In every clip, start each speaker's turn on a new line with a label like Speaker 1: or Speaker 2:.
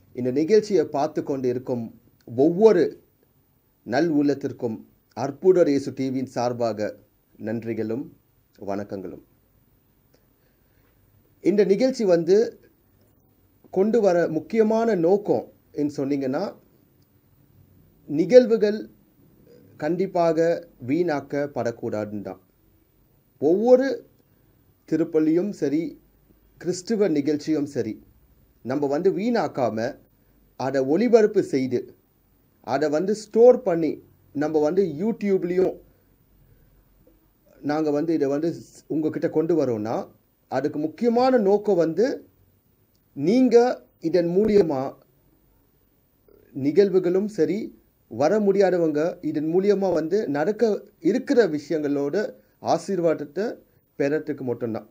Speaker 1: இந்த நிகழ்ச்சியை பார்த்து கொண்டு இருக்கும் ஒவ்வொரு நல் உள்ளத்திற்கும் அற்புதர் இயேசு டிவியின் சார்பாக நன்றிகளும் வணக்கங்களும். இந்த நிகழ்ச்சி கொண்டு வர முக்கியமான நோக்கம் என்று சொன்னீங்கன்னா, நிகழ்வுகள் கண்டிப்பாக வீணாக்கப்படக்கூடாதுன்னு தான். ஒவ்வொரு திருப்பலியும் சரி, கிறிஸ்துவ நிகழ்ச்சியும் சரி, நம்ம வீணாக்காம அதை ஒளிபரப்பு செய்து அதை ஸ்டோர் பண்ணி நம்ம யூடியூப்லேயும் நாங்கள் இதை உங்ககிட்ட கொண்டு வரோம்னா, அதுக்கு முக்கியமான நோக்கம் நீங்கள் இதன் மூலியமாக நிகழ்வுகளும் சரி, வர முடியாதவங்க இதன் மூலியமாக நடக்க இருக்கிற விஷயங்களோட ஆசீர்வாதத்தை பெறத்துக்கு மட்டும்தான்.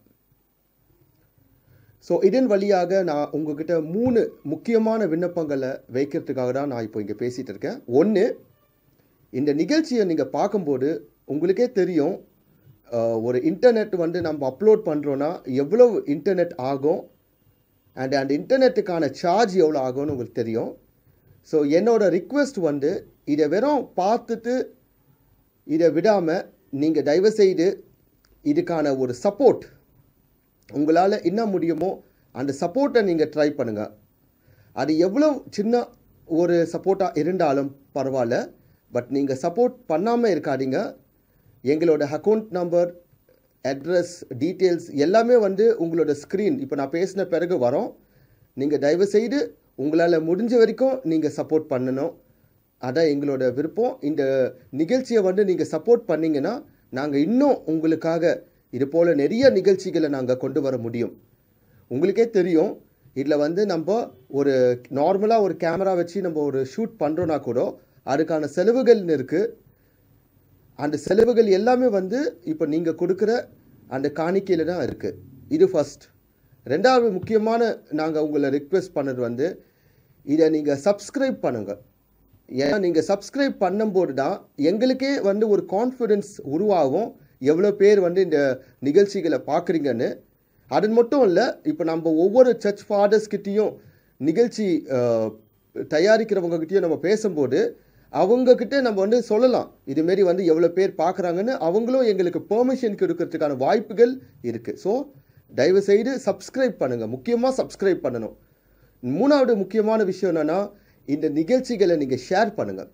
Speaker 1: ஸோ இதன் வழியாக நான் உங்ககிட்ட 3 முக்கியமான விண்ணப்பங்களை வைக்கிறதுக்காக தான் நான் இப்போ இங்கே பேசிகிட்டு இருக்கேன். ஒன்று, இந்த நிகழ்ச்சியை நீங்கள் பார்க்கும்போது உங்களுக்கே தெரியும், ஒரு இன்டர்நெட் நம்ம அப்லோட் பண்ணுறோன்னா எவ்வளோ இன்டர்நெட் ஆகும், அண்ட் அந்த இன்டர்நெட்டுக்கான சார்ஜ் எவ்வளோ ஆகும்னு உங்களுக்கு தெரியும். ஸோ என்னோட ரிக்வெஸ்ட் இதை வெறும் பார்த்துட்டு இதை விடாமல் நீங்கள் தயவுசெய்து இதுக்கான ஒரு சப்போர்ட் உங்களால் என்ன முடியுமோ அந்த சப்போர்ட்டை நீங்கள் ட்ரை பண்ணுங்கள். அது எவ்வளோ சின்ன ஒரு சப்போர்ட்டாக இருந்தாலும் பரவாயில்ல, பட் நீங்கள் சப்போர்ட் பண்ணாமல் இருக்காதீங்க. எங்களோட அக்கௌண்ட் நம்பர், அட்ரஸ், டீட்டெயில்ஸ் எல்லாமே உங்களோட ஸ்க்ரீன் இப்போ நான் பேசின பிறகு வரோம். நீங்கள் தயவுசெய்து உங்களால் முடிஞ்ச வரைக்கும் நீங்கள் சப்போர்ட் பண்ணணும். அதான் எங்களோட விருப்பம். இந்த நிகழ்ச்சியை நீங்கள் சப்போர்ட் பண்ணிங்கன்னா நாங்கள் இன்னும் உங்களுக்காக இது போல் நிறைய நிகழ்ச்சிகளை நாங்கள் கொண்டு வர முடியும். உங்களுக்கே தெரியும், இதில் நம்ம ஒரு நார்மலாக ஒரு கேமரா வச்சு நம்ம ஒரு ஷூட் பண்ணுறோன்னா கூட அதுக்கான செலவுகள் இருக்குது. அந்த செலவுகள் எல்லாமே இப்போ நீங்கள் கொடுக்குற அந்த காணிக்கையில் தான் இருக்குது. இது ஃபர்ஸ்ட். ரெண்டாவது முக்கியமான நாங்கள் உங்களை ரிக்வெஸ்ட் பண்ணது இதை நீங்கள் சப்ஸ்கிரைப் பண்ணுங்கள். ஏன்னா நீங்கள் சப்ஸ்கிரைப் பண்ணும்போது தான் எங்களுக்கே ஒரு கான்ஃபிடென்ஸ் உருவாகும், எவ்வளோ பேர் இந்த நிகழ்ச்சிகளை பார்க்குறீங்கன்னு. அது மட்டும் இல்லை, இப்போ நம்ம ஒவ்வொரு சர்ச் ஃபாதர்ஸ்கிட்டையும் நிகழ்ச்சி தயாரிக்கிறவங்ககிட்டையும் நம்ம பேசும்போது அவங்கக்கிட்ட நம்ம சொல்லலாம், இதுமாரி எவ்வளோ பேர் பார்க்குறாங்கன்னு. அவங்களும் எங்களுக்கு பெர்மிஷன் கொடுக்கறதுக்கான வாய்ப்புகள் இருக்குது. ஸோ தயவுசெய்து சப்ஸ்கிரைப் பண்ணுங்கள். முக்கியமாக சப்ஸ்கிரைப் பண்ணணும். மூணாவது முக்கியமான விஷயம் என்னென்னா, இந்த நிகழ்ச்சிகளை நீங்கள் ஷேர் பண்ணுங்கள்.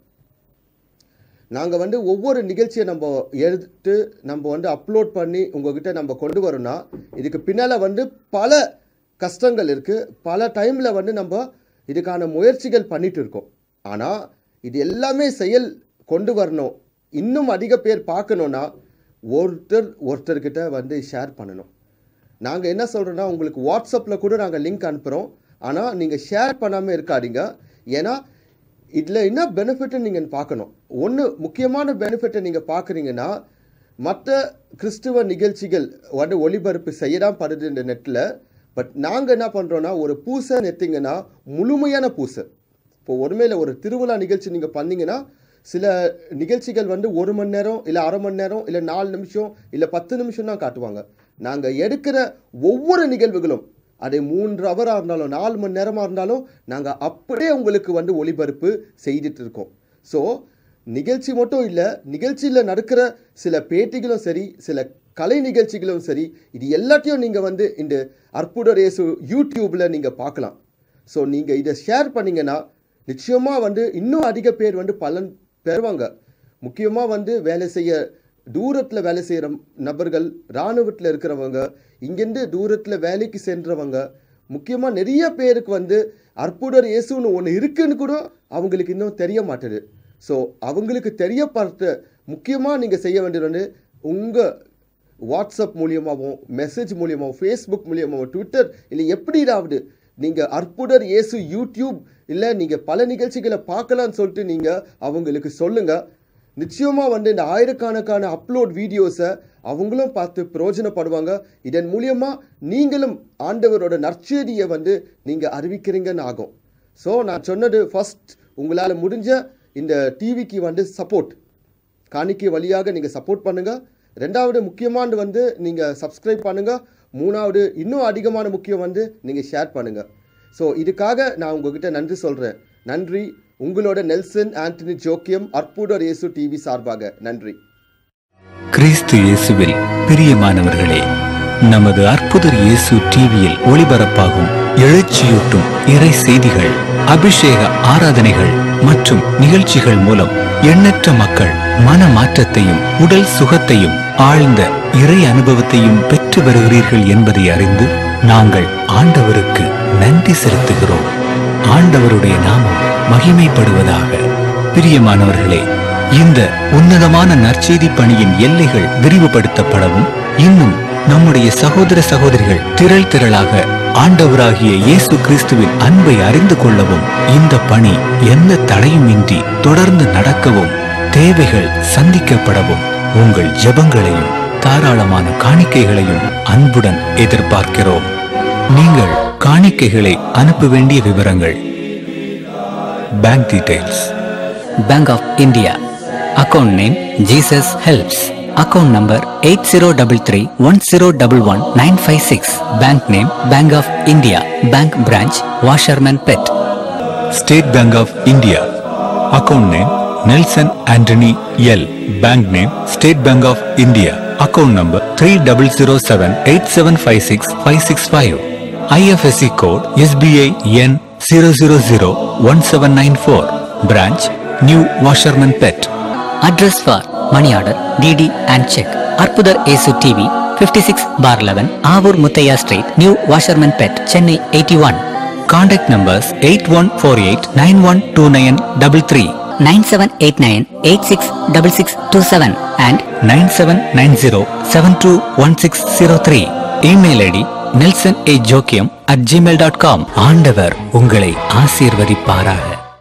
Speaker 1: நாங்கள் ஒவ்வொரு நிகழ்ச்சியை நம்ம எடுத்து நம்ம அப்லோட் பண்ணி உங்ககிட்ட நம்ம கொண்டு வரோம்னா, இதுக்கு பின்னால் பல கஷ்டங்கள் இருக்குது. பல டைமில் நம்ம இதுக்கான முயற்சிகள் பண்ணிட்டு இருக்கோம். ஆனால் இது எல்லாமே கொண்டு வரணும், இன்னும் அதிக பேர் பார்க்கணுன்னா ஒருத்தர்கிட்ட ஷேர் பண்ணணும். நாங்கள் என்ன சொல்கிறோன்னா, உங்களுக்கு வாட்ஸ்அப்பில் கூட நாங்கள் லிங்க் அனுப்புகிறோம். ஆனால் நீங்கள் ஷேர் பண்ணாமல் இருக்காதீங்க. ஏன்னா இதில் என்ன பெனிஃபிட்னு நீங்கள் பார்க்கணும். ஒன்று முக்கியமான பெனிஃபிட்டை நீங்கள் பார்க்குறீங்கன்னா, மற்ற கிறிஸ்துவ நிகழ்ச்சிகள் ஒளிபரப்பு செய்யதான் படுது இந்த நெட்டில். பட் நாங்கள் என்ன பண்ணுறோன்னா, ஒரு பூசை நெத்திங்கன்னா முழுமையான பூசை. இப்போ ஒருமையில் ஒரு திருவிழா நிகழ்ச்சி நீங்கள் பண்ணிங்கன்னா, சில நிகழ்ச்சிகள் 1 மணி நேரம் இல்லை அரை மணி நேரம் இல்லை 4 நிமிஷம் இல்லை 10 நிமிஷம் தான் காட்டுவாங்க. நாங்கள் எடுக்கிற ஒவ்வொரு நிகழ்வுகளும் அது 3 ஹவராக இருந்தாலும் 4 மணி நேரமாக இருந்தாலும் நாங்கள் அப்படியே உங்களுக்கு ஒளிபரப்பு செய்துட்டு இருக்கோம். ஸோ நிகழ்ச்சி மட்டும் இல்லை, நிகழ்ச்சியில் நடக்கிற சில பேட்டிகளும் சரி, சில கலை நிகழ்ச்சிகளும் சரி, இது எல்லாத்தையும் நீங்கள் இந்த அற்புதர் இயேசு யூடியூப்பில் நீங்கள் பார்க்கலாம். ஸோ நீங்கள் இதை ஷேர் பண்ணிங்கன்னா நிச்சயமாக இன்னும் அதிக பேர் பலன் பெறுவாங்க. முக்கியமாக வேலை செய்ய தூரத்தில் வேலை செய்கிற நபர்கள், இராணுவத்தில் இருக்கிறவங்க, இங்கேருந்து தூரத்தில் வேலைக்கு சென்றவங்க, முக்கியமாக நிறைய பேருக்கு அற்புதர் இயேசுன்னு ஒன்று இருக்குன்னு கூட அவங்களுக்கு இன்னும் தெரிய மாட்டேது. ஸோ அவங்களுக்கு தெரியப்படுத்த முக்கியமாக நீங்கள் செய்ய வேண்டியது உங்கள் வாட்ஸ்அப் மூலியமாகவும், மெசேஜ் மூலியமாகவும், ஃபேஸ்புக் மூலியமாகவும், ட்விட்டர் இல்லை எப்படியாவது நீங்கள் அற்புதர் இயேசு யூடியூப் இல்லை நீங்கள் பல நிகழ்ச்சிகளை பார்க்கலான்னு சொல்லிட்டு நீங்கள் அவங்களுக்கு சொல்லுங்கள். நிச்சயமாக இந்த ஆயிரக்கணக்கான அப்லோட் வீடியோஸை அவங்களும் பார்த்து பிரயோஜனப்படுவாங்க. இதன் மூலியமாக நீங்களும் ஆண்டவரோட நற்செய்தியை நீங்கள் அறிவிக்கிறீங்கன்னு ஆகும். ஸோ நான் சொன்னது ஃபர்ஸ்ட், உங்களால் முடிஞ்ச இந்த டிவிக்கு சப்போர்ட் காணிக்கை வழியாக நீங்கள் சப்போர்ட் பண்ணுங்கள். ரெண்டாவது முக்கியமான நீங்கள் சப்ஸ்கிரைப் பண்ணுங்கள். மூணாவது இன்னும் அதிகமான முக்கியம் நீங்கள் ஷேர் பண்ணுங்கள். ஸோ இதுக்காக நான் உங்ககிட்ட நன்றி சொல்கிறேன். நன்றி. உங்களோட நெல்சன் ஆண்டனி ஜோக்கியம், அற்புதர் இயேசு டிவி சார்பாக நன்றி.
Speaker 2: கிறிஸ்து இயேசுவில் பிரியமானவர்களே, நமது அற்புதர் இயேசு டிவியில் ஒளிபரப்பாகும் எழுச்சியூட்டும் இறை செய்திகள், அபிஷேக ஆராதனைகள் மற்றும் நிகழ்ச்சிகள் மூலம் எண்ணற்ற மக்கள் மன மாற்றத்தையும் உடல் சுகத்தையும் ஆழ்ந்த இறை அனுபவத்தையும் பெற்று வருகிறீர்கள் என்பதை அறிந்து நாங்கள் ஆண்டவருக்கு நன்றி செலுத்துகிறோம். ஆண்டவருடைய நாமம் மகிமைப்படுவதாக. பிரியமானவர்களே, இந்த உன்னதமான நற்செய்தி பணியின் எல்லைகள் விரிவுபடுத்தப்படவும் இன்னும் நம்முடைய சகோதர சகோதரிகள் திரள் திரளாக ஆண்டவராகிய இயேசு கிறிஸ்துவின் அன்பை அறிந்து கொள்ளவும் இந்த பணி எந்த தடையுமின்றி தொடர்ந்து நடக்கவும் தேவைகள் சந்திக்கப்படவும் உங்கள் ஜெபங்களையும் தாராளமான காணிக்கைகளையும் அன்புடன் எதிர்பார்க்கிறோம். நீங்கள் காணிக்கைகளை அனுப்ப வேண்டிய விவரங்கள்: bank details,
Speaker 3: Bank of India, account name Jesus Helps, account number 8033101196, bank name Bank of India, bank branch Washerman Pet.
Speaker 2: State bank of India, account name Nelson Antony L, bank name state bank of India, account number 300787565665, IFSC code SBI N 0001794, branch New Washerman Pet.
Speaker 3: Address for money order, DD and check. Arpudar Yesu TV, 56/11, Avur Muthaiya Street, New Washerman Pet, Chennai 81.
Speaker 2: Contact numbers 8148912933,
Speaker 3: 9789866627 and
Speaker 2: 9790721603. Email ID nelsanajokiam@gmail.com. ஆண்டவர் உங்களை ஆசீர்வதிப்பாராக.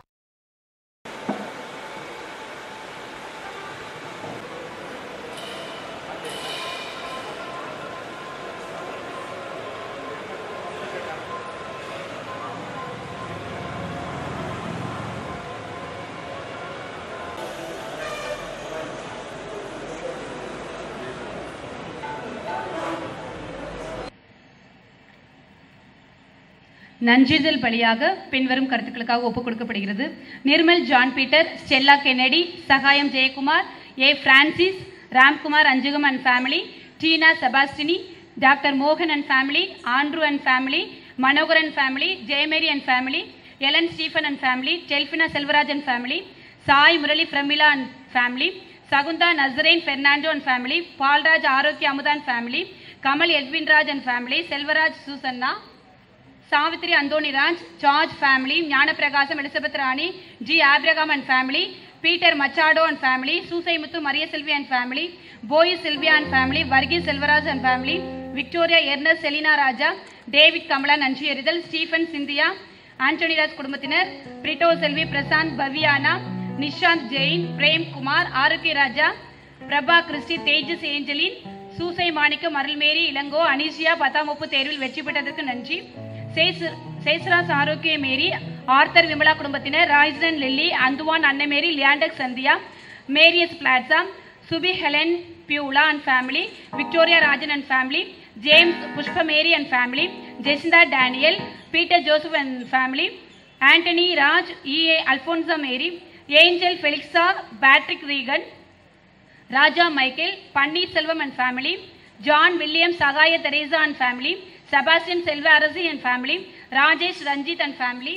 Speaker 4: நன்றிதல் பலியாக பின்வரும் கருத்துக்களுக்காக ஒப்புக் கொடுக்கப்படுகிறது. Nirmal John Peter, Stella Kennedy, Sagayam Jayakumar, A Francis, Ramkumar Anjugam and family, Teena Sebastini, doctor மோகன் and family, Andrew and family, Manohar and family, Jayamary and family, Ellen Stephen and family, Delphina Selvaraj and family, Sai Murali Pramila and family, Sakunta Nazarene Fernando and family, Paulraj Arokiya Amutha and family, Kamal Edwinraj and family, Selvaraj Susanna, Savitri Anthonyraj, George family, Gnanaprakasam Elizabeth Rani, G Abraham and family, Peter Machado and family, Susaimuthu Maria Selvi and family, Poyi Sylvia and family, Varghese Selvaraj and family, Victoria Ernest, Selina Raja, David Kamala, நன்றி எறிதல், Stephen Cynthia, Antonyraj குடும்பத்தினர், Brito Selvi, Prashanth Paviyana, Nishanth Jain, Prem Kumar, Arokiya Raja, Prabha Christy, Tejas Angeline, Susai Manickam, Arulmary, Ilango, Anishia 10ஆம் வகுப்பு தேர்வில் வெற்றி பெற்றதற்கு நன்றி. சேஸ்ராஸ் ஆரோக்கிய மேரி, Arthur Vimala குடும்பத்தினர், ராய்சன் லில்லி, அந்துவான் அன்னமேரி, லியாண்டக் சந்தியா, மேரியஸ் பிளாட்ஸா, Subi Helen Beulah and family, Victoria Rajan and family, James Pushpa Mary and family, Jacinta Daniel, Peter Joseph and family, Antony Raj, E A Alphonsa Mary, Angel Felixa, Patrick Regan, Raja Michael, Panneerselvam and family, John William, Sagaya Theresa and family, Sebastian Selva Arasi and family, Rajesh Ranjit and family,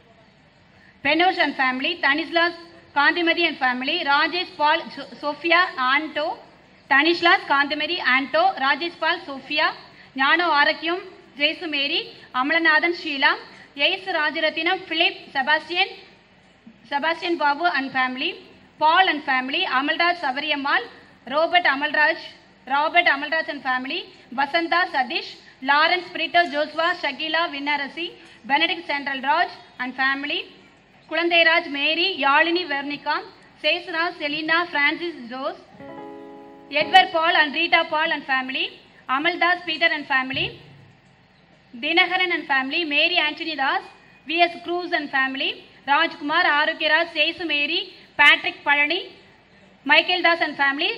Speaker 4: Penosh and family, Tanislas Kandimari and family, Rajesh Paul, Sophia Anto, Tanislas Kandimari Anto, Rajesh Paul, Sophia, Jnano Arakyum, Jesu Mary, Amalanathan Sheila, Yes Rajaratinam, Philip, Sebastian Babu and family, Paul and family, Amalraj Savariyamal, Robert Amalraj and family, Basanta Sadish, Lawrence Prito, Joshua, Shakila, Vinnarasi, Benedict Central Raj and family, Kulandai Raj, Mary, Yalini Vernica, Sesra, Selina, Francis Jose, Edward Paul and Rita Paul and family, Amaldas Peter and family, Dinakaran and family, Mary Anthony Das, V.S. Cruz and family, Raj Kumar, Arukira, Seisu Mary, Patrick Palani, Michael Das and family,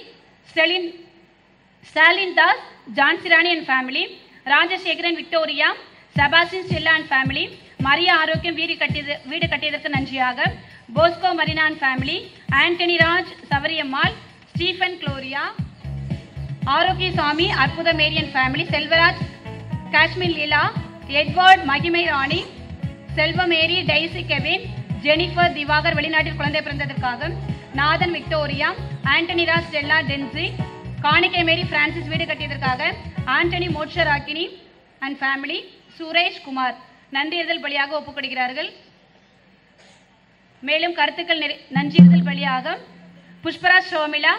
Speaker 4: Stalin Das, John Sirani and family, Rajashekharan Victoria, Sebastian Stella and family, Maria Arokiyam வீடு கட்டியதற்கு நன்றியாக Bosco Marina and family, Antony Raj, Savariammal, Stephen Gloria, Arokiasamy, Arputha Mary and family, Selvaraj, Kashmir Leela, Edward, Magimai Rani, Selvamary, Daisy Kevin, Jennifer, Diwakar வெளிநாட்டில் குழந்தை பிறந்ததற்காக, Nathan Victoria, Antony Raj, Stella Dency, Kanikkai Mary Francis வீடு கட்டியதற்காக, Antony Motcharakkini and family, Suresh Kumar நன்றியறிதல் பலியாக ஒப்புக்கொடுக்கிறார்கள். மேலும் கருத்துக்கள் நன்றியறிதல் பலியாக புஷ்பராஜ் ஷோமிலா,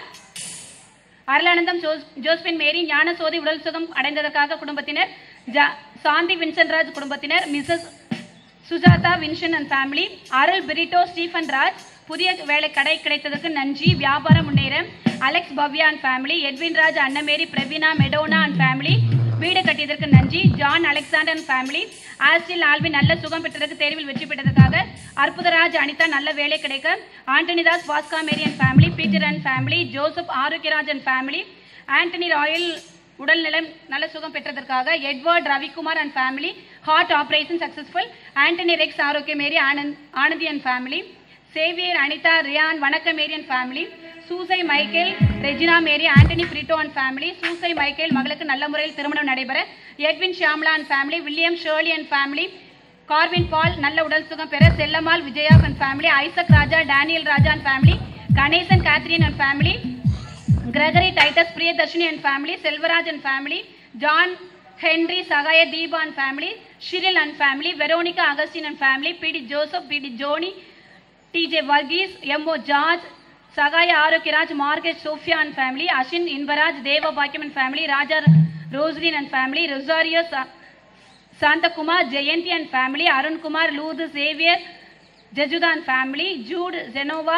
Speaker 4: அருளானந்தம், ஜோஸ்பின் மேரி, ஞானசோதி உடல் சுகம் அடைந்ததற்காக குடும்பத்தினர், சாந்தி வின்சென்ட்ராஜ் குடும்பத்தினர், Mrs Sujatha Vinson and family, Arul Brito, Stephen Raj புதிய வேலை கடை கிடைத்ததற்கு நன்றி, வியாபாரம் முன்னேற, Alex Bavya and family, Edwin Raj, Annamary, Praveena, Madonna and family வீடு கட்டியதற்கு நன்றி, ஜான் அலெக்சாண்டர் அண்ட் ஃபேமிலி, ஆஸ்டில் ஆல்வின் நல்ல சுகம் பெற்றதற்கு தேர்வில் வெற்றி பெற்றதற்காக, அற்புதராஜ் அனிதா நல்ல வேலை கிடைக்க, Antonydas, Paska Mary and family, Peter and family, Joseph Arokiyaraj and family, Antony Royal உடல் நலம் நல்ல சுகம் பெற்றதற்காக, Edward Ravikumar and family, heart operation successful, Antony Rex Arokiya Mary, Anandhi and family, Xavier Anitha, Ryan, வணக்க Mary and family, Susai Michael, Regina Mary, Antony Brito and family, Susai Michael மகளுக்கு நல்ல முறையில் திருமணம் நடைபெற, Edwin Shyamala and family, William Shirley and family, Garvin Paul நல்ல உடல் சுகம் பெற, Chellammal, Vijaya and family, Isaac Raja, Daniel Raja and family, Ganesan, Catherine and family, Gregory Titus, Priyadarshini and family, Selvaraj and family, John Henry, Sagaya Deepa and family, Cyril and family, Veronica Augustine and family, P D Joseph, P D Johnny, T J Varghese, M O George, Sagaya Arokiyaraj, Margaret, Sophia and family, Ashin Inbaraj, Devabakkiyam and family, Raja Roslin and family, Rosario Santhakumar, Jayanthi and family, Arunkumar, லூது, Xavier, ஜஜுதா and family, Jude, Genova,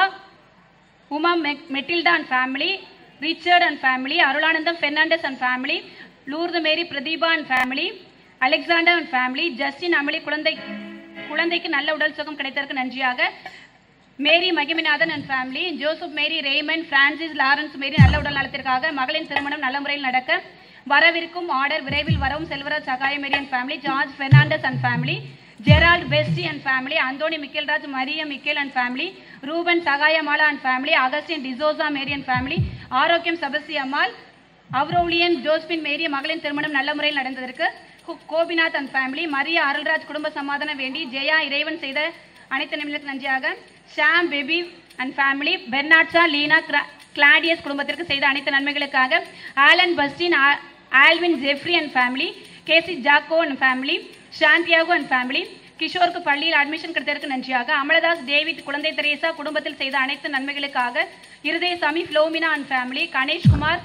Speaker 4: Uma, Matilda and family, Richard and family, Arulanandam, Fernandes and family, Lourdu Mary, Pradeepa and family, Alexander and family, Justin Amali குழந்தைக்கு நல்ல உடல் சுகம் கிடைத்ததற்கு நன்றியாக, Mary Magiminathan and family, Joseph Mary, Raymond, Francis, Lawrence Mary நல்ல உடல் நலத்திற்காக, மகளின் திருமணம் நல்ல முறையில் நடக்க, வரவிருக்கும் ஆர்டர் விரைவில் வரவும், Selvaraj, Sagaya Mary and family, George Fernandes and family, Gerald பெஸ்டி and family, Anthony Mikkelraj, Maria Michael and family, Reuben, Sagayamala and family, Augustine D'Souza Mary and family, Arokiyam, Sabasthi Ammal, அவ்ரோலியன், Josephine மேரி மகளின் திருமணம் நல்ல முறையில் நடந்ததற்கு, கோபிநாத் அண்ட் ஃபேமிலி, மரியா அருள்ராஜ் குடும்ப சமாதானம் வேண்டி, ஜெயா இறைவன் செய்த அனைத்து நிமிடங்களுக்கு நன்றியாக, ஷாம், பேபி அண்ட் ஃபேமிலி, பெர்னாட்ஸா, லீனா, கிளாடியஸ் குடும்பத்திற்கு செய்த அனைத்து நன்மைகளுக்காக, Alan, Bastin, Alvin, Jeffrey and family, K C Jacko and family, Santiago and family, கிஷோருக்கு பள்ளியில் அட்மிஷன் கிடைத்ததற்கு நன்றியாக, அமலதாஸ், டேவிட், குழந்தை தெரேசா குடும்பத்தில் செய்த அனைத்து நன்மைகளுக்காக, Irudhayasamy, Philomina and family, Ganeshkumar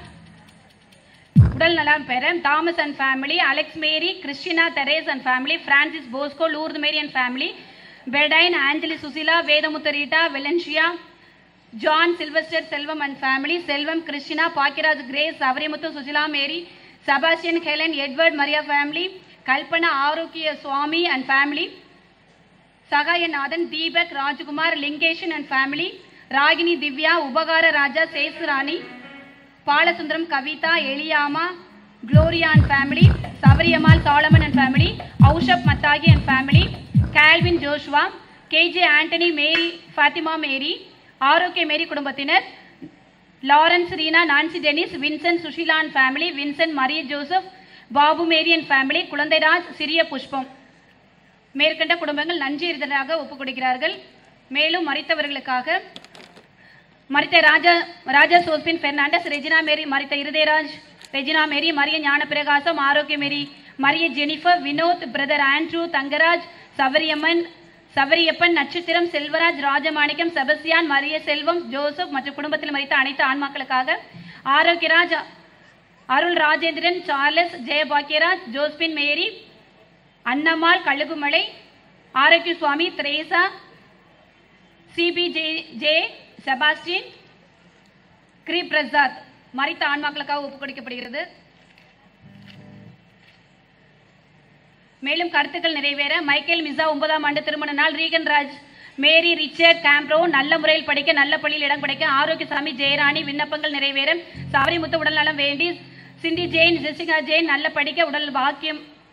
Speaker 4: உடல் நலம் பெற, Thomas and family, Alex Mary, Christina, Therese and family, Francis, Bosco, Lourdu Mary and family, பெடைன், Anjali, Sushila, Vedamuthu, Rita, Valencia, John, Sylvester, Selvam and family, Selvam, Christina, Bakkiyaraj, Grace, Savarimuthu, Sushila Mary, Sebastian, Helen, Edward, Maria family, Kalpana, Arokiya Swamy and family, Sagayanathan, Deepak, Rajkumar, Lingeshan and family, Ragini, Divya, Ubagara Raja, Sesurani, Balasundaram, Kavitha, Eliyama, Gloria and family, Savariammal, Solomon and family, ஔஷப் மத்தாகி and family, Calvin, Joshua, K J, Antony, Mary, Fatima Mary, ஆரோக்கிய மேரி குடும்பத்தினர், Lawrence, Reena, Nancy, Denis, Vincent, Sushila and family, Vincent, Maria Joseph, Babu Mary and family, Kuzhandhairaj, சிறிய புஷ்பம் மேற்கண்ட குடும்பங்கள் நன்றி எறிதலாக ஒப்புக்கொடுக்கிறார்கள். மேலும் மரித்தவர்களுக்காக மரித்த ராஜா சோஸ்பின் பெர்னாண்டஸ், ரெஜினா மேரி, மரித்த இருதயராஜ், ரெஜினா மேரி, Maria Gnana Prakasam, Arokiya Mary, Maria Jennifer, Vinoth, brother Andrew, Thangaraj, Savariyappan, Natchathiram, Selvaraj, Rajamanickam, Sebastian, Maria Selvam, Joseph மற்றும் குடும்பத்தில் மரித்த அனைத்து ஆன்மாக்களுக்காக, Arokiyaraj, Arul Rajendran, Charles, Jayabakkiyaraj, Josephine Mary, Annammal, Kazhugumalai, Arokiya Swamy, Theresa, CBJ, Sebastin, Giri Prasad மரித்த ஆன்மாக்களுக்காக ஒப்புக்கொடுக்கப்படுகிறது. மேலும் கருத்துக்கள் நிறைவேற மைக்கேல் மிசா 9ஆம் ஆண்டு திருமண நாள், ரீகன் ராஜ், மேரி, ரிச்சர்ட், கேம்ப்ரோ நல்ல முறையில் படிக்க, நல்ல பள்ளியில் இடம் கிடைக்க, ஆரோக்கியசாமி, ஜெயராணி விண்ணப்பங்கள் நிறைவேற, சாவரிமுத்து உடல் நலம் வேண்டி, சிண்டி ஜெயின், ஜெசிகா ஜெயின் நல்ல படிக்க, உடல் பாக்கியம்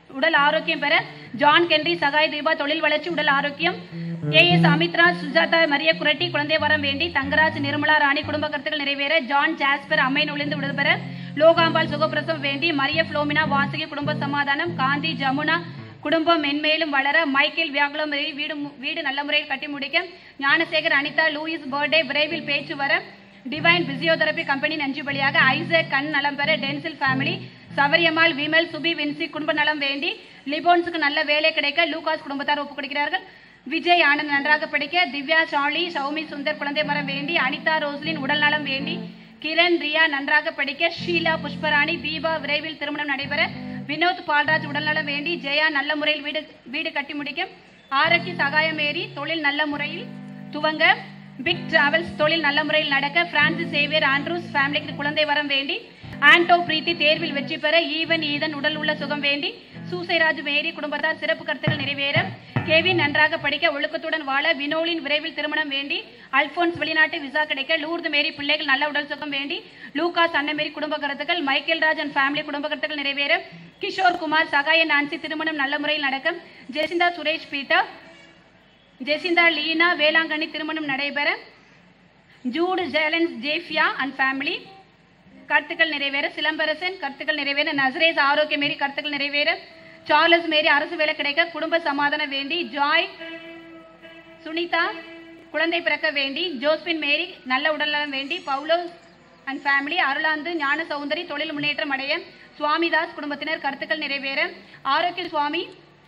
Speaker 4: உடல் ஆரோக்கியம் பெற ஜான் கென்றி சகாய் தீபா தொழில் வளர்ச்சி உடல் ஆரோக்கியம். AS அமித்ராஜ் சுஜாதா மரிய குரட்டி குழந்தை வரம் வேண்டி. தங்கராஜ் நிர்மலா ராணி குடும்ப கருத்துக்கள் நிறைவேற. ஜான் ஜாஸ்பர் அம்மை நுழைந்து விடுபெற. லோகாம்பால் சுகப்பிரசவம் வேண்டி. மரிய புளோமினா வாசகி குடும்ப சமாதானம். காந்தி ஜமுனா குடும்பம் மென்மேலும் வளர. மைக்கேல் வியாகுலம் வீடு நல்ல முறையில் கட்டி முடிக்க. ஞானசேகர் அனிதா லூயிஸ் பர்த்டே விரைவில் பேச்சு வர. டிவைன் பிசியோதெரபி கம்பெனி நஞ்சு பலியாக. ஐசக் கண் நலம் பெற. Dencil family. Savariammal Vimal Subi Vincy குடும்ப நலம் வேண்டி. லிபோன்ஸுக்கு நல்ல வேலை கிடைக்க. லூகாஸ் குடும்பத்தார் ஒப்புக் கொடுக்கிறார்கள். விஜய் ஆனந்த் நன்றாக படிக்க. திவ்யா சார்லி சௌமி சுந்தர் குழந்தை மரம் வேண்டி. அனிதா ரோஸ்லின் உடல் நலம் வேண்டி. கிரண் ரியா நன்றாக படிக்க. ஷீலா புஷ்பராணி தீபா விரைவில் திருமணம் நடைபெற. வினோத் பால்ராஜ் உடல்நலம் வேண்டி. ஜெயா நல்ல முறையில் வீடு கட்டி முடிக்க. ஆரோக்கிய சகாயமேரி தொழில் நல்ல முறையில் துவங்க. பிக் டிராவல்ஸ் தொழில் நல்ல முறையில் நடக்க. பிரான்சிஸ் சேவியர் ஆண்ட்ரூஸ் ஃபேமிலிக்கு குழந்தை வரம் வேண்டி. ஆண்டோ பிரீத்தி தேர்வில் வெற்றி பெற. ஈதன் உடல் உள்ள சுகம் வேண்டி. சூசைராஜ் மேரி குடும்பத்தார் சிறப்பு கருத்துக்கள் நிறைவேற. கேவின் நன்றாக படிக்க. ஒழுக்கத்துடன் வாழ. வினோலின் விரைவில் திருமணம் வேண்டி. அல்போன்ஸ் வெளிநாட்டு விசா கிடைக்க. லூர்து மேரி பிள்ளைகள் நல்ல உடல் சுகம் வேண்டி. லூகாஸ் அன்னமேரி குடும்ப கருத்துக்கள். மைக்கேல் ராஜ் அண்ட் ஃபேமிலி குடும்ப கருத்துக்கள் நிறைவேற. கிஷோர் குமார் சகாய நான்சி திருமணம் நல்ல முறையில் நடக்க. Jacinta Suresh Peter. Jacinta Leena Velankanni திருமணம் நடைபெற. ஜூடு ஜேலன்ஸ் ஜேஃபியா அண்ட் ஃபேமிலி கருத்துக்கள் நிறைவேற. சிலம்பரசன் கருத்துக்கள் நிறைவேற. நசரேஸ் ஆரோக்கிய மேரி கருத்துக்கள் நிறைவேற. சார்லஸ் மேரி அரசு வேலை கிடைக்க. குடும்ப சமாதானம் வேண்டி. ஜாய் சுனிதா குழந்தை பிறக்க வேண்டி. ஜோஸ்பின் மேரி நல்ல உடல்நலம் வேண்டி. பவுலோ அண்ட் ஃபேமிலி. அருளாந்து ஞான சௌந்தரி தொழில் முன்னேற்றம் அடைய. சுவாமிதாஸ் குடும்பத்தினர் கருத்துக்கள் நிறைவேற. ஆரோக்கிய சுவாமி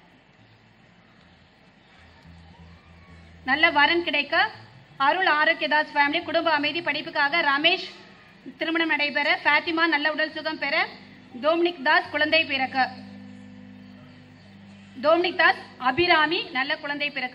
Speaker 4: நல்ல வரன் கிடைக்க. அருள் ஆரோக்கியதாஸ் ஃபேமிலி குடும்ப அமைதி படிப்புக்காக. ரமேஷ் திருமணம் நடைபெற. ஃபாத்திமா நல்ல உடல் சுகம் பெற. டோமினிக் தாஸ் குழந்தை பிறக்க. டோமினிக் தாஸ் அபிராமி நல்ல குழந்தை பிறக்க.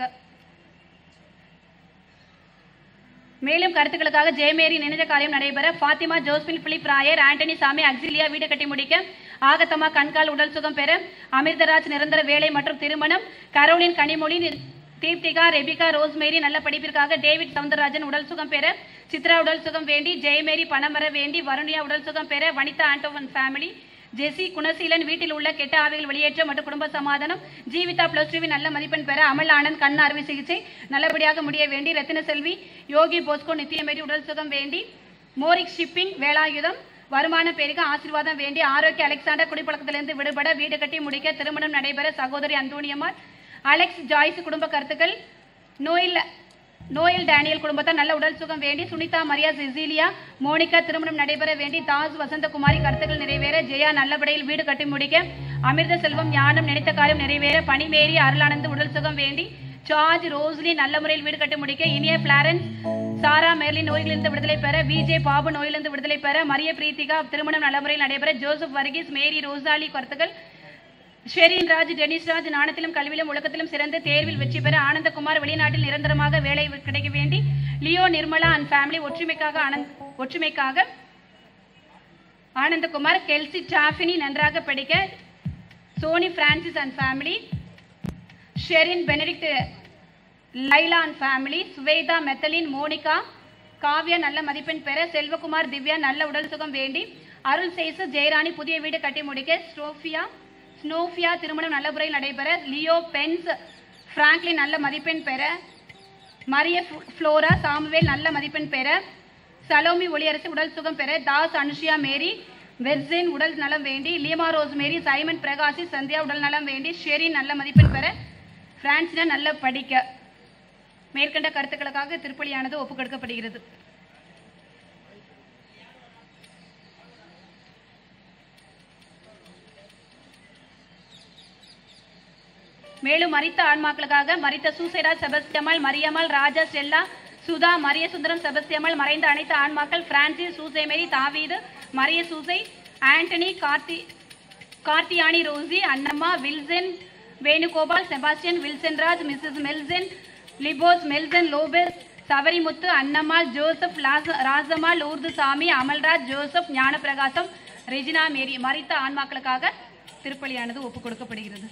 Speaker 4: மேலும் கருத்துக்களுக்காக ஜெயமேரி நினைந்த காரியம் நடைபெற. Fatima Josephine Philip Rayar Antony Samy Auxilia வீடு கட்டி முடிக்க. ஆகத்தம்மா கண்கால் உடல் சுகம் பெற. அமிர்தராஜ் நிரந்தர வேலை மற்றும் திருமணம். Caroline Kanimozhi Deepthika Rebecca Rosemary நல்ல படிப்பிற்காக. டேவிட் சவுந்தரராஜன் உடல் சுகம் பெற. சித்ரா உடல் சுகம் வேண்டி. ஜெயமேரி பணம் வர வேண்டி. வருணியா உடல் சுகம் பெற. வனிதா ஆண்டோவன் ஃபேமிலி. ஜெசி குணசீலன் வீட்டில் உள்ள கெட்ட ஆவிகள் வெளியேற்ற மற்றும் குடும்ப சமாதானம். ஜீவிதா +2 நல்ல மதிப்பெண் பெற. அமல் ஆனந்த் கண் அறுவை சிகிச்சை நல்லபடியாக முடிய வேண்டி. ரத்தின செல்வி யோகி போஸ்கோ நித்தியமேரி உடல் சுகம் வேண்டி. மோரிக் ஷிப்பிங் வேலாயுதம் வருமான பெருக ஆசீர்வாதம் வேண்டி. ஆரோக்கிய அலெக்சாண்டர் குடிப்பழக்கத்திலிருந்து விடுபட வீடு கட்டி முடிக்க. திருமணம் நடைபெற. சகோதரி அந்தோனியம்மாள். அலெக்ஸ் ஜாய்ஸ் குடும்ப கருத்துக்கள். நோயல் டேனியல் குடும்பத்தார் நல்ல உடல் சுகம் வேண்டி. சுனிதா மரியா செசிலியா மோனிகா திருமணம் நடைபெற வேண்டி. தாஸ் வசந்தகுமாரி கருத்துக்கள் நிறைவேற. ஜெயா நல்லபடியில் வீடு கட்டி முடிக்க. அமிர்த செல்வம் ஞானம் நினைத்த காரியம் நிறைவேற. பனிமேரி அருளானந்து உடல் சுகம் வேண்டி. ஜார்ஜ் ரோஸ்லி நல்ல முறையில் வீடு கட்டி முடிக்க. இனிய பிளாரன்ஸ் சாரா மெர்லின் நோய்களிலிருந்து விடுதலை பெற. விஜய் பாபு நோயிலிருந்து விடுதலை பெற. மரிய பிரீத்திகா திருமணம் நல்ல முறையில் நடைபெற. ஜோசப் வர்கீஸ் மேரி ரோசாலி கருத்துக்கள். ஷெரீன் ராஜ் டெனிஸ் ராஜ் நாணத்திலும் கல்வியிலும் ஒழுக்கத்திலும் சிறந்த தேர்வில் வெற்றி பெற. ஆனந்தகுமார் வெளிநாட்டில் நிரந்தரமாக வேலை கிடைக்க வேண்டி. லியோ நிர்மலா அண்ட் ஃபேமிலி ஒற்றுமைக்காக. ஆனந்தகுமார் கெல்சி டாஃபினி நன்றாக படிக்க. Sony Francis and family. Sherin Benedict Laila and family. Swetha மெத்தலின் மோனிகா காவ்யா நல்ல மதிப்பெண் பெற. செல்வகுமார் திவ்யா நல்ல உடல் சுகம் வேண்டி. அருள் சேசு ஜெயராணி புதிய வீடு கட்டி முடிக்க. ஸ்னோஃபியா திருமணம் நல்ல முறையில் நடைபெற. லியோ பென்ஸ் பிராங்க்லின் நல்ல மதிப்பெண் பெற. மரிய ஃப்ளோரா சாமுவேல் நல்ல மதிப்பெண் பெற. சலோமி ஒளியரசு உடல் சுகம் பெற. தாஸ் அனுஷியா மேரி வெர்சின் உடல் நலம் வேண்டி. லீமா ரோஸ் மேரி சைமன் பிரகாசி சந்தியா உடல் நலம் வேண்டி. ஷெரின் நல்ல மதிப்பெண் பெற. பிரான்சினா நல்ல படிக்க. மேற்கண்ட கருத்துக்களுக்காக திருப்பலியானது ஒப்புக் கொடுக்கப்படுகிறது. மேலும் மரித்த ஆன்மாக்களுக்காக மரித்த சூசைடா செபஸ்தியம்மாள் மரியம்மாள் ராஜா ஸ்டெல்லா சுதா மரிய சுந்தரம் செபஸ்தியம்மாள் மறைந்த அனைத்து ஆன்மாக்கள். Francis Susaimary Thaveedhu Maria Susai Antony Karthiyani Rosy Annamma Wilson Venugopal Sebastian Wilson Raj Mrs Melson Lopes Melson Lopes Savarimuthu Annammal Joseph Rasammal ஊர்து Samy Amalraj Joseph Gnanaprakasam Regina Mary மரித்த ஆன்மாக்களுக்காக திருப்பலியானது ஒப்புக் கொடுக்கப்படுகிறது.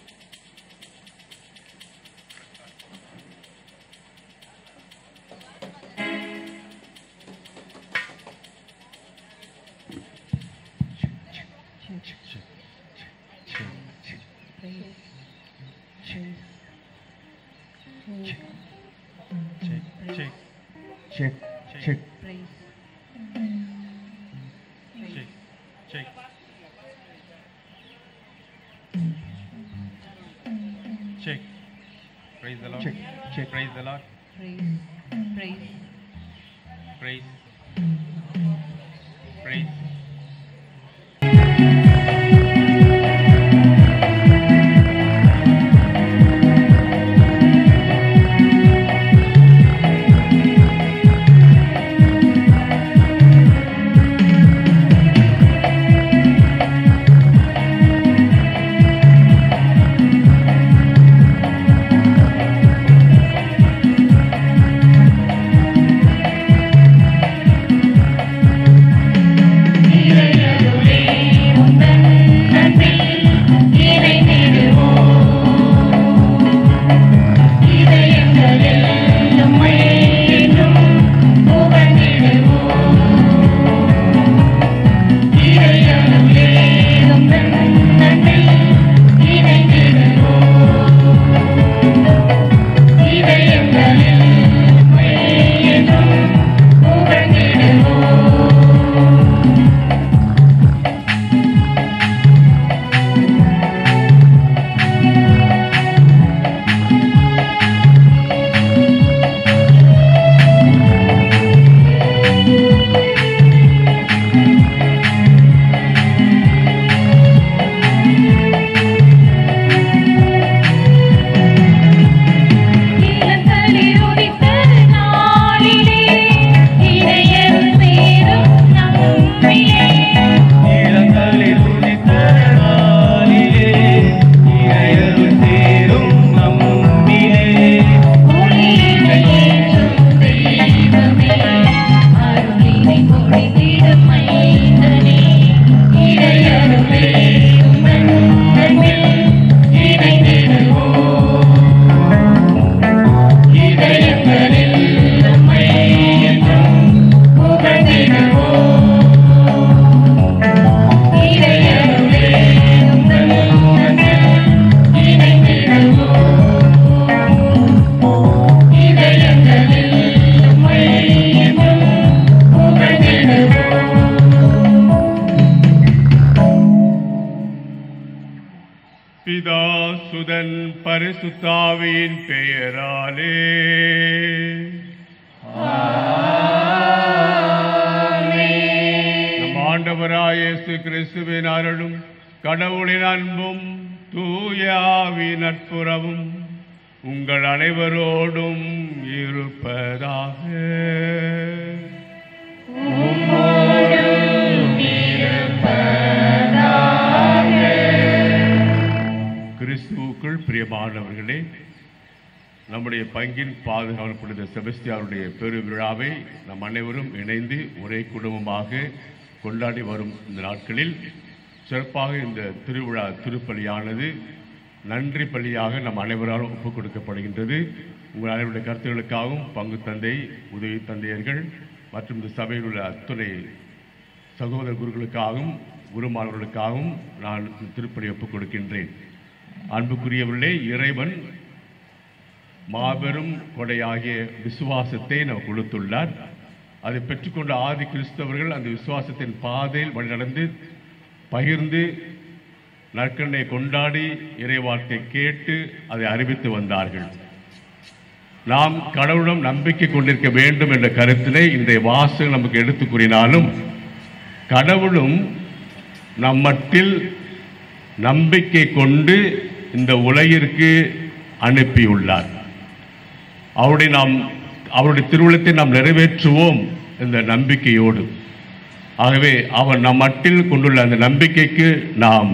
Speaker 5: Check. Check.
Speaker 6: Check. Praise the Lord.
Speaker 5: Check. Check.
Speaker 6: Praise the Lord.
Speaker 4: Praise.
Speaker 6: Praise. Praise. Sudan பரிசுத்தாவியின் பெயராலே நம் ஆண்டவராய் இயேசு கிறிஸ்துவின் அருளும் கடவுளின் அன்பும் தூய ஆவியின் நட்புறவும் உங்கள் அனைவரோடும் இருப்பதாக. கிறிஸ்துவுக்குள் பிரியமானவர்களே, நம்முடைய பங்கின் பாதுகாவல் புனித செபஸ்தியாருடைய பெருவிழாவை நம் அனைவரும் இணைந்து ஒரே குடும்பமாக கொண்டாடி வரும் இந்த நாட்களில் சிறப்பாக இந்த திருவிழா திருப்பலியானது நன்றி பலியாக நம் அனைவராலும் ஒப்புக் கொடுக்கப்படுகின்றது. உங்கள் அனைவருடைய கருத்துக்களுக்காகவும் பங்கு தந்தை, உதவி தந்தையர்கள் மற்றும் இந்த சபையில் உள்ள அத்துணை சகோதர குருக்களுக்காகவும் குருமார்களுக்காகவும் நான் திருப்பலி ஒப்புக் கொடுக்கின்றேன். அன்புக்குரியவர்களே, இறைவன் மாபெரும் கொடையாகிய விசுவாசத்தை நமக்கு கொடுத்துள்ளார். அதை பெற்றுக்கொண்ட ஆதி கிறிஸ்தவர்கள் அந்த விசுவாசத்தின் பாதையில் வழிநடந்து பகிர்ந்து நற்கருணை கொண்டாடி இறைவார்த்தை கேட்டு அதை அறிவித்து வந்தார்கள். நாம் கடவுளிடம் நம்பிக்கை கொண்டிருக்க வேண்டும் என்ற கருத்தினை இன்றைய வாசகம் நமக்கு எடுத்து கூறினாலும், கடவுளும் நம்மட்டில் நம்பிக்கை கொண்டு இந்த உலகிற்கு அனுப்பியுள்ளார். அவருடைய திருவுளத்தை நாம் நிறைவேற்றுவோம் இந்த நம்பிக்கையோடு. ஆகவே அவர் நம் மட்டில் கொண்டுள்ள அந்த நம்பிக்கைக்கு நாம்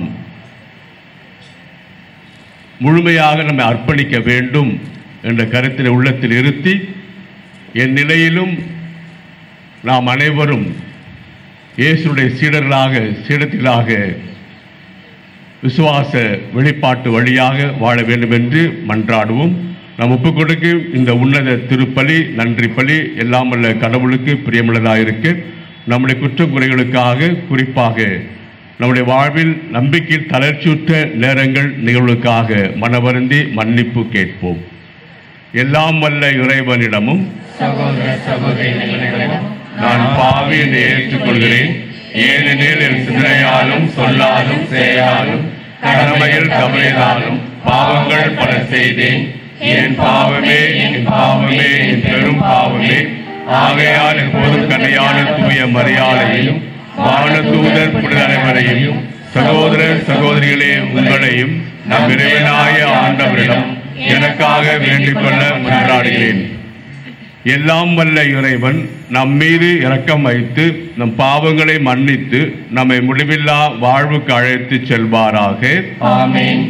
Speaker 6: முழுமையாக நம்மை அர்ப்பணிக்க வேண்டும் என்ற கருத்தினை உள்ளத்தில் இருத்தி, என் நிலையிலும் நாம் அனைவரும் இயேசுடைய சீடர்களாக விசுவாச வெளிப்பாட்டு வழியாக வாழ வேண்டும் என்று மன்றாடுவோம். நாம் ஒப்புக் கொடுக்கும் இந்த உன்னத திருப்பலி, நன்றி பலி எல்லாம் வல்ல கடவுளுக்கு பிரியமுள்ளதாக இருக்க, நம்முடைய குற்றம் குறைகளுக்காக, குறிப்பாக நம்முடைய வாழ்வில் நம்பிக்கையில் தளர்ச்சியுற்ற நேரங்கள் நிகழ்வுக்காக மனவருந்தி மன்னிப்பு கேட்போம். எல்லாம் வல்ல இறைவனிடமும்
Speaker 5: சகோதர சகோதரிகளிடமும்
Speaker 6: நான் பாவி என்று ஏற்றுக்கொள்கிறேன். ஏனெனில் என் சிந்தனையாலும் சொல்லாலும் செயலாலும் கடமையில் தவறினாலும் பாவங்கள் பல செய்தேன். என் பாவமே என் பாவமே என் பெரும் பாவமே. ஆகையால் எப்போதும் கன்னியான தூய மரியாதையும் வான தூதர் புனித அனைவரையும் சகோதர சகோதரிகளே உங்களையும் நம் இறைவனாய ஆண்டவரிடம் எனக்காக வேண்டிக் கொள்ள மன்றாடுகிறேன். எல்லாம் வல்ல இறைவன் நம் மீது இரக்கம் வைத்து நம் பாவங்களை மன்னித்து நம்மை முடிவில்லா வாழ்வுக்கு அழைத்து செல்வாராக.
Speaker 5: ஆமென்.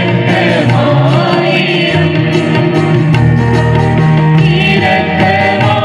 Speaker 5: இரக்கமாயிரும்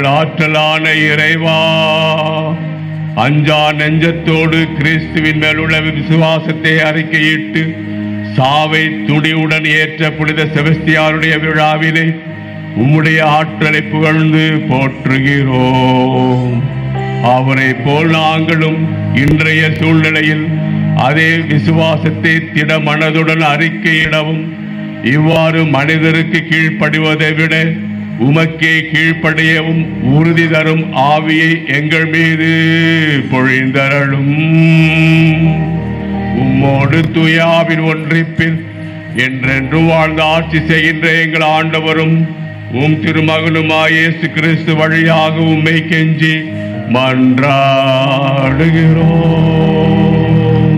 Speaker 6: எங்கள் ஆற்றலான இறைவா, அஞ்சா நெஞ்சத்தோடு கிறிஸ்துவின் மேலுள்ள விசுவாசத்தை அறிக்கையிட்டு சாவை துணிவுடன் ஏற்ற புனித செபஸ்தியாருடைய விழாவிலே உம்முடைய ஆற்றலை புகழ்ந்து போற்றுகிறோம். அவரை போல் நாங்களும் இன்றைய சூழ்நிலையில் அதே விசுவாசத்தை திட மனதுடன் அறிக்கையிடவும், இவ்வாறு மனிதருக்கு கீழ்ப்படிவதை விட உமக்கே கீழ்ப்படியவும் உறுதி தரும் ஆவியை எங்கள் மீது பொழிந்தருளும். உம்மோடு தூயாவின் ஒன்றிப்பில் என்றென்று வாழ்ந்து ஆட்சி செய்கின்ற எங்கள் ஆண்டவரும் உம் திருமகனுமாய் இயேசு கிறிஸ்து வழியாக உம்மை கெஞ்சி மன்றாடுகிறோம்.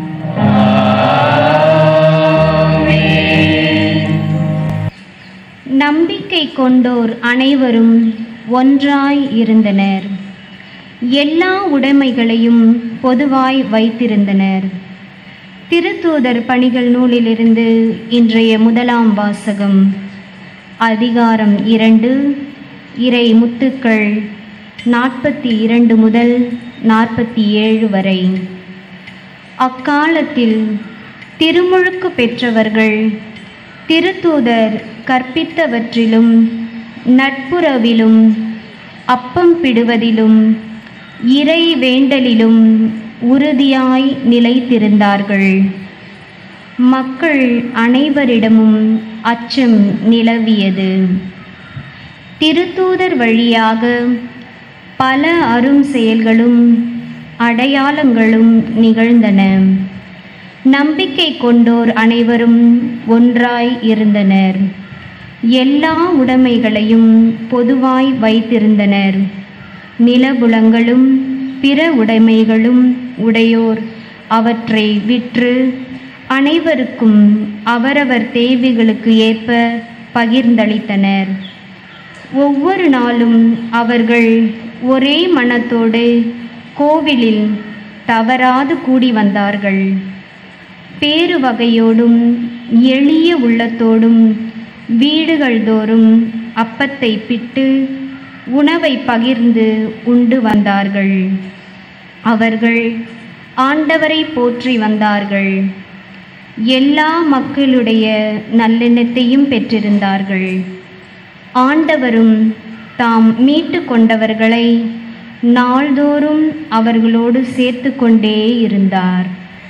Speaker 7: நம்பிக்கை கொண்டோர் அனைவரும் ஒன்றாய் இருந்தனர். எல்லா உடைமைகளையும் பொதுவாய் வைத்திருந்தனர். திருத்தூதர் பணிகள் நூலிலிருந்து இன்றைய முதலாம் வாசகம். அதிகாரம் 2, இறை முத்துக்கள் 42 முதல் 47 வரை. அக்காலத்தில் திருமுழுக்கு பெற்றவர்கள் திருத்தூதர் கற்பித்தவற்றிலும் நட்புறவிலும் அப்பம் பிடுவதிலும் இறை வேண்டலிலும் உறுதியாய் நிலைத்திருந்தார்கள். மக்கள் அனைவரிடமும் அச்சம் நிலவியது. திருத்தூதர் வழியாக பல அரும் செயல்களும் அடையாளங்களும் நிகழ்ந்தன. நம்பிக்கை கொண்டோர் அனைவரும் ஒன்றாய் இருந்தனர். எல்லா உடைமைகளையும் பொதுவாய் வைத்திருந்தனர். நிலபுலங்களும் பிற உடைமைகளும் உடையோர் அவற்றை விற்று அனைவருக்கும் அவரவர் தேவைகளுக்கு ஏற்ப பகிர்ந்தளித்தனர். ஒவ்வொரு நாளும் அவர்கள் ஒரே மனத்தோடு கோவிலில் தவறாது கூடி வந்தார்கள். பேறு வகையோடும் எளிய உள்ளத்தோடும் வீடுகள் தோறும் அப்பத்தை பிட்டு உணவை பகிர்ந்து உண்டு வந்தார்கள். அவர்கள் ஆண்டவரை போற்றி வந்தார்கள். எல்லா மக்களுடைய நல்லெண்ணத்தையும் பெற்றிருந்தார்கள். ஆண்டவரும் தாம் மீட்டு கொண்டவர்களை நாள்தோறும் அவர்களோடு சேர்த்து கொண்டே இருந்தார்.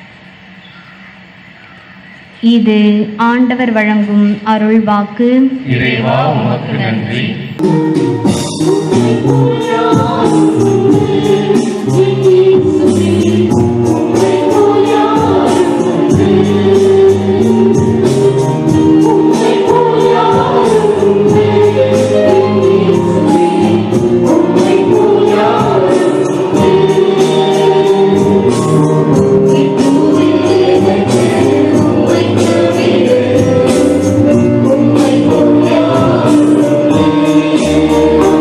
Speaker 7: இது ஆண்டவர் வழங்கும் அருள் வாக்கு.
Speaker 5: இறைவா உமக்கு நன்றி.
Speaker 8: Oh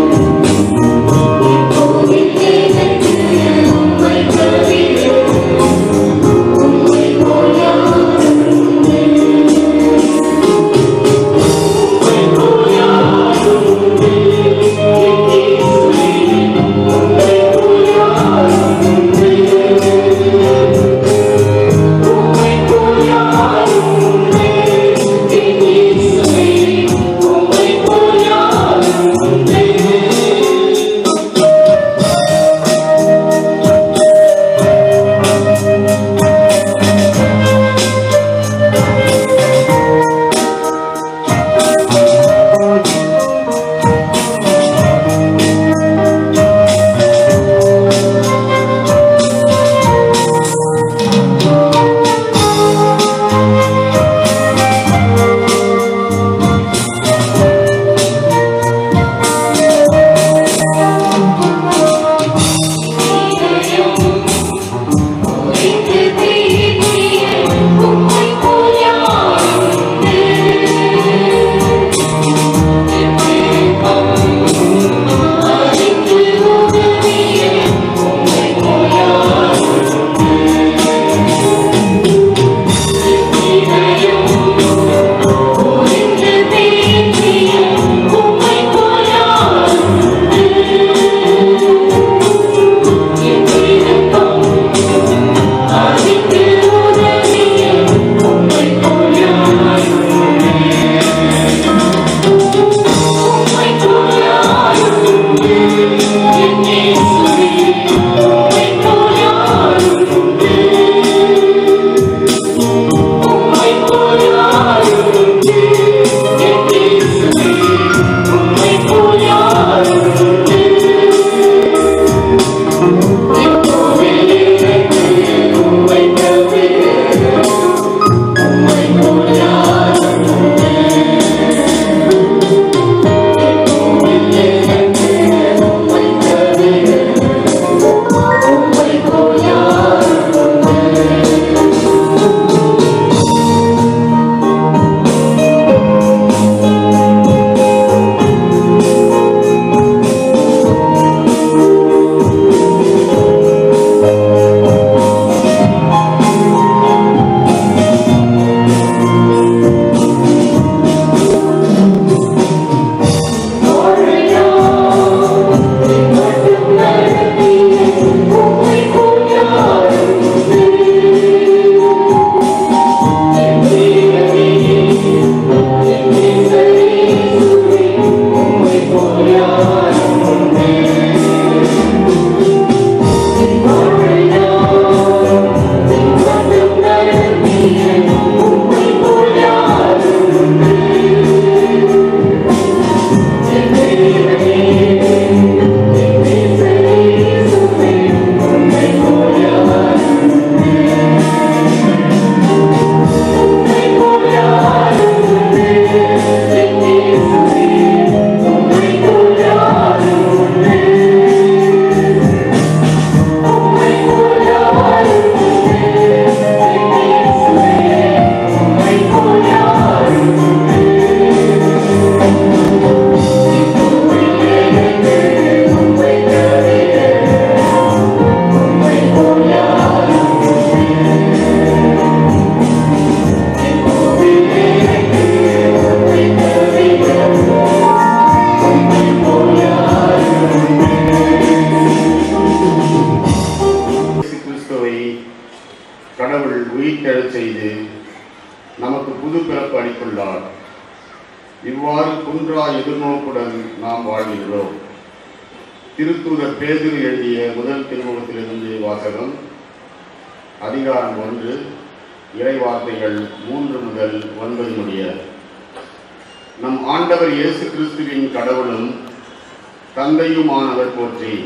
Speaker 8: எதிர்நோக்குடன் நாம் வாழ்கின்றோம். திருத்தூதர் பேதுரு எழுதிய முதல் திருமுகத்திலிருந்து வாசகம். அதிகாரம் 1, இறைவார்த்தைகள் 3 முதல் 9 முடிய. நம் ஆண்டவர் இயேசு கிறிஸ்துவின் கடவுளும் தந்தையுமானவர் போற்றி.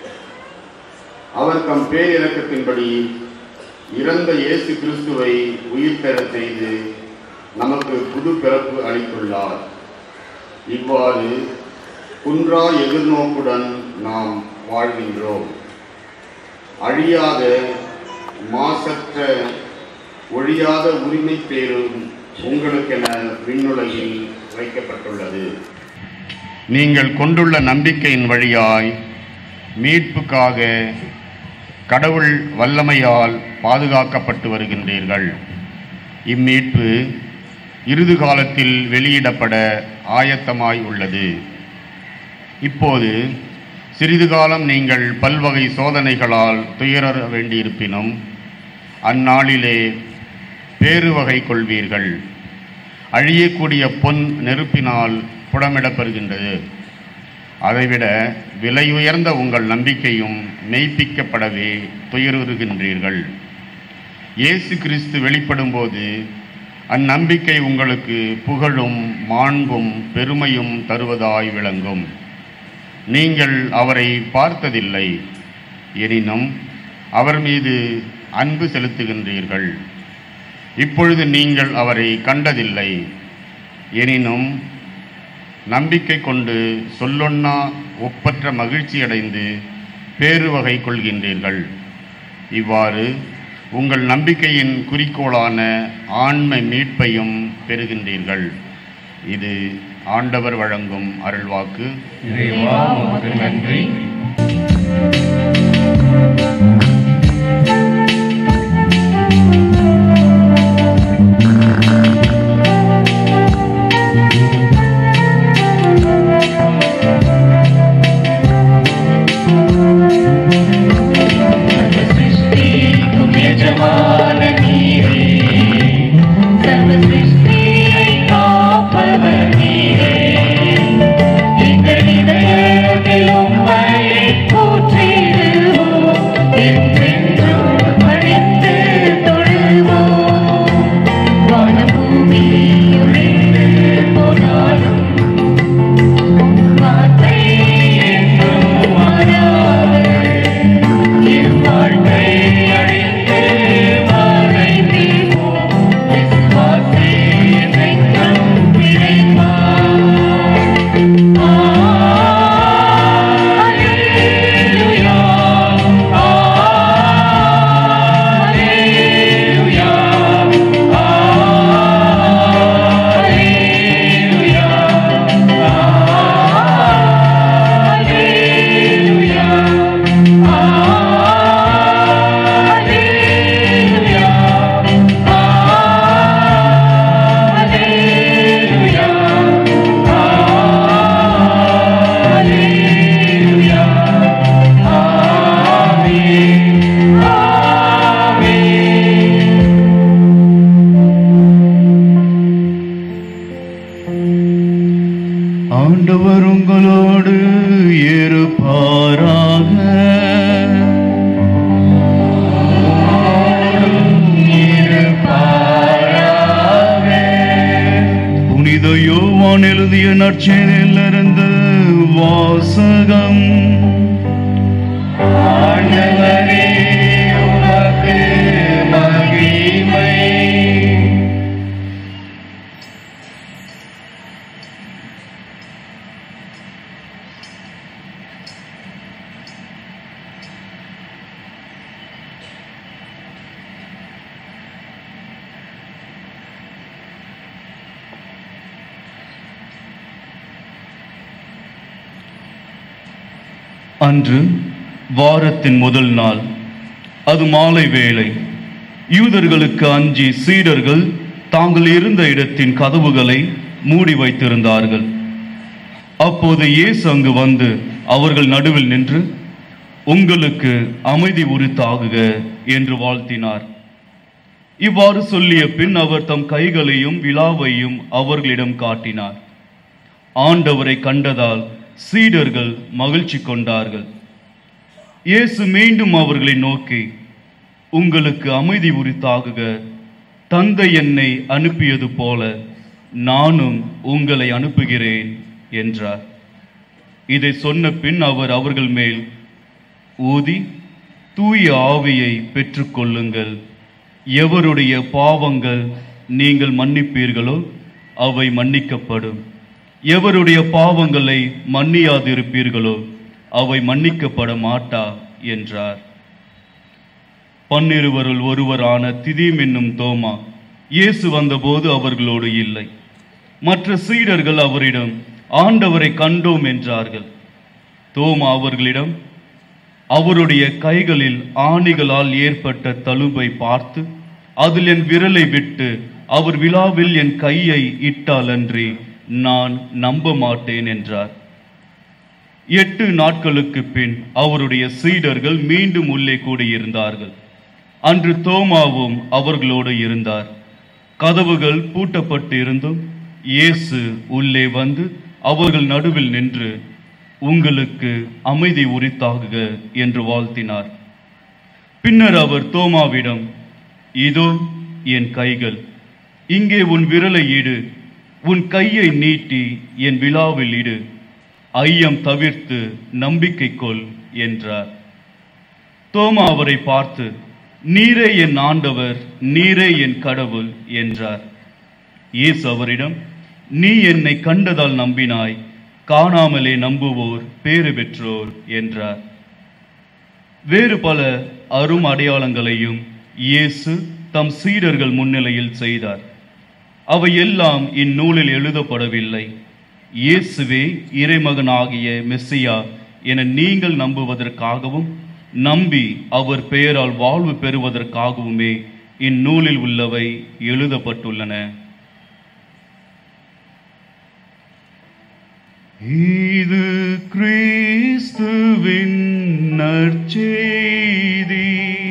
Speaker 8: அவர் தம் பேரிரக்கத்தின்படி இறந்த இயேசு கிறிஸ்துவை உயிர் பெறச் செய்து நமக்கு புது பிறப்பு அளித்துள்ளார். இவ்வாறு குன்றா எதிர்நோக்குடன் நாம் வாழ்கின்றோம். அழியாத மாசற்ற ஒழியாத உரிமை பேரும் உங்களுக்கென விண்ணுலகில் வைக்கப்பட்டுள்ளது. நீங்கள் கொண்டுள்ள நம்பிக்கையின் வழியாய் மீட்புக்காக கடவுள் வல்லமையால் பாதுகாக்கப்பட்டு வருகின்றீர்கள். இம்மீட்பு இறுதி காலத்தில் வெளியிடப்பட ஆயத்தமாய் உள்ளது. இப்போது சிறிது காலம் நீங்கள் பல்வகை சோதனைகளால் துயர வேண்டியிருப்பினும் அந்நாளிலே பேருவகை கொள்வீர்கள். அழியக்கூடிய பொன் நெருப்பினால் புடமிடப்படுகின்றது. அதைவிட விலை உயர்ந்த உங்கள் நம்பிக்கையும் மெய்ப்பிக்கப்படவே துயருகின்றீர்கள். இயேசு கிறிஸ்து வெளிப்படும் போது அந்நம்பிக்கை உங்களுக்கு புகழும் மாண்பும் பெருமையும் தருவதாய் விளங்கும். நீங்கள் அவரை பார்த்ததில்லை, எனினும் அவர் மீது அன்பு செலுத்துகின்றீர்கள். இப்பொழுது நீங்கள் அவரை கண்டதில்லை, எனினும் நம்பிக்கை கொண்டு சொல்லொன்னா ஒப்பற்ற மகிழ்ச்சியடைந்து பேருவகை கொள்கின்றீர்கள். இவ்வாறு உங்கள் நம்பிக்கையின் குறிக்கோளான ஆன்ம மீட்பையும் பெறுகின்றீர்கள். இது ஆண்டவர் வழங்கும் அருள்வாக்கு.
Speaker 5: இறைவா உமக்கு நன்றி.
Speaker 9: ஆண்டவர் உங்களோடு இருப்பாராக. புனித யோவான் எழுதிய நற்செய்தியிலிருந்து வாசகம். ஆண்டவரே உமக்கு மகிமை. அன்று வாரத்தின் முதல் நாள், அது மாலை வேளை. யூதர்களுக்கு அஞ்சி சீடர்கள் தாங்கள் இருந்த இடத்தின் கதவுகளை மூடி வைத்திருந்தார்கள். அப்போது இயேசு அங்கு வந்து அவர்கள் நடுவில் நின்று, உங்களுக்கு அமைதி உரித்தாகுக என்று வாழ்த்தினார். இவ்வாறு சொல்லிய பின் அவர் தம் கைகளையும் விலாவையும் அவர்களிடம் காட்டினார். ஆண்டவரை கண்டதால் சீடர்கள் மகிழ்ச்சி கொண்டார்கள். இயேசு மீண்டும் அவர்களை நோக்கி, உங்களுக்கு அமைதி உரித்தாகுக. தந்தை என்னை அனுப்பியது போல நானும் உங்களை அனுப்புகிறேன் என்றார். இதை சொன்ன பின் அவர் அவர்கள் மேல் ஊதி, தூய ஆவியை பெற்றுக்கொள்ளுங்கள். எவருடைய பாவங்கள் நீங்கள் மன்னிப்பீர்களோ அவை மன்னிக்கப்படும். எவருடைய பாவங்களை மன்னியாதிருப்பீர்களோ அவை மன்னிக்கப்பட மாட்டா என்றார். 12 ஒருவரான திதீம் என்னும் தோமா இயேசு வந்தபோது அவர்களோடு இல்லை. மற்ற சீடர்கள் அவரிடம், ஆண்டவரை கண்டோம் என்றார்கள். தோமா அவர்களிடம், அவருடைய கைகளில் ஆணிகளால் ஏற்பட்ட தழும்பை பார்த்து அதில் என் விரலை விட்டு அவர் விழாவில் என் கையை இட்டாலன்றி நான் நம்ப மாட்டேன் என்றார். 8 நாட்களுக்கு பின் அவருடைய சீடர்கள் மீண்டும் உள்ளே கூடியிருந்தார்கள். அன்று தோமாவும் அவர்களோடு இருந்தார். கதவுகள் பூட்டப்பட்டு இருந்தும் இயேசு உள்ளே வந்து அவர்கள் நடுவில் நின்று, உங்களுக்கு அமைதி உரித்தாகுக என்று வாழ்த்தினார். பின்னர் அவர் தோமாவிடம், இதோ என் கைகள், இங்கே உன் விரலை இடு, உன் கையை நீட்டி என் விழாவில் இடு, ஐயம் தவிர்த்து நம்பிக்கை கொள் என்றார். தோமா அவரை பார்த்து, நீரே என் ஆண்டவர், நீரே என் கடவுள் என்றார். இயேசு அவரிடம், நீ என்னை கண்டதால் நம்பினாய், காணாமலே நம்புவோர் பேறு பெற்றோர் என்றார். வேறு பல அரும் அடையாளங்களையும் இயேசு தம் சீடர்கள் முன்னிலையில் செய்தார். அவை எல்லாம் இந்நூலில் எழுதப்படவில்லை. இயேசுவே இறைமகனாகிய மெஸ்ஸியா என நீங்கள் நம்புவதற்காகவும் நம்பி அவர் பெயரால் வாழ்வு பெறுவதற்காகவுமே இந்நூலில் உள்ளவை எழுதப்பட்டுள்ளன. இது கிறிஸ்துவின் நற்செய்தி.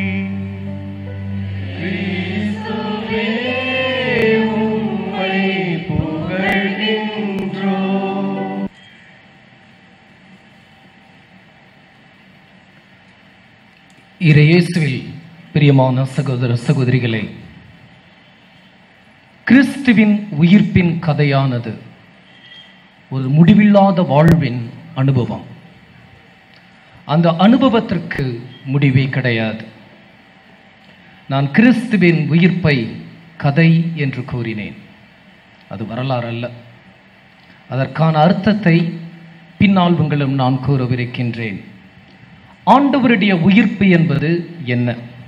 Speaker 10: இறையேசுவில் பிரியமான சகோதர சகோதரிகளே, கிறிஸ்துவின் உயிர்ப்பின் கதையானது ஒரு முடிவில்லாத வாழ்வின் அனுபவம். அந்த அனுபவத்திற்கு முடிவே கிடையாது. நான் கிறிஸ்துவின் உயிர்ப்பை கதை என்று கூறினேன். அது வரலாறு அல்ல. அதற்கான அர்த்தத்தை பின்னால் உங்களிடம் நான் கூறவிருக்கின்றேன். ஆண்டவருடைய உயிர்ப்பு என்பது என்ன?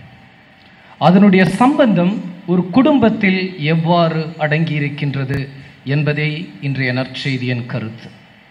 Speaker 10: அதனுடைய சம்பந்தம் ஒரு குடும்பத்தில் எவ்வாறு அடங்கியிருக்கின்றது என்பதே இன்றைய நற்செய்தியின் கருத்து.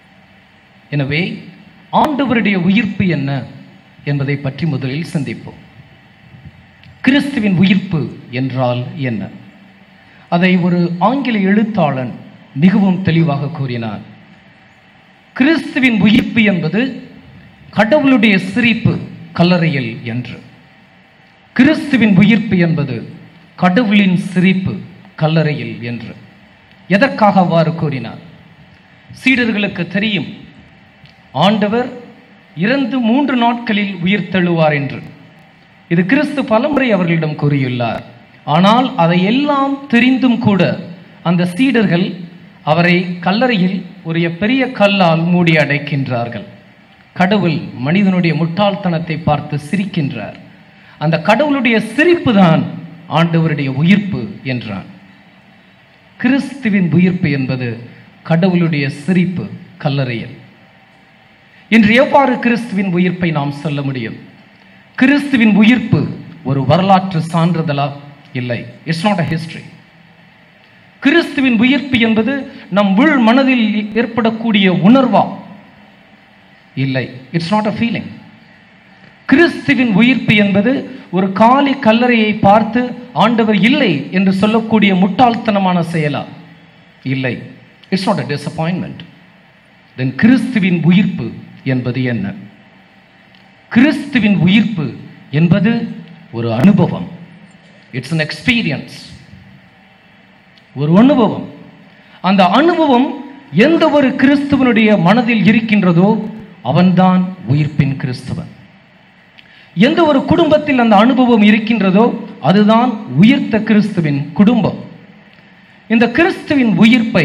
Speaker 10: எனவே ஆண்டவருடைய உயிர்ப்பு என்ன என்பதை பற்றி முதலில் சிந்திப்போம். கிறிஸ்துவின் உயிர்ப்பு என்றால் என்ன? அதை ஒரு ஆங்கில எழுத்தாளன் மிகவும் தெளிவாக கூறினார். கிறிஸ்துவின் உயிர்ப்பு என்பது கடவுளுடைய சிரிப்பு கல்லறையில் என்று. கிறிஸ்துவின் உயிர்ப்பு என்பது கடவுளின் சிரிப்பு கல்லறையில் என்று. எதற்காக அவ்வாறு கூறினார்? சீடர்களுக்கு தெரியும் ஆண்டவர் இறந்து 3 நாட்களில் உயிர் தெழுவார் என்று. இது கிறிஸ்து பலமுறை அவர்களிடம் கூறியுள்ளார். ஆனால் அதையெல்லாம் தெரிந்தும் கூட அந்த சீடர்கள் அவரை கல்லறையில் ஒரு பெரிய கல்லால் மூடி அடைக்கின்றார்கள். கடவுள் மனிதனுடைய முட்டாள்தனத்தை பார்த்து சிரிக்கின்றார். அந்த கடவுளுடைய சிரிப்பு தான் ஆண்டவருடைய உயிர்ப்பு என்றான். கிறிஸ்துவின் உயிர்ப்பு என்பது கடவுளுடைய சிரிப்பு கல்லறையில். இன்று எவ்வாறு கிறிஸ்துவின் உயிர்ப்பை நாம் சொல்ல முடியும்? கிறிஸ்துவின் உயிர்ப்பு ஒரு வரலாற்று சான்றிதழா? இல்லை. It's not a history. கிறிஸ்துவின் உயிர்ப்பு என்பது நம் உள் மனதில் ஏற்படக்கூடிய உணர்வா? இல்லை. It's not a feeling. கிறிஸ்துவின் உயிர்ப்பு என்பது ஒரு காலி கல்லறையை பார்த்து ஆண்டவர் இல்லை என்று சொல்லக்கூடிய முட்டாள்தனமான செயலா? இல்லை. It's not a disappointment. Then கிறிஸ்துவின் உயிர்ப்பு என்பது என்ன? கிறிஸ்துவின் உயிர்ப்பு என்பது ஒரு அனுபவம். It's an experience. ஒரு அனுபவம். அந்த அனுபவம் எந்த ஒரு கிறிஸ்துவனுடைய மனதில் இருக்கின்றதோ அவன்தான் உயிர்ப்பின் கிறிஸ்துவன். எந்த ஒரு குடும்பத்தில் அந்த அனுபவம் இருக்கின்றதோ அதுதான் உயிர்த்த கிறிஸ்துவின் குடும்பம். இந்த கிறிஸ்துவின் உயிர்ப்பை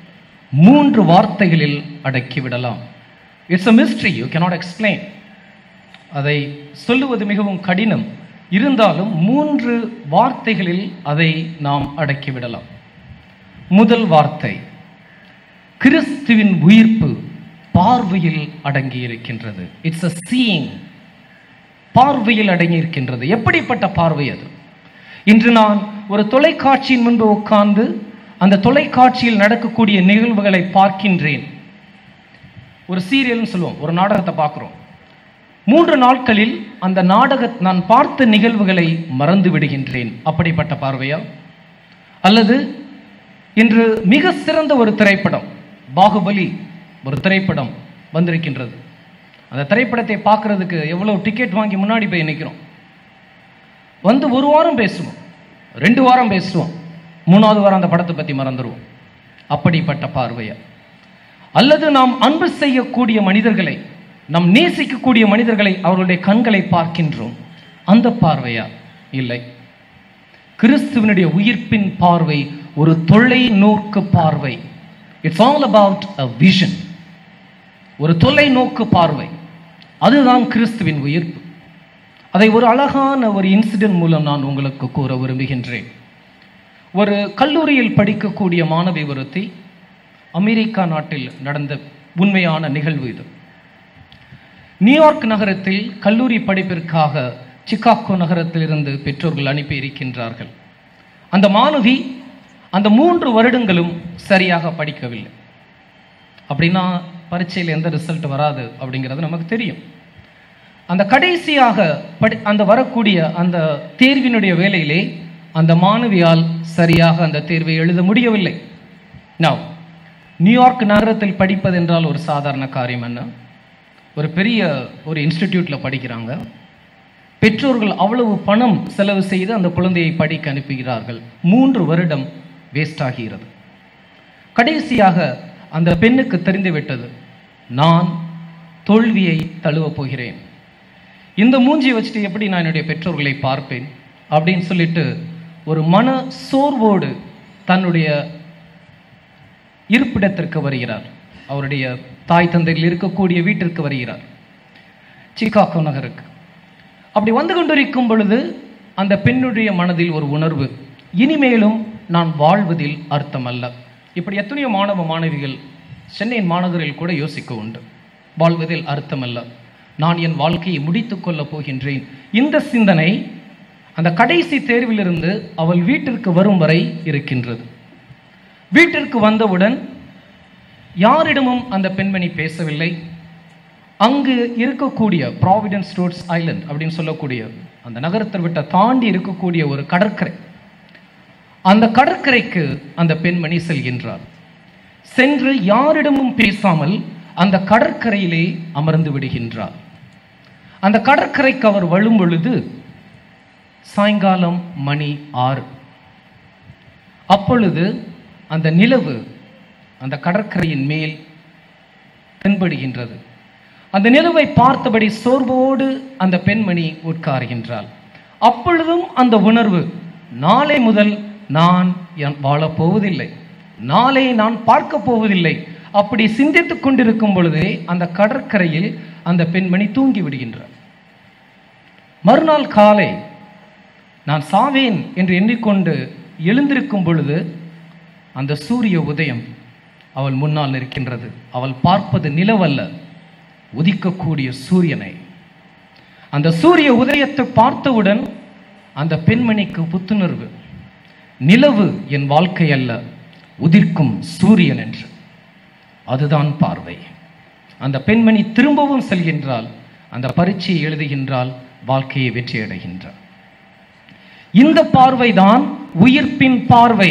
Speaker 10: 3 வார்த்தைகளில் அடக்கிவிடலாம். It's a mystery, you cannot explain. அதை சொல்லுவது மிகவும் கடினம். இருந்தாலும் 3 வார்த்தைகளில் அதை நாம் அடக்கிவிடலாம். முதல் வார்த்தை, கிறிஸ்துவின் உயிர்ப்பு பார்வையில் அடங்கி இருக்கின்றது. It's a seeing. பார்வையில் அடங்கி இருக்கின்றது. எப்படிப்பட்ட பார்வை அது? இன்று நான் ஒரு தொலைக்காட்சியின் முன்பு உட்கார்ந்து அந்த தொலைக்காட்சியில் நடக்கக்கூடிய நிகழ்வுகளை பார்க்கின்றேன். ஒரு சீரியல்னு சொல்லுவோம், ஒரு நாடகத்தை பார்க்கிறோம். 3 நாட்களில் அந்த நான் பார்த்த நிகழ்வுகளை மறந்து விடுகின்றேன். அப்படிப்பட்ட பார்வையா? அல்லது இன்று மிக சிறந்த ஒரு திரைப்படம் பாகுபலி ஒரு திரைப்படம் வந்திருக்கின்றது. அந்த திரைப்படத்தை பார்க்கறதுக்கு எவ்வளவு டிக்கெட் வாங்கி முன்னாடி போய் நிற்கிறோம். வந்து 1 வாரம் பேசுவோம், 2 வாரம் பேசுவோம், 3வது வாரம் அந்த படத்தை பற்றி மறந்துடுவோம். அப்படிப்பட்ட பார்வையா? அல்லது நாம் அன்பு செய்யக்கூடிய மனிதர்களை, நாம் நேசிக்கக்கூடிய மனிதர்களை, அவர்களுடைய கண்களை பார்க்கின்றோம். அந்த பார்வையா? இல்லை. கிறிஸ்துவனுடைய உயிர்ப்பின் பார்வை ஒரு தொலைநோக்கு பார்வை. It's all about a vision. ஒரு தொலைநோக்கு பார்வை. அதுதான் கிறிஸ்துவின் உயிர்ப்பு. அதை ஒரு அழகான ஒரு இன்சிடென்ட் மூலம் நான் உங்களுக்கு கூற விரும்புகின்றேன். ஒரு கல்லூரியில் படிக்கக்கூடிய மாணவி ஒருத்தி, அமெரிக்கா நாட்டில் நடந்த உண்மையான நிகழ்வு இது. நியூயார்க் நகரத்தில் கல்லூரி படிப்பிற்காக சிகாகோ நகரத்திலிருந்து பெற்றோர்கள் அனுப்பி இருக்கின்றார்கள். அந்த மாணவி அந்த 3 வருடங்களும் சரியாக படிக்கவில்லை. அப்படின்னா பரீட்சையில் எந்த ரிசல்ட் வராது அப்படிங்கிறது நமக்கு தெரியும். அந்த கடைசியாக அந்த வரக்கூடிய அந்த தேர்வினுடைய வேளையிலே அந்த மாணவியால் சரியாக அந்த தேர்வை எழுத முடியவில்லை. நியூயார்க் நகரத்தில் படிப்பது என்றால் ஒரு சாதாரண காரியம் என்ன? ஒரு பெரிய ஒரு இன்ஸ்டிடியூட்ல படிக்கிறாங்க. பெற்றோர்கள் அவ்வளவு பணம் செலவு செய்து அந்த குழந்தையை படிக்க அனுப்புகிறார்கள். 3 வருடம் வேஸ்ட் ஆகிறது. கடைசியாக அந்த பெண்ணுக்கு தெரிந்துவிட்டது, நான் தோல்வியை தழுவ போகிறேன், இந்த மூஞ்சியை வச்சுட்டு எப்படி நான் என்னுடைய பெற்றோர்களை பார்ப்பேன் அப்படின்னு சொல்லிட்டு ஒரு மன சோர்வோடு தன்னுடைய இருப்பிடத்திற்கு வருகிறார். அவருடைய தாய் தந்தையில் இருக்கக்கூடிய வீட்டிற்கு வருகிறார், சிகாகோ நகருக்கு. அப்படி வந்து கொண்டிருக்கும் பொழுது அந்த பெண்ணுடைய மனதில் ஒரு உணர்வு, இனிமேலும் நான் வாழ்வதில் அர்த்தம் அல்ல. இப்படி எத்தனையோ மாணவ மாணவிகள் சென்னையின் மாநகரில் கூட யோசிக்க உண்டு. வாழ்வதில் அர்த்தம் அல்ல, நான் என் வாழ்க்கையை முடித்துக் கொள்ளப் போகின்றேன். இந்த சிந்தனை அந்த கடைசி தேர்விலிருந்து அவள் வீட்டிற்கு வரும் வரை இருக்கின்றது. வீட்டிற்கு வந்தவுடன் யாரிடமும் அந்த பெண்மணி பேசவில்லை. அங்கு இருக்கக்கூடிய ப்ராவிடன்ஸ் ரோட்ஸ் ஐலண்ட் அப்படின்னு சொல்லக்கூடிய அந்த நகரத்தை விட்ட தாண்டி இருக்கக்கூடிய ஒரு கடற்கரை, அந்த கடற்கரைக்கு அந்த பெண்மணி செல்கின்றார். சென்று யாரிடமும் பேசாமல் அந்த கடற்கரையிலே அமர்ந்து விடுகின்றார். அந்த கடற்கரைக்கு அவர் வரும் பொழுது சாயங்காலம் மணி 6. அப்பொழுது அந்த நிலவு அந்த கடற்கரையின் மேல் தென்படுகின்றது. அந்த நிலவை பார்த்தபடி சோர்வோடு அந்த பெண்மணி உட்கார்கின்றாள். அப்பொழுதும் அந்த உணர்வு, நாளை முதல் நான் வாழப்போவதில்லை, நாளை நான் பார்க்க போவதில்லை. அப்படி சிந்தித்துக் கொண்டிருக்கும் பொழுதே அந்த கடற்கரையில் அந்த பெண்மணி தூங்கி விடுகின்றார். மறுநாள் காலை நான் சாவேன் என்று எண்ணிக்கொண்டு எழுந்திருக்கும் பொழுது அந்த சூரிய உதயம் அவள் முன்னால் நிற்கின்றது. அவள் பார்ப்பது நிலவல்ல, உதிக்கக்கூடிய சூரியனை. அந்த சூரிய உதயத்தை பார்த்தவுடன் அந்த பெண்மணிக்கு புத்துணர்வு, நிலவு என் வாழ்க்கை அல்ல, உதிர்க்கும் சூரியன் என்று. அதுதான் பார்வை. அந்த பெண்மணி திரும்பவும் செல்கின்றாள், அந்த பரீட்சையை எழுதுகின்றாள், வாழ்க்கையை வெற்றி அடைகின்றாள். இந்த பார்வைதான் உயிர்ப்பின் பார்வை.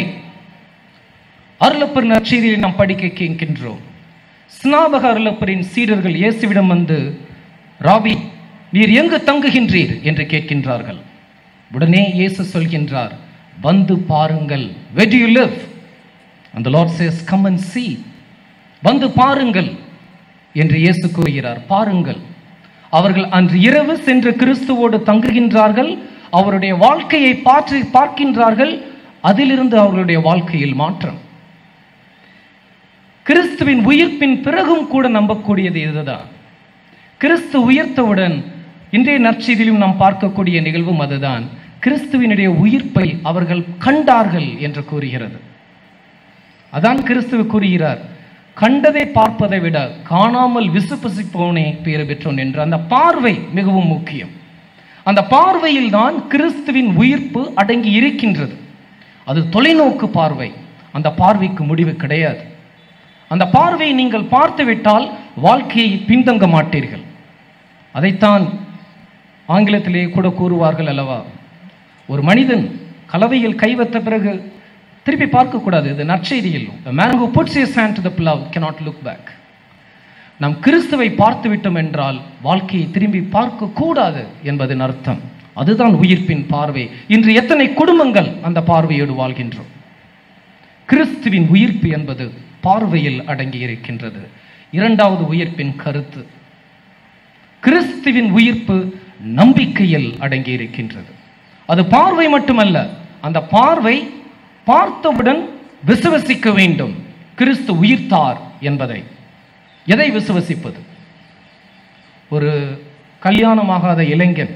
Speaker 10: அருளப்பர் நற்செய்தியை நாம் படிக்க கேட்கின்றோம். ஸ்நாபக அருளப்பரின் சீடர்கள் இயேசுவிடம் வந்து, ராபி, நீர் எங்கு தங்குகின்றீர் என்று கேட்கின்றார்கள். உடனே இயேசு சொல்கின்றார், வந்து பாருங்கள். Where do you live? And the Lord says, come and see. வந்து பாருங்கள் என்று இயேசு கூறுகிறார். பாருங்கள், அவர்கள் அன்று இரவு சென்று கிறிஸ்துவோடு தங்குகின்றார்கள், அவருடைய வாழ்க்கையை பார்க்கின்றார்கள், அதிலிருந்து அவர்களுடைய வாழ்க்கையில் மாற்றம். கிறிஸ்துவின் உயிர்ப்பின் பிறகும் கூட நம்பக்கூடியது இதுதான். கிறிஸ்து உயிர்த்தவுடன் இன்றைய நற்செய்தியிலும் நாம் பார்க்கக்கூடிய நிகழ்வும் அதுதான். கிறிஸ்துவினுடைய உயிர்ப்பை அவர்கள் கண்டார்கள் என்று கூறுகிறது. அதான் கிறிஸ்துவ கூறுகிறார், கண்டதை பார்ப்பதை விட காணாமல் விசுவசிப்பவனே பேறு பெற்றோன் என்று. அந்த பார்வை மிகவும் முக்கியம். அந்த பார்வையில் தான் கிறிஸ்துவின் உயிர்ப்பு அடங்கி இருக்கின்றது. அது தொலைநோக்கு பார்வை. அந்த பார்வைக்கு முடிவு கிடையாது. அந்த பார்வையை நீங்கள் பார்த்துவிட்டால் வாழ்க்கையை பின்தங்க மாட்டீர்கள். அதைத்தான் ஆங்கிலத்திலே கூட கூறுவார்கள் அல்லவா, ஒரு மனிதன் கலவையில் கை வைத்த பிறகு திருப்பி பார்க்கக்கூடாது. இது நற்செய்தியில், the man who puts his hand to the plough cannot look back. நாம் கிறிஸ்துவை பார்த்து விட்டோம் என்றால் வாழ்க்கையை திரும்பி பார்க்க கூடாது என்பதன் அர்த்தம். அதுதான் உயிர்ப்பின் பார்வை. இன்று எத்தனை குடும்பங்கள் அந்த பார்வையோடு வாழ்கின்றோம். கிறிஸ்துவின் உயிர்ப்பு என்பது பார்வையில் அடங்கி இருக்கின்றது. இரண்டாவது உயிர்ப்பின் கருத்து, கிறிஸ்துவின் உயிர்ப்பு நம்பிக்கையில் அடங்கி இருக்கின்றது. அது பார்வை மட்டுமல்ல, அந்த பார்வை பார்த்தவுடன் விசுவசிக்க வேண்டும் கிறிஸ்து உயிர்த்தார் என்பதை. எதை விசுவசிப்பது? ஒரு கல்யாணமாகாத இளைஞன்,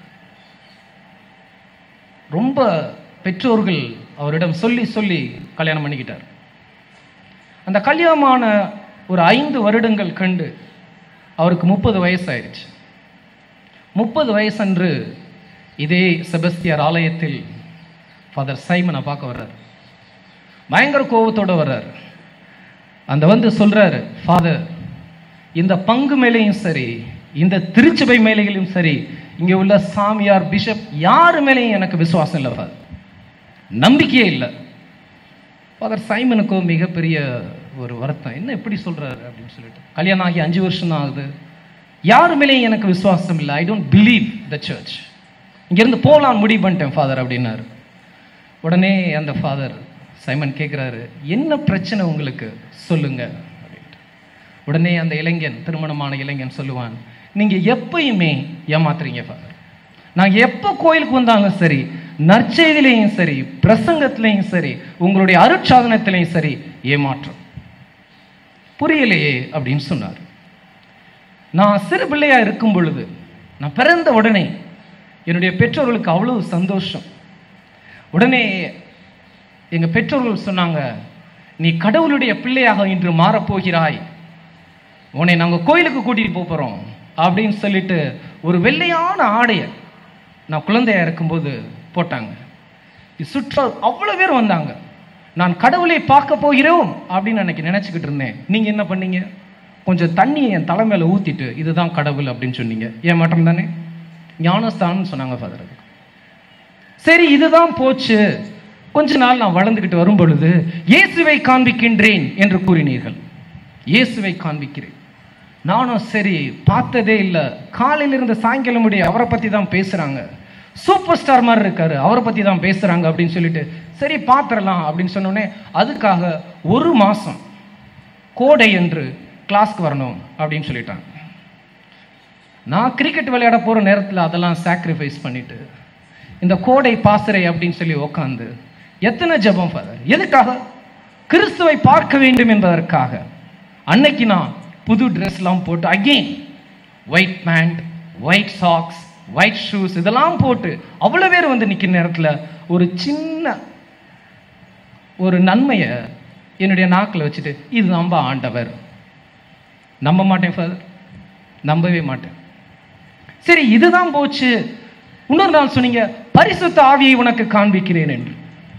Speaker 10: ரொம்ப பெற்றோர்கள் அவரிடம் சொல்லி சொல்லி கல்யாணம் பண்ணிக்கிட்டார். அந்த கல்யாணமான ஒரு 5 வருடங்கள் கண்டு அவருக்கு 30 வயசு ஆயிடுச்சு. 30 வயசன்று இதே செபஸ்தியார் ஆலயத்தில் ஃபாதர் சைமனை பார்க்க வர்றார். பயங்கர கோபத்தோடு வர்றார். அந்த வந்து சொல்றாரு, ஃபாதர், இந்த பங்கு மேலேயும் சரி, இந்த திருச்சபை மேலையிலும் சரி, இங்கே உள்ள சாமியார், பிஷப் யாரு மேலேயும் எனக்கு விசுவாசம் இல்லை ஃபாதர், நம்பிக்கையே இல்லை. ஃபாதர் சைமனுக்கோ மிகப்பெரிய ஒரு வருத்தம், என்ன எப்படி சொல்றாரு அப்படின்னு சொல்லிட்டு. கல்யாணம் ஆகி 5 வருஷம் தான் ஆகுது, யாரு மேலேயும் எனக்கு விசுவாசம் இல்லை, I don't believe the church, இங்கிருந்து போகலான்னு முடிவு பண்ணிட்டேன் ஃபாதர் அப்படின்னாரு. உடனே அந்த ஃபாதர் சைமன் கேட்குறாரு, என்ன பிரச்சனை உங்களுக்கு சொல்லுங்க அப்படின்ட்டு. உடனே அந்த இளைஞன், திருமணமான இளைஞன் சொல்லுவான், நீங்கள் எப்பயுமே ஏமாத்துறீங்க ஃபாதர், நாங்கள் எப்போ கோயிலுக்கு வந்தாலும் சரி, நற்செய்திலையும் சரி, பிரசங்கத்திலையும் சரி, உங்களுடைய அருட்சாதனத்திலையும் சரி, ஏமாற்றம், புரியலையே அப்படின்னு சொன்னார். நான் சிறு பிள்ளையா இருக்கும் பொழுது, நான் பிறந்த உடனே என்னுடைய பெற்றோர்களுக்கு அவ்வளவு சந்தோஷம். உடனே எங்க பெற்றோர்கள் சொன்னாங்க, நீ கடவுளுடைய பிள்ளையாக இன்று மாறப்போகிறாய், உன்னை நாங்கள் கோயிலுக்கு கூட்டிட்டு போறோம் அப்படின்னு சொல்லிட்டு ஒரு வெள்ளையான ஆடையை நான் குழந்தையா இருக்கும்போது போட்டாங்க. சுற்ற அவ்வளவு பேர் வந்தாங்க. நான் கடவுளை பார்க்க போகிறோம் அப்படின்னு அன்னைக்கு நினைச்சுக்கிட்டு இருந்தேன். நீங்க என்ன பண்ணீங்க? கொஞ்சம் தண்ணியை என் தலை மேல ஊத்திட்டு இதுதான் கடவுள் அப்படின்னு சொன்னீங்க. ஏன் மாற்றம் தானே? ஞானஸ்தானம் சொன்னாங்க ஃபாதர். சரி, இதுதான் போச்சு. கொஞ்ச நாள் நான் வளர்ந்துக்கிட்டு வரும் பொழுது இயேசுவை காண்பிக்கின்றேன் என்று கூறினீர்கள். இயேசுவை காண்பிக்கிறேன். நானும் சரி, பார்த்ததே இல்லை. காலையிலிருந்து சாயங்காலம் முடிய அவரை பத்தி தான் பேசுறாங்க, சூப்பர் ஸ்டார் மாதிரி இருக்காரு, அவரை பத்தி தான் பேசுறாங்க அப்படின்னு சொல்லிட்டு சரி பார்த்துடலாம் அப்படின்னு சொன்னோடனே அதுக்காக 1 மாசம் கோடை என்று கிளாஸ்க்கு வரணும் அப்படின்னு சொல்லிட்டாங்க. நான் கிரிக்கெட் விளையாட போற நேரத்தில் அதெல்லாம் சாக்ரிஃபைஸ் பண்ணிட்டு இந்த கோடை பாசறை அப்படின்னு சொல்லி உட்காந்து எத்தனை ஜெபம் ஃபாதர். எதுக்காக? கிறிஸ்துவை பார்க்க வேண்டும் என்பதற்காக. அன்னைக்கு நான் புது ட்ரெஸ்லாம் போட்டு, again white pant, white socks, white shoes இதெல்லாம் போட்டு அவ்வளவு பேர் வந்து நிற்கிற நேரத்தில் ஒரு சின்ன ஒரு நன்மையை என்னுடைய நாக்கில் வச்சுட்டு இது நம்ப ஆண்டவர். நம்ப மாட்டேன் ஃபாதர், நம்பவே மாட்டேன். சரி, இதுதான் போச்சு. இன்னொரு நாள் சொன்னீங்க, பரிசுத்த ஆவியை உனக்கு காண்பிக்கிறேன் என்று.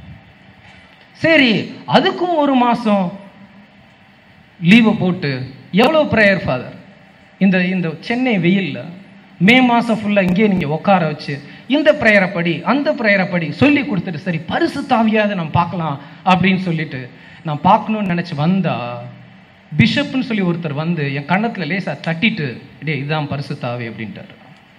Speaker 10: சரி, அதுக்கும் 1 மாசம் லீவை போட்டு எவ்வளவு பிரேயர் ஃபாதர். இந்த சென்னை வெயில்ல மே மாசம் ஃபுல்லா இங்கே நீங்க உட்கார வச்சு இந்த பிரேயரை படி அந்த பிரேயரை படி சொல்லி கொடுத்துட்டு, சரி பரிசுத்த ஆவியாவது நம்ம பார்க்கலாம் அப்படின்னு சொல்லிட்டு நான் பார்க்கணும்னு நினைச்சு வந்தா, பிஷப்னு சொல்லி ஒருத்தர் வந்து என் கண்ணத்துல லேசா தட்டிட்டு, டே இதுதான் பரிசுத்த ஆவி அப்படின்ட்டார்.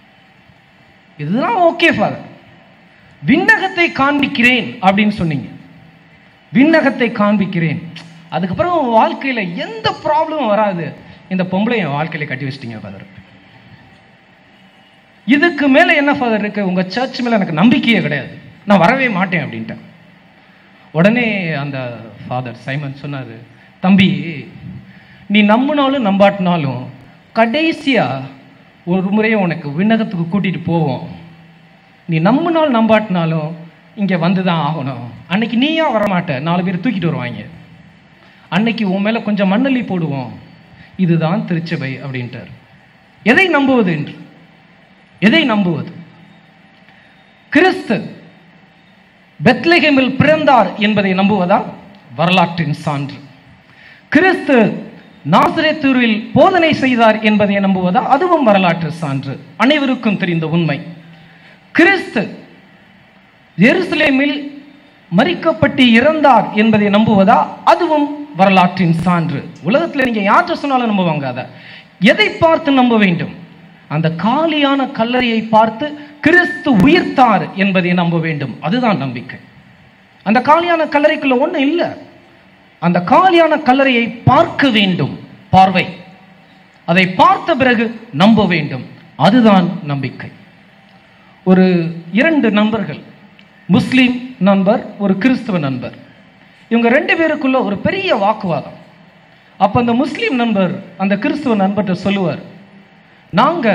Speaker 10: இதுதான் ஓகே ஃபாதர், விண்ணகத்தை காண்பிக்கிறேன் அப்படின்னு சொன்னீங்க. விண்ணகத்தை காண்பிக்கிறேன், அதுக்கப்புறம் உன் வாழ்க்கையில எந்த ப்ராப்ளமும் வராது. இந்த பொம்பளை என் வாழ்க்கையில கட்டி வச்சிட்டீங்க ஃபாதர். இதுக்கு மேல என்ன ஃபாதர் இருக்கு? உங்க சர்ச் மேல எனக்கு நம்பிக்கையே கிடையாது, நான் வரவே மாட்டேன் அப்படின்ட்டேன். உடனே அந்த ஃபாதர் சைமன் சொன்னாரு, தம்பி நீ நம்பினாலும் நம்பாட்டினாலும் கடைசியா ஒரு முறையை உனக்கு விண்ணகத்துக்கு கூட்டிட்டு போவோம். நீ நம்பினாலும் நம்பாட்டினாலும் இங்க வந்துதான் ஆகணும். அன்னைக்கு நீயா வரமாட்ட, 4 பேர் தூக்கிட்டு வருவாங்க. அன்னைக்கு உன் மேல கொஞ்சம் மண்ணள்ளி போடுவோம். இதுதான் திருச்சபை அப்படின்ட்டார். எதை நம்புவது என்று? எதை நம்புவது? கிறிஸ்து பெத்லகேமில் பிறந்தார் என்பதை நம்புவதா? வரலாற்றின் சான்று. கிறிஸ்து நாசரேத்தூரில் போதனை செய்தார் என்பதை நம்புவதா? அதுவும் வரலாற்று சான்று, அனைவருக்கும் தெரிந்த உண்மை. கிறிஸ்து எருசலேமில் மரிக்கப்பட்டு இறந்தார் என்பதை நம்புவதா? அதுவும் வரலாற்றின் சான்று. உலகத்தில் நீங்க யார்கிட்ட சொன்னாலும் நம்புவாங்க. அதை எதை பார்த்து நம்ப வேண்டும்? அந்த காலியான கல்லறையை பார்த்து கிறிஸ்து உயிர்த்தார் என்பதை நம்ப வேண்டும். அதுதான் நம்பிக்கை. அந்த காலியான கல்லறைக்குள்ள ஒண்ணு இல்லை. அந்த காலியான கல்லறையை பார்க்க வேண்டும், பார்வை. அதை பார்த்த பிறகு நம்ப வேண்டும். அதுதான் நம்பிக்கை. ஒரு 2 நண்பர்கள், முஸ்லிம் நண்பர், ஒரு கிறிஸ்தவ நண்பர். இவங்க 2 பேருக்குள்ள ஒரு பெரிய வாக்குவாதம். அப்ப அந்த முஸ்லிம் நண்பர் அந்த கிறிஸ்தவ நண்பர்கிட்ட சொல்லுவார், நாங்க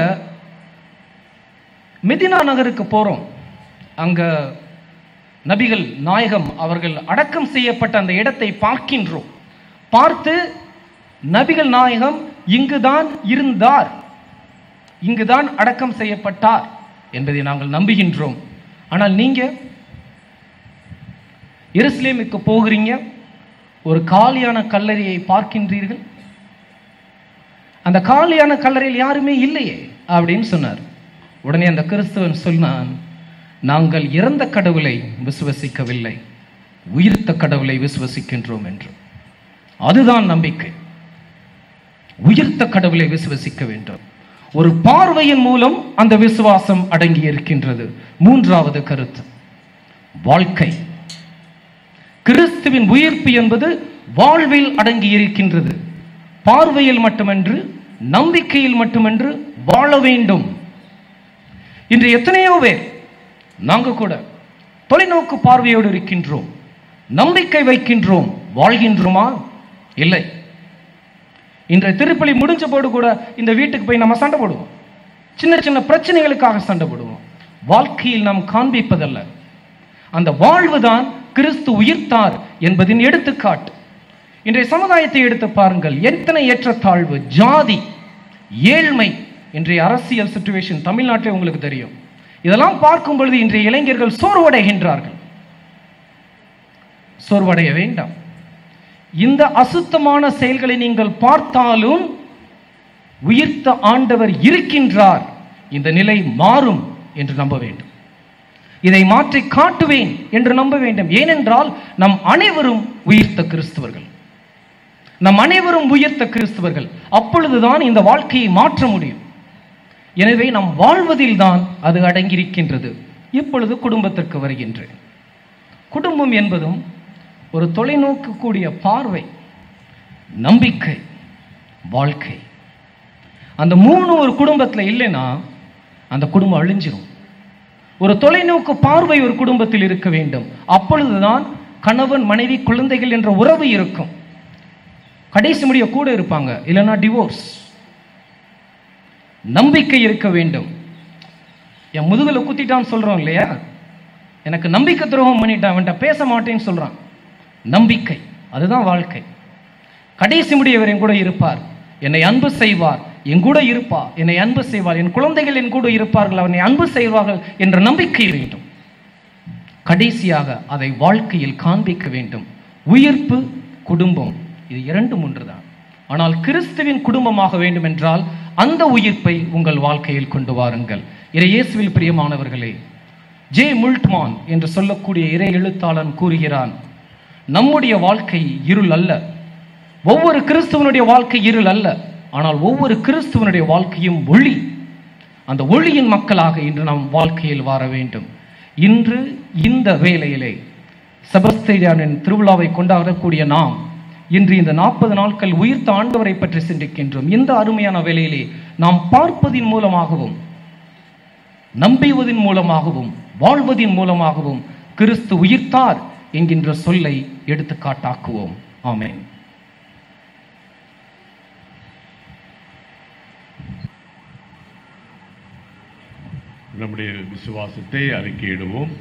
Speaker 10: மெதினா நகருக்கு போறோம், அங்க நபிகள் நாயகம் அவர்கள் அடக்கம் செய்யப்பட்ட அந்த இடத்தை பார்க்கின்றோம். பார்த்து நபிகள் நாயகம் இங்குதான் இருந்தார், இங்குதான் அடக்கம் செய்யப்பட்டார் என்பதை நாங்கள் நம்புகின்றோம். ஆனால் நீங்க எருசலேமுக்கு போகிறீங்க, ஒரு காலியான கல்லறையை பார்க்கின்றீர்கள், அந்த காலியான கல்லறையில் யாருமே இல்லையே அப்படின்னு சொன்னார். உடனே அந்த கிறிஸ்தவன் சொன்னான், நாங்கள் இறந்த கடவுளை விசுவசிக்கவில்லை, உயிர்த்த கடவுளை விசுவசிக்கின்றோம் என்று. அதுதான் நம்பிக்கை. உயிர்த்த கடவுளை விசுவசிக்க வேண்டும். ஒரு பார்வையின் மூலம் அந்த விசுவாசம் அடங்கி இருக்கின்றது. 3வது கருத்து, வாழ்க்கை. கிறிஸ்துவின் உயிர்ப்பு என்பது வாழ்வில் அடங்கி இருக்கின்றது. பார்வையில் மட்டுமன்று, நம்பிக்கையில் மட்டுமன்று, வாழ வேண்டும். இன்று எத்தனையோ பேர், நாங்க கூட தொலைநோக்கு பார்வையோடு இருக்கின்றோம், நம்பிக்கை வைக்கின்றோம், வாழ்கின்றோமா? இல்லை. இன்றைய திருப்பலி முடிஞ்ச போது கூட இந்த வீட்டுக்கு போய் நம்ம சண்டை போடுவோம், சின்ன சின்ன பிரச்சனைகளுக்காக சண்டை போடுவோம். வாழ்க்கையில் நாம் காண்பிப்பதல்ல, அந்த வாழ்வுதான் கிறிஸ்து உயிர்த்தார் என்பதின் எடுத்துக்காட்டு. இன்றைய சமுதாயத்தை எடுத்து பாருங்கள், எத்தனை ஏற்றத்தாழ்வு, ஜாதி, ஏழ்மை, இன்றைய அரசியல் சிச்சுவேஷன் தமிழ்நாட்டில் உங்களுக்கு தெரியும். இதெல்லாம் பார்க்கும் பொழுது இன்றைய இளைஞர்கள் சோர்வடைகின்றார்கள். சோர்வடைய வேண்டாம். இந்த அசுத்தமான செயல்களை நீங்கள் பார்த்தாலும் உயிர்த்த ஆண்டவர் இருக்கின்றார், இந்த நிலை மாறும் என்று நம்ப வேண்டும். இதை மாற்றி காட்டுவேன் என்று நம்ப வேண்டும். ஏனென்றால் நம் அனைவரும் உயிர்த்த கிறிஸ்தவர்கள், நம் அனைவரும் உயிர்த்த கிறிஸ்தவர்கள். அப்பொழுதுதான் இந்த வாழ்க்கையை மாற்ற முடியும். எனவே நம் வாழ்வதில் தான் அது அடங்கியிருக்கின்றது. இப்பொழுது குடும்பத்திற்கு வருகின்றேன். குடும்பம் என்பதும் ஒரு தொலைநோக்கு கூடிய பார்வை, நம்பிக்கை, வாழ்க்கை. அந்த 3 ஒரு குடும்பத்தில் இல்லைன்னா அந்த குடும்பம் அழிஞ்சிரும். ஒரு தொலைநோக்கு பார்வை ஒரு குடும்பத்தில் இருக்க வேண்டும். அப்பொழுதுதான் கணவன், மனைவி, குழந்தைகள் என்ற உறவு இருக்கும். கடைசி முடிய கூட இருப்பாங்க, இல்லைன்னா டிவோர்ஸ். நம்பிக்கை இருக்க வேண்டும். என் முதுகுல குத்திட்டான்னு சொல்றோம் இல்லையா, எனக்கு நம்பிக்கை துரோகம் பண்ணிட்டான், அவன்கிட்ட பேச மாட்டேன்னு சொல்றான். நம்பிக்கை, அதுதான் வாழ்க்கை. கடைசி முடிய வரை என் கூட இருப்பார், என்னை அன்பு செய்வார், என் கூட இருப்பார், என்னை அன்பு செய்வார், என் குழந்தைகள் என் கூட இருப்பார்கள், அவனை அன்பு செய்வார்கள் என்ற நம்பிக்கை வேண்டும். கடைசியாக அதை வாழ்க்கையில் காண்பிக்க வேண்டும். உயிர்ப்பு, குடும்பம், இது 2-3 தான். ஆனால் கிறிஸ்துவின் குடும்பமாக வேண்டும் என்றால் அந்த உயிர்ப்பை உங்கள் வாழ்க்கையில் கொண்டு வாருங்கள். இயேசுவில் பிரியமானவர்களே, ஜே முல்ட்மான் என்று சொல்லக்கூடிய இறை எழுத்தாளன் கூறுகிறான், நம்முடைய வாழ்க்கை இருள் அல்ல, ஒவ்வொரு கிறிஸ்துவனுடைய வாழ்க்கை இருள் அல்ல, ஆனால் ஒவ்வொரு கிறிஸ்துவனுடைய வாழ்க்கையும் ஒளி. அந்த ஒளியின் மக்களாக இன்று நாம் வாழ்க்கையில் வாழ வேண்டும். இன்று இந்த வேளையிலே செபஸ்தியானின் திருவிழாவை கொண்டாடக்கூடிய நாம் இன்று இந்த 40 நாட்கள் உயிர்த்த ஆண்டவரை பற்றி சிந்திக்கின்றோம். இந்த அருமையான வேளையிலே நாம் பார்ப்பதின் மூலமாகவும் நம்புவதின் மூலமாகவும் வாழ்வதின் மூலமாகவும் கிறிஸ்து உயிர்த்தார் என்கின்ற சொல்லை எடுத்துக்காட்டாக்குவோம். ஆமென்.
Speaker 6: நம்முடைய விசுவாசத்தை அறிக்கையிடுவோம்.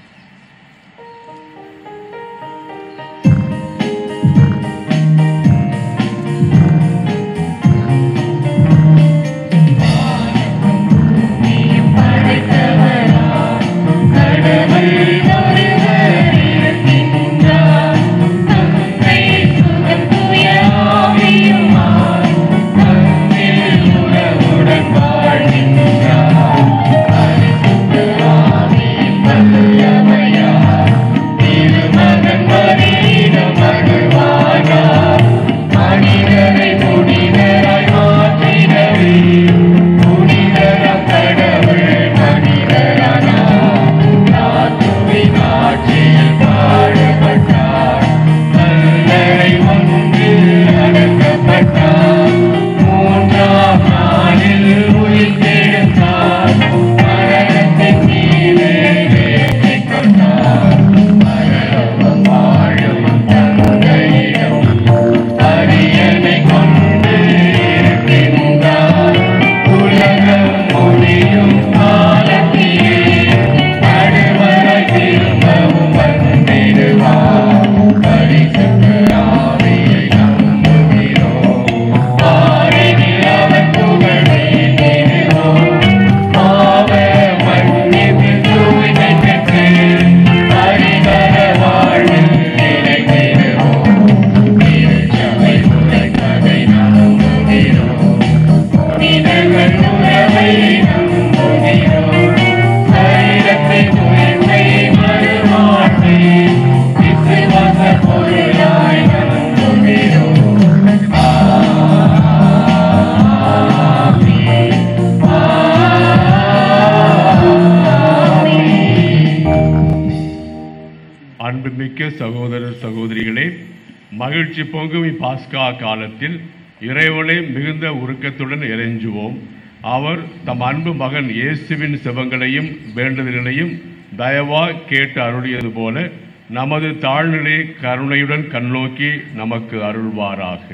Speaker 6: அன்புமிக்க சகோதரர் சகோதரிகளே, மகிழ்ச்சி பொங்கும் பாஸ்கா காலத்தில் இறைவனை மிகுந்த உருக்கத்துடன் இறைஞ்சுவோம். அவர் தம் அன்பு மகன் இயேசுவின் செபங்களையும் வேண்டுதல்களையும் தயவா கேட்டு அருளியது போல நமது தாழ்நிலை கருணையுடன் கண்ணோக்கி நமக்கு அருள்வாராக.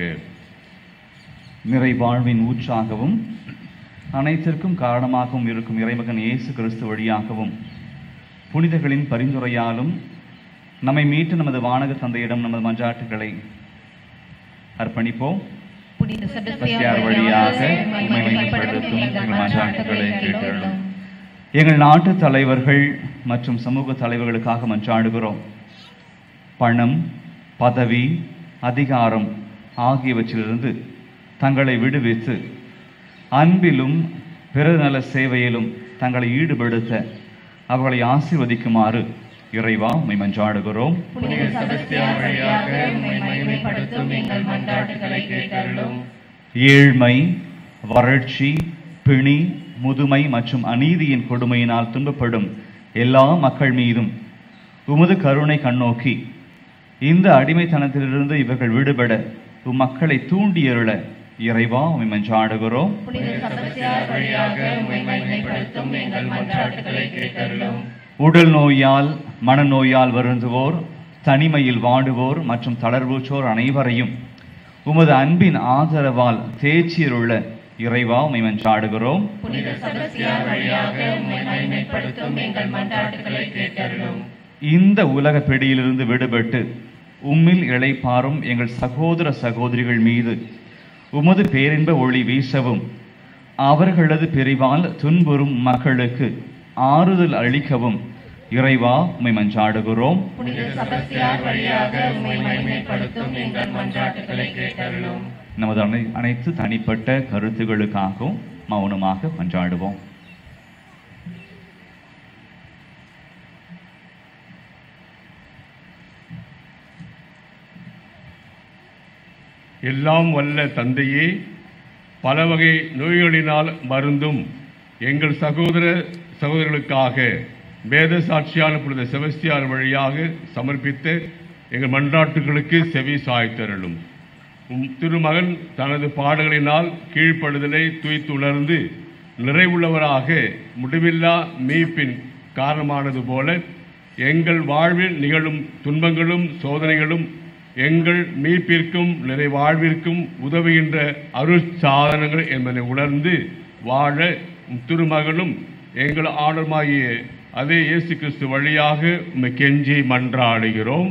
Speaker 11: நிறைவாழ்வின் ஊற்றாகவும் அனைத்திற்கும் காரணமாகவும் இருக்கும் இறைமகன் இயேசு கிறிஸ்து வழியாகவும் புனிதர்களின் பரிந்துரையாலும் நம்மை மீட்டு நமது வானக தந்தையிடம் நமது மன்றாட்டுகளை அர்ப்பணிப்போம். வழியாக மன்றாட்டுகளை கேட்டருளும். எங்கள் நாட்டு தலைவர்கள் மற்றும் சமூக தலைவர்களுக்காக மன்றாடுகிறோம். பணம், பதவி, அதிகாரம் ஆகியவற்றிலிருந்து தங்களை விடுவித்து அன்பிலும் பிறர் நல சேவையிலும் தங்களை ஈடுபடுத்த அவர்களை ஆசீர்வதிக்குமாறு இறைவா உம்மை மன்றாடுகிறோம். ஏழ்மை, வறட்சி, பிணி, முதுமை மற்றும் அநீதியின் கொடுமையினால் துன்பப்படும் எல்லா மக்கள் மீதும் உமது கருணை கண்ணோக்கி இந்த அடிமைத்தனத்திலிருந்து இவர்கள் விடுபட மக்களை தூண்டியருள இறைவா உம்மை மன்றாடுகிறோம். உடல் நோயால் மனநோயால் வருந்துவோர், தனிமையில் வாடுவோர் மற்றும் தளர்வுற்றோர் அனைவரையும் உமது அன்பின் ஆதரவால் தேர்ச்சியருள்ள இறைவா உம்மை மன்றாடுகிறோம். இந்த உலக பிடியிலிருந்து விடுபட்டு உம்மில் இளைப்பாறும் எங்கள் சகோதர சகோதரிகள் மீது உமது பேரின்ப ஒளி வீசவும் அவர்களது பிரிவால் துன்புறும் மக்களுக்கு ஆறுதல் அளிக்கவும் இறைவா உம்மை மன்றாடுகிறோம். நமது அனைத்து தனிப்பட்ட கருத்துகளுக்காகவும் மௌனமாக மன்றாடுவோம்.
Speaker 6: எல்லாம் வல்ல தந்தையே, பல வகை நோய்களினால் மருந்தும் எங்கள் சகோதரர்களுக்காக வேத சாட்சியான புனித செபஸ்தியார் வழியாக சமர்ப்பித்த எங்கள் மன்றாட்டுகளுக்கு செவி சாய்த்தருளும். திருமகன் தனது பாடுகளினால் கீழ்ப்படுதலை துய்த்துணர்ந்து நிறைவுள்ளவராக முடிவில்லா மீட்பின் காரணமானது போல எங்கள் வாழ்வில் நிகழும் துன்பங்களும் சோதனைகளும் எங்கள் மீட்பிற்கும் நிறைவாழ்விற்கும் உதவுகின்ற அருள் சாதனங்கள் என்பதை உணர்ந்து வாழ திருமகனும் எங்கள் ஆண்டவருமாகிய அதே இயேசு கிறிஸ்து வழியாக உம்மை கெஞ்சி மன்றாடுகிறோம்.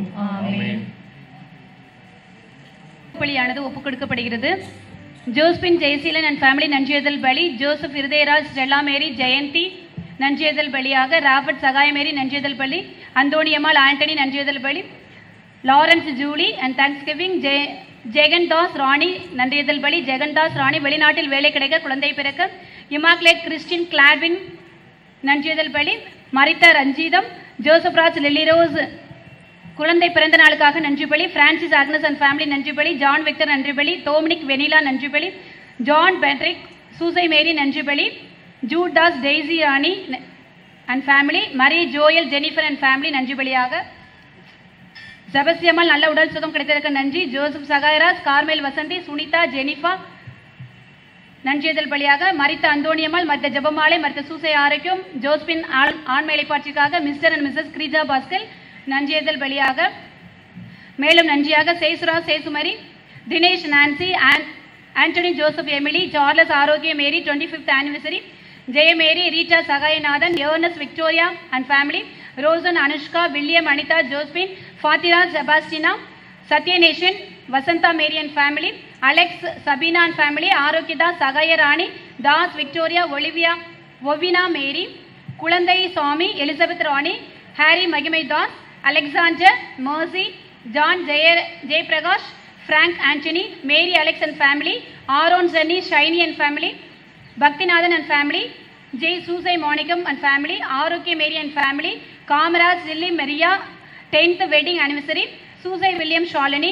Speaker 4: பலியானது ஒப்புக் கொடுக்கப்படுகிறது. ஜோஸ்பின் ஜெயசீலன் அண்ட் ஃபேமிலி நன்றியதல் பலி, Joseph Irudayaraj, Stella Mary, Jayanthi நன்றியதல் பலியாக, ராபர்ட் சகாயமேரி நன்றியதல் பலி, அந்தோணியம்மாள் ஆண்டனி நன்றியதல் பலி, Lawrence Julie and thanksgiving, Jegandas Rani நன்றியதல் பலி, ஜெகன்தாஸ் ராணி வெளிநாட்டில் வேலை கிடைக்க குழந்தை பிறக்க, இமாக்லேட் கிறிஸ்டின் கிளாட்வின் நன்றியதல் பலி, மரித்த Ranjitham, Joseph Raj Lily Rose குழந்தை பிறந்த நாளுக்காக நன்றி பலி, பிரான்சிஸ் ஆக்னஸ் அண்ட் ஃபேமிலி நன்றி பலி, ஜான் விக்டர் நன்றி பலி, டோமினிக் வெனிலா நன்றி பலி, ஜான் பேட்ரிக், சூசை மேரி நன்றி பலி, Judas Daisy Rani and family, Mary Joel Jennifer and family நன்றி பலியாக, செபஸ்தியம்மாள் நல்ல உடல் சுகம் கிடைத்ததற்கு நன்றி, Joseph Sagayaraj, Carmel Vasanthi, Sunitha, Jennifer நன்றியதல் பலியாக, மரித்த அந்தோணியம்மாள், மரித்த ஜெபமாலை, மரித்த சூசை ஆரோக்கியம், ஜோஸ்பின் ஆண்மேலை பாட்சிக்காக mister and missus Girija Pascal நன்றியதல் பலியாக, மேலும் நன்றியாக சேசுரா Sesumari, Dinesh Nancy, Antony Joseph Emily, Charles Arokia Mary 25th anniversary, Jayamary, Rita Sahayanathan, யோனஸ் Victoria and family, Roshan Anushka, William Anitha Josephine, ஃபாத்திரா Sebastina, Sathyanesan, Vasantha Mary and family, Alex Sabina and family, ஆரோக்கியதா சகாய ராணி, தாஸ் விக்டோரியா, ஒவினா மேரி, குழந்தை Swamy, Elizabeth Rani, Harry Magimai Das, Alexander, Mercy, John Jayaprakash, Frank Antony, Mary Alex and family, Aaron Jenny, Shiny and family, Bakthinathan and family, Jai Susai மோனிகம் and family, Arokia Mary and family, Kamaraj ஜில்லி மெரியா 10th wedding anniversary, Susai William Shalini.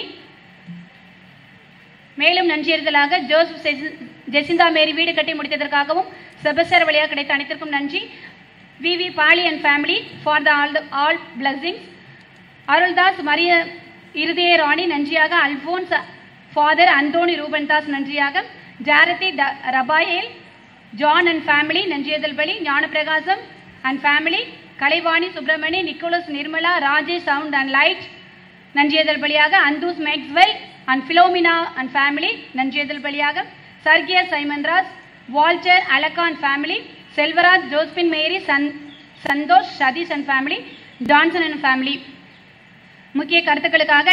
Speaker 4: மேலும் நன்றியறிதலாக Joseph Jesintha மேரி வீடு கட்டி முடித்ததற்காகவும் செபஸ்டர் வழியாக கிடைத்த அனைத்திற்கும் நன்றி. வி பாலி and family for the all blessings. Aruldas Mariya Irudaya Rani நன்றியாக, அல்போன்ஸ் ஃபாதர் அந்தோனி ரூபன்தாஸ் நன்றியாக, ஜாரதி ரபாயேல், ஜான் அண்ட் ஃபேமிலி நன்றியதல் பலி, Gnanaprakasam and family, Kalaivani Subramani, Nicholas Nirmala, Rajesh sound and light நன்றியதல் பலியாக, அந்தூஸ் Maxwell and Philomina and family நன்றியதல் பலியாக, சர்கிய சைமன்ராஜ், வால்டர் அலக்கா and family, Selvaraj, Josephine Mary, Santhosh, Sathish and family, Johnson and family. முக்கிய கருத்துக்களுக்காக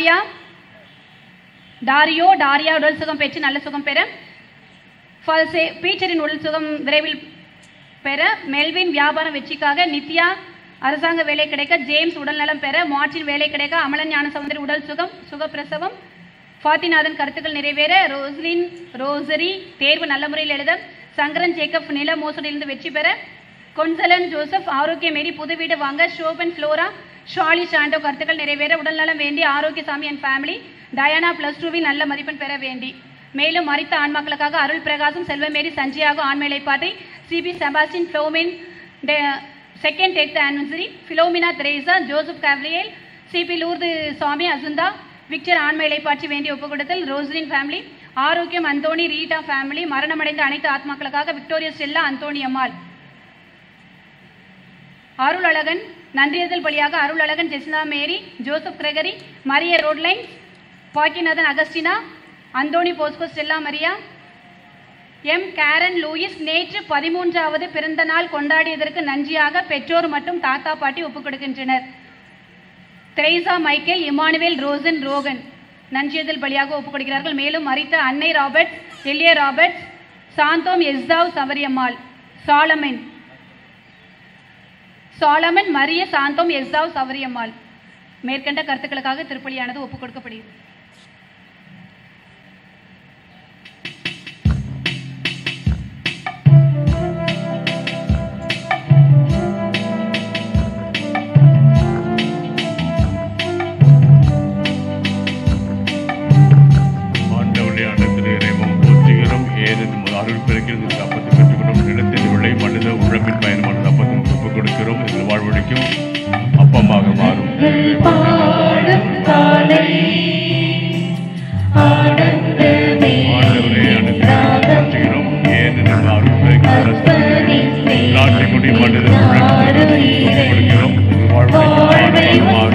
Speaker 4: டாரியா உடல் சுகம் பெற்று நல்ல சுகம் பெற, பீட்டரின் உடல் சுகம் விரைவில் பெற, மெல்வின் வியாபாரம் வெற்றிக்காக, நித்யா அரசாங்க வேலை கிடைக்க, ஜேம்ஸ் உடல்நலம் பெற, மார்டின் வேலை கிடைக்க, அமலன் ஞானசமுந்தரி உடல் சுகம் சுகப்பிரசவம், ஃபாத்திநாதன் கருத்துக்கள் நிறைவேற, ரோஸ்லின் ரோசரி தேர்வு நல்ல முறையில் எழுத, சங்கரன் ஜேக்கப் நில மோசடியிலிருந்து வெற்றி பெற, கொன்சலன் ஜோசப் ஆரோக்கிய மேரி புது வீடு வாங்க, ஷோபன் ஃப்ளோரா ஷாலி சாண்டோ கருத்துக்கள் நிறைவேற, உடல்நலம் வேண்டி ஆரோக்கியசாமி அண்ட் ஃபேமிலி, டயானா +2 நல்ல மதிப்பெண் பெற வேண்டி. மேலும் மரித்த ஆண்மக்களுக்காக அருள் பிரகாசம், செல்வமேரி, சஞ்சியாகு ஆண்மேலை பாட்டை, சிபி செபாஸ்டின், ஃப்ளோமின் 2nd 10th anniversary, Philomina Theresa, Joseph Gabriel, Sibi Lourdu Swamy, Assunta Victor ஆண்மேலை பாற்றி வேண்டி ஒப்புக் கொடுத்தல், Roslin family, Arokiam Anthony Rita family, மரணமடைந்த அனைத்து ஆத்மாக்களுக்காக Victoria Stella Anthony Ammal. Arul Azhagan நன்றியதல் பலியாக, Arul Azhagan, Jacintha Mary, Joseph Gregory, Mariya ரோட்லைன்ஸ், Packianathan Augustina, Anthony Bosco Stella Maria, M Karen Louis நேற்று 13வது பிறந்த நாள் கொண்டாடியதற்கு நன்றியாக பெற்றோர் மற்றும் தாத்தா பாட்டி ஒப்புக் கொடுக்கின்றனர். Theresa Michael, Emmanuel, Roshan, Rohan நன்றியதல் பலியாக ஒப்புக் கொடுக்கிறார்கள். மேலும் மரித்த அன்னை ராபர்ட்ஸ், எலிய ராபர்ட்ஸ், சாந்தோம் எஸ்தாவ் சவரியம்மாள், சாலமன் மரிய சாந்தோம் எஸ்தாவ் சவரியம்மாள். மேற்கண்ட கருத்துக்களுக்காக திருப்பலியானது ஒப்புக் கொடுக்கப்படுகிறது.
Speaker 6: அருள் பெருக்கிறது அப்பத்தை பெற்றுக்கொள்ளும் நிலத்தில் விளை மனித உழப்பின் பயணமானது அப்பத்தை ஒப்புக் கொடுக்கிறோம். இதில் வாழ்வழிக்கும் அப்பமாக மாறும். இப்படி மனிதன் கொடுக்கிறோம் வாழ்வை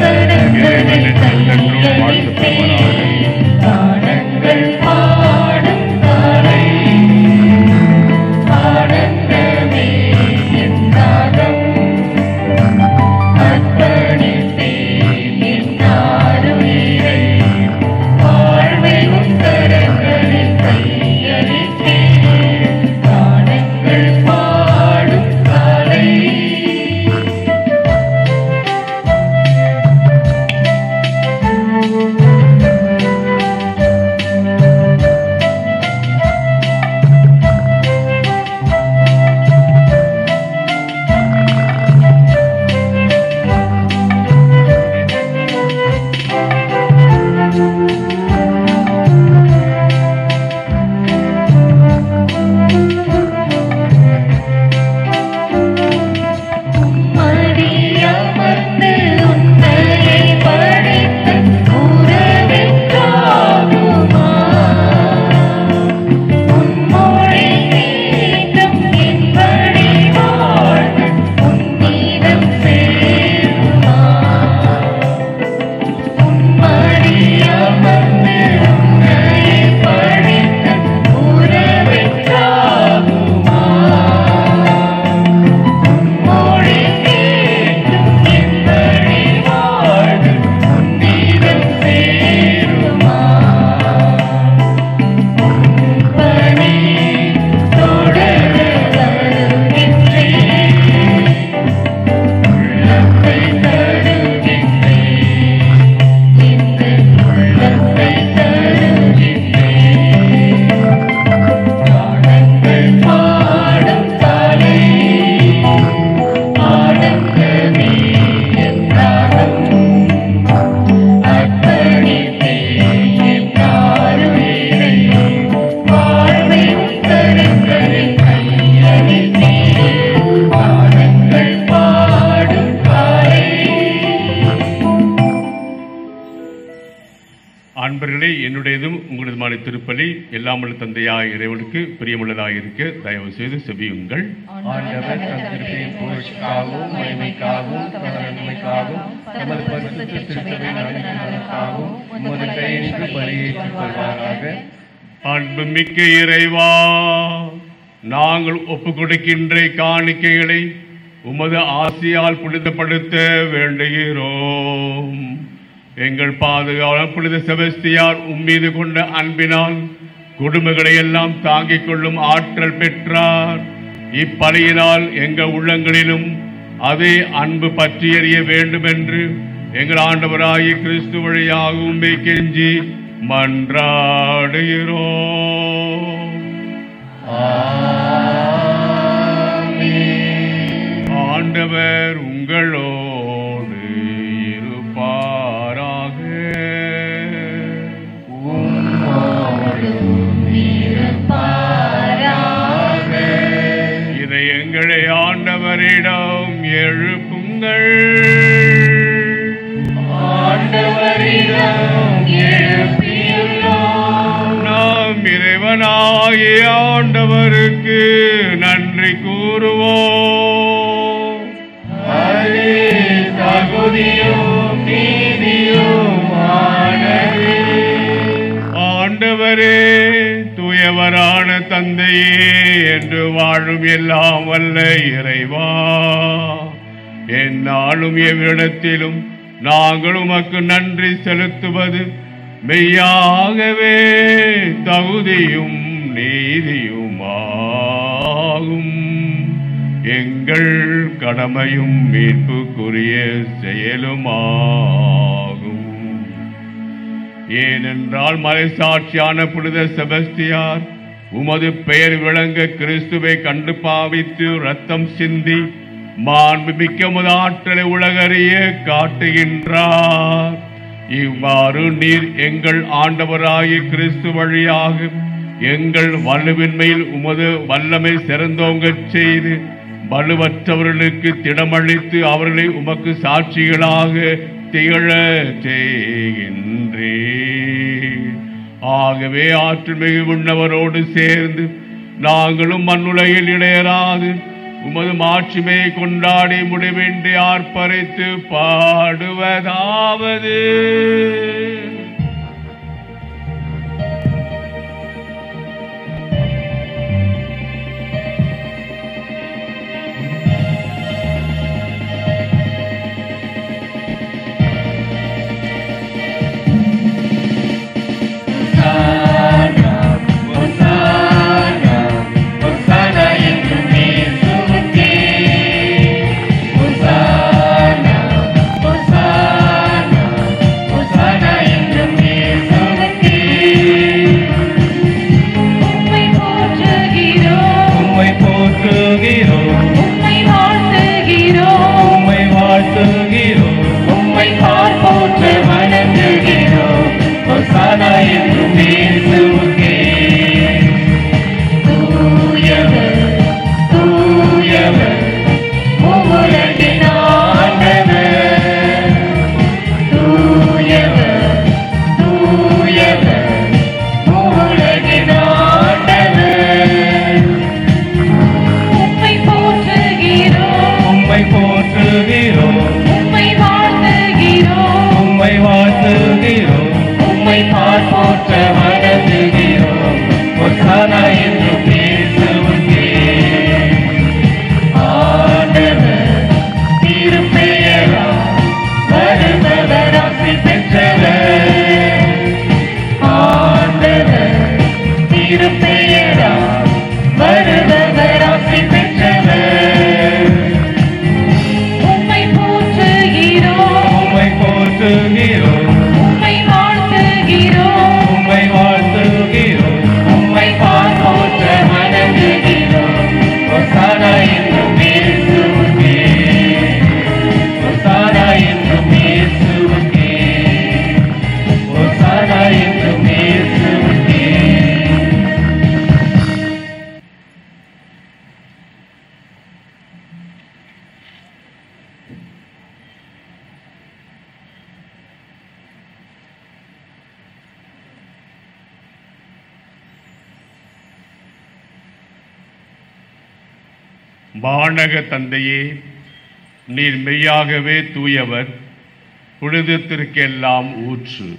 Speaker 6: அன்பர்களே, என்னுடையதும் உங்களதுமான திருப்பலி எல்லாம் வல்ல தந்தையாய் இறைவனுக்கு பிரியமுள்ளதாக இருக்க தயவு செய்து செபியுங்கள்.
Speaker 5: ஆண்டவர் தம் திருப்பலியின் புகழ்ச்சிக்காகவும் மகிமைக்காகவும் நன்மைக்காகவும் தமது பரிசுத்த திருச்சபையின் நலனுக்காகவும் உமது கையினின்று பலியேற்றுக் கொள்வாராக.
Speaker 6: அன்புமிக்க இறைவா, நாங்கள் ஒப்புக் கொடுக்கின்ற காணிக்கைகளை உமது ஆசியால் புனிதப்படுத்த வேண்டுகிறோம். எங்கள் பாதுகாவலர் புனித செபஸ்தியார் உம்மீது கொண்ட அன்பினால் குடும்பங்களை எல்லாம் தாங்கிக் கொள்ளும் ஆற்றல் பெற்றார். இப்பலியினால் எங்கள் உள்ளங்களிலும் அதே அன்பு பற்றி எறிய வேண்டும் என்று எங்கள் ஆண்டவராகிய கிறிஸ்து வழியாக உம்மை கெஞ்சி மன்றாடுகிறோம். ஆண்டவர் உங்களோடு இருப்பாராக. இதை எங்களை ஆண்டவரிடம் எழுப்புங்கள். நாம் இறைவனாகிய ஆண்டவருக்கு நன்றி கூறுவோம்.
Speaker 5: தகுதியும் நீதியுமானது.
Speaker 6: ஆண்டவரே, தூயவரான தந்தையே, என்று வாழும் எல்லாம் வல்ல இறைவா, எந்நாளும் எவ்விடத்திலும் நாங்கள் உமக்கு நன்றி செலுத்துவது மெய்யாகவே தகுதியும் நீதியுமாகும். எங்கள் கடமையும் மீட்புக்குரிய செயலுமாகும். ஏனென்றால் மறைசாட்சியான புனித செபஸ்தியார் உமது பெயர் விளங்க கிறிஸ்துவை கண்டு பாவித்து இரத்தம் சிந்தி மாண்புமிக்க உமது ஆற்றலை உலகறிய காட்டுகின்றார். இவ்வாறு நீர் எங்கள் ஆண்டவராகிய கிறிஸ்து வழியாக எங்கள் வலுவின்மையில் உமது வல்லமை சிறந்தோங்கச் செய்து வலுவற்றவர்களுக்கு திடமளித்து அவர்களை உமக்கு சாட்சிகளாக திகழ செய்கின்றீர். ஆகவே ஆற்றல் மிகு உண்ணவரோடு சேர்ந்து நாங்களும் மண்ணுலகில் இடையராது உமது மாட்சிமை கொண்டாடி முடிவின்றி ஆர்ப்பரித்து பாடுவதாவது வானக தந்தையே, நீர் மெய்யாகவே தூயவர், புனிதத்திற்கெல்லாம் ஊற்று.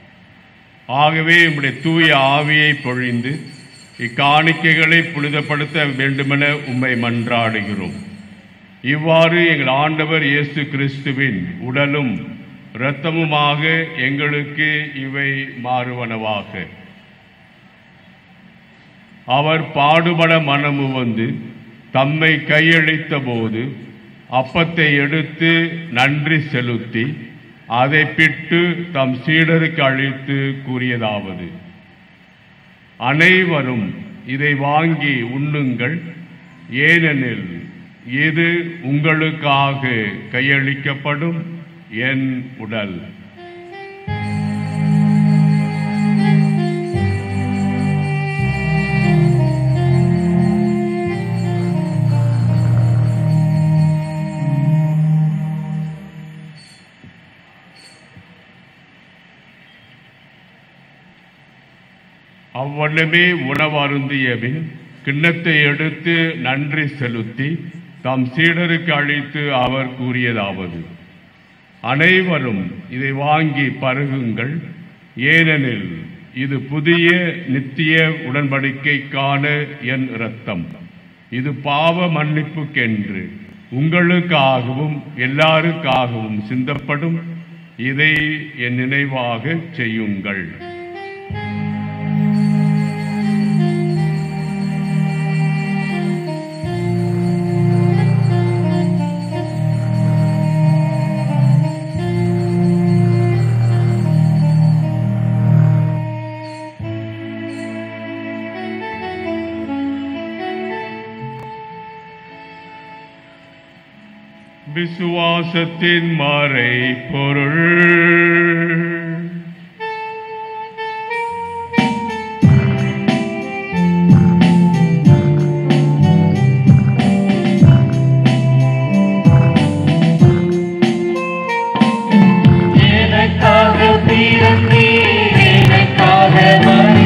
Speaker 6: ஆகவே உம்முடைய தூய ஆவியை பொழிந்து இக்காணிக்கைகளை புனிதப்படுத்த வேண்டுமென உம்மை மன்றாடுகிறோம். இவ்வாறு எங்கள் ஆண்டவர் இயேசு கிறிஸ்துவின் உடலும் இரத்தமுமாக எங்களுக்கு இவை மாறுவனவாக. அவர் பாடுபட மனமு வந்து தம்மை கையளித்த போது அப்பத்தை எடுத்து நன்றி செலுத்தி அதை பிட்டு தம் சீடருக்கு அளித்து கூறியதாவது: அனைவரும் இதை வாங்கி உண்ணுங்கள், ஏனெனில் இது உங்களுக்காக கையளிக்கப்படும் என் உடல். அவ்வண்ணமே உணவருந்திய பின் கிண்ணத்தை எடுத்து நன்றி செலுத்தி தம் சீடருக்கு அளித்து அவர் கூறியதாவது: அனைவரும் இதை வாங்கி பருகுங்கள், ஏனெனில் இது புதிய நித்திய உடன்படிக்கைக்கான என் இரத்தம். இது பாவ மன்னிப்புக்கென்று உங்களுக்காகவும் எல்லாருக்காகவும் சிந்தப்படும். இதை என் நினைவாக செய்யுங்கள். விசுவாசத்தின் மறை பொருள்.
Speaker 5: எனக்காக பிறந்தீர், எனக்காக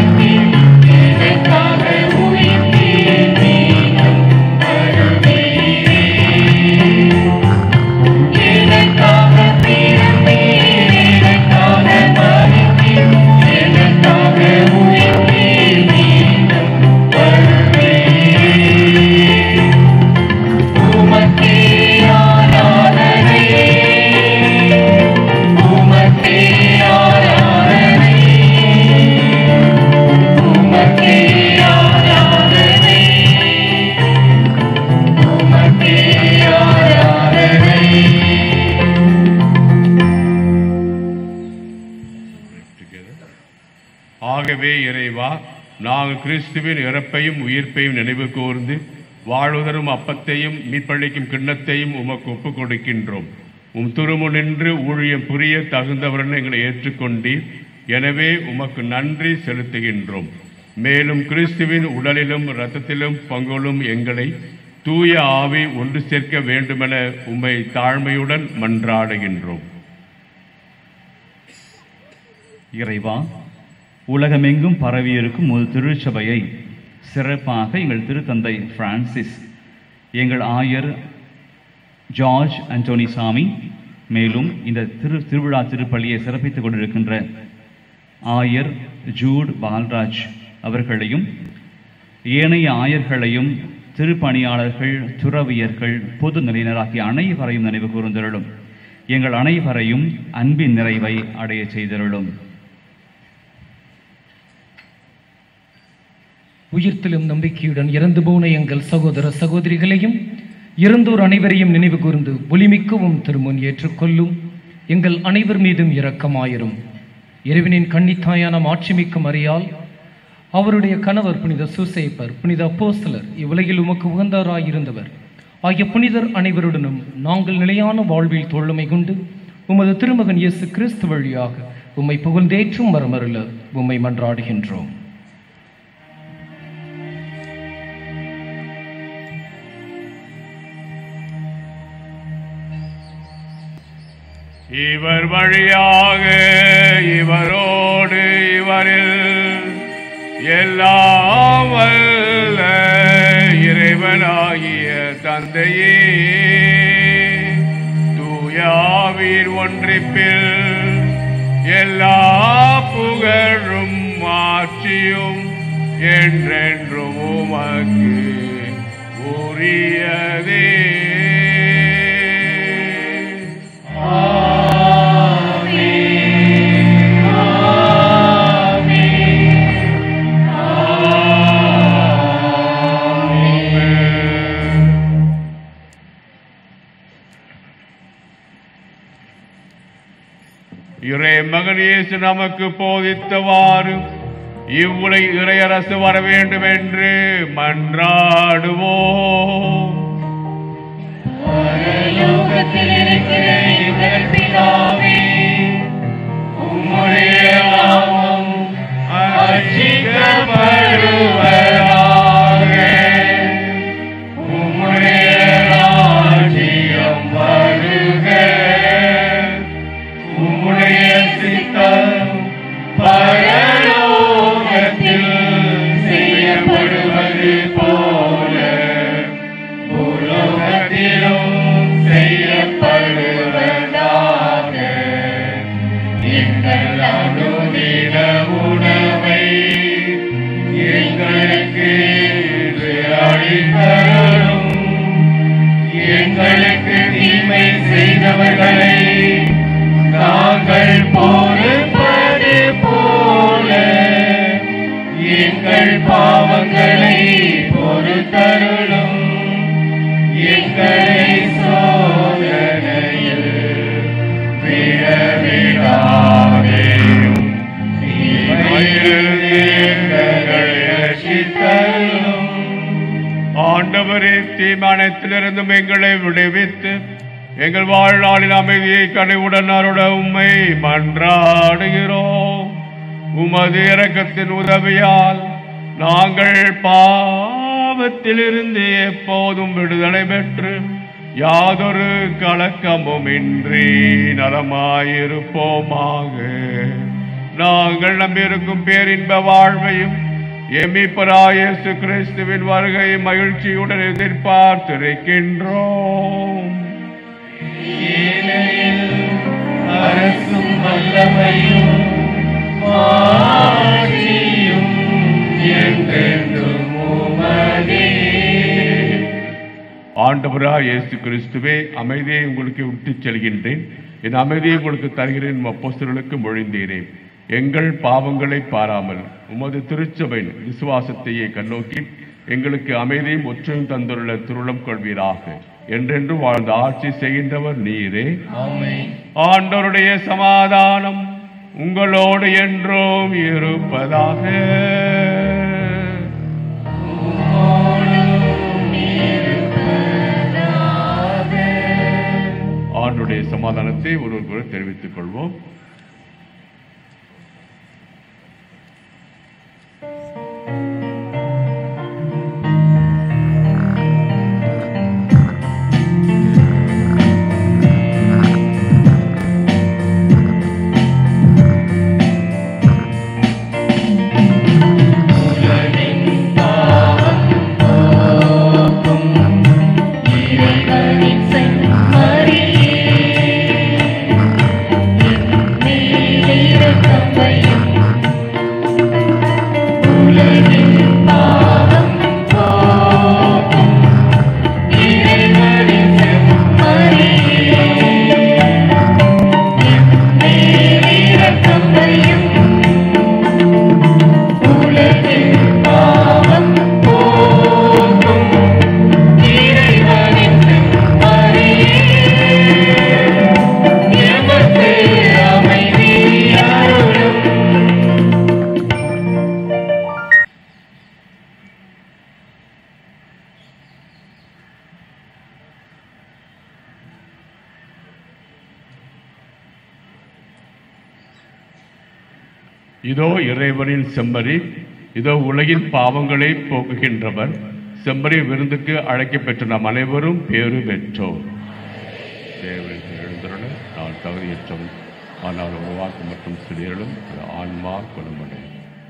Speaker 5: மரித்தீர், எனக்காக உயிர்த்தீர், மீண்டும் வருவீர்.
Speaker 6: ஆகவே இறைவா, நாங்கள் கிறிஸ்துவின் இறப்பையும் உயிர்ப்பையும் நினைவு கூர்ந்து வாழ்வுதரும் அப்பத்தையும் மீட்பளிக்கும் கிண்ணத்தையும் உமக்கு ஒப்புக் கொடுக்கின்றோம். உம் திருமுனின்று ஊழியம் புரிய தகுந்தவர்கள் எங்களை ஏற்றுக்கொண்டீர். எனவே உமக்கு நன்றி செலுத்துகின்றோம். மேலும் கிறிஸ்துவின் உடலிலும் இரத்தத்திலும் பங்கொள்ளும் எங்களை தூய ஆவி ஒன்று சேர்க்க வேண்டுமென உம்மை தாழ்மையுடன் மன்றாடுகின்றோம்.
Speaker 11: இறைவா, உலகமெங்கும் பரவியிருக்கும் ஒரு திருச்சபையை சிறப்பாக எங்கள் திருத்தந்தை பிரான்சிஸ், எங்கள் ஆயர் ஜார்ஜ் அண்டோனி சாமி, மேலும் இந்த திருவிழா திருப்பலியை சிறப்பித்துக் கொண்டிருக்கின்ற ஆயர் ஜூட் பால்ராஜ் அவர்களையும் ஏனைய ஆயர்களையும் திருப்பணியாளர்கள், துறவியர்கள், பொது நிலையினர் ஆகிய அனைவரையும் நினைவு கூர்ந்தருளும். எங்கள் அனைவரையும் அன்பின் நிறைவை அடைய செய்தருளும்.
Speaker 10: உயிர்த்தெழும் நம்பிக்கையுடன் இறந்து போன எங்கள் சகோதர சகோதரிகளையும் இறந்தோர் அனைவரையும் நினைவு கூர்ந்து ஒளிமிக்கவும் திருமுன் ஏற்றுக்கொள்ளும். எங்கள் அனைவர் மீதும் இரக்கமாயிரும். இறைவனின் கன்னித்தாயான மாட்சிமிக்க மரியாள், அவருடைய கணவர் புனித சூசேப்பர், புனித அப்போஸ்தலர், இவ்வுலகில் உமக்கு உகந்தவராயிருந்தவர் ஆகிய புனிதர் அனைவருடனும் நாங்கள் நிலையான வாழ்வில் தோழமை கொண்டு உமது திருமகன் இயேசு கிறிஸ்து வழியாக உம்மை புகழ்ந்தேற்றும் மரமருள உம்மை மன்றாடுகின்றோம்.
Speaker 6: இவர் வழியாக இவரோடு இவரில் எல்லாம் வல்ல இறைவனாகிய தந்தையே, தூயாவின் ஒன்றிப்பில் எல்லா புகழும் ஆட்சியும் என்றென்றும் உமக்கு உரியதே. இறை மகன் இயேசு நமக்கு போதித்தவாறு இவ்வுலக இறையரசு வர வேண்டும் என்று மன்றாடுவோம்.
Speaker 5: பரலோகத்தில் இருக்கிற எங்கள் பிதாவே, உம்முடைய நாமம் அர்ச்சிக்கப்படுவதாக. உம்முடைய ராஜ்யம் வருக. உம்முடைய சித்தம் பரலோகத்தில் செய்யப்படுவது போல பூலோகத்திலும் செய்யப்படுவதாக. எங்கள் அனுதின உணவை எங்களுக்கு இன்று அளித்தருளும். எங்களுக்கு தீமை செய்தவர்களை நாங்கள் பொறுப்பது போல எங்கள் பாவங்களை பொறுத்தருளும். எங்களை சோதனையில் விழவிடாதேயும், தீமையிலிருந்து எங்களை ரட்சித்தருளும்.
Speaker 6: ஆண்டவரே, தீமானத்திலிருந்தும் எங்களை விடுவித்து எங்கள் வாழ்நாளில் அமைதியை கனிவுடன் அருள உம்மை மன்றாடுகிறோம். உமது இரக்கத்தின் உதவியால் நாங்கள் பாவத்திலிருந்து எப்போதும் விடுதலை பெற்று யாதொரு கலக்கமும் இன்றி நலமாயிருப்போமாக. நாங்கள் நம்பியிருக்கும் பேரின்ப வாழ்வையும் எம்மிப்பராய் இயேசு கிறிஸ்துவின் வருகை மகிழ்ச்சியுடன் எதிர்பார்த்திருக்கின்றோம்.
Speaker 5: அரசும் வல்லமையும் ஆட்சியும் என்றென்றும் உமதே.
Speaker 6: ஆண்டவராய் இயேசு கிறிஸ்துவே, அமைதியை உங்களுக்கு விட்டுச் செல்கின்றேன், என் அமைதியை உங்களுக்கு தருகிறேன் அப்போஸ்தலர்களுக்கு மொழிந்தீரேன். எங்கள் பாவங்களை பாராமல் உமது திருச்சபையின் விசுவாசத்தையே கண்ணோக்கி எங்களுக்கு அமைதியும் ஒற்றையும் தந்துள்ள திருளம் கொள்வீராக. என்றென்று வாழ்ந்த ஆட்சி செய்கின்றவர் நீரே. ஆண்டவருடைய சமாதானம் உங்களோடு என்றும் இருப்பதாக. ஆண்டுடைய சமாதானத்தை ஒருவருக்கொருவர் தெரிவித்துக் கொள்வோம். இதோ இறைவனின் செம்மறி, இதோ உலகின் பாவங்களை போக்குகின்றவர். செம்மறி விருந்துக்கு அழைக்கப்பெற்ற நாம் அனைவரும் பேறு பெற்றோர். தேவனுக்கு எழுந்துள்ள நான் தகுதியற்றவன், ஆனால் உருவாக்கு மற்றும் சிறியலும் ஆன்மா குணமடை.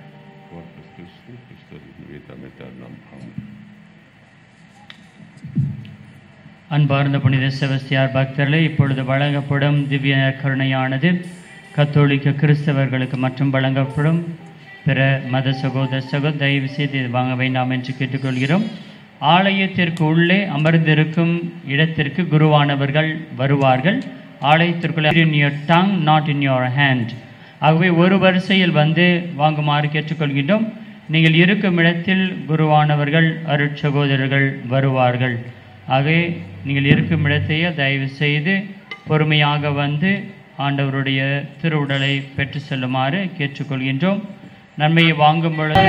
Speaker 12: அன்பார்ந்த புனித செபஸ்தியார் பக்தர்களே, இப்பொழுது வழங்கப்படும் திவ்ய கருணையானது கத்தோலிக்க கிறிஸ்தவர்களுக்கு மற்றும் வழங்கப்படும் பிற மத சகோதர தயவு செய்து இது வாங்க வேண்டாம் என்று கேட்டுக்கொள்கிறோம். ஆலயத்திற்கு உள்ளே அமர்ந்திருக்கும் இடத்திற்கு குருவானவர்கள் வருவார்கள். ஆலயத்திற்குள்ளே in your tongue not in your hand. ஆகவே ஒரு வரிசையில் வந்து வாங்குமாறு கேட்டுக்கொள்கின்றோம். நீங்கள் இருக்கும் இடத்தில் குருவானவர்கள் அருட்சகோதரர்கள் வருவார்கள். ஆகவே நீங்கள் இருக்கும் இடத்தையே தயவு செய்து பொறுமையாக வந்து ஆண்டவருடைய திருவுடலை பெற்று செல்லுமாறு கேட்டுக்கொள்கின்றோம். நன்மையை வாங்கும் பொழுது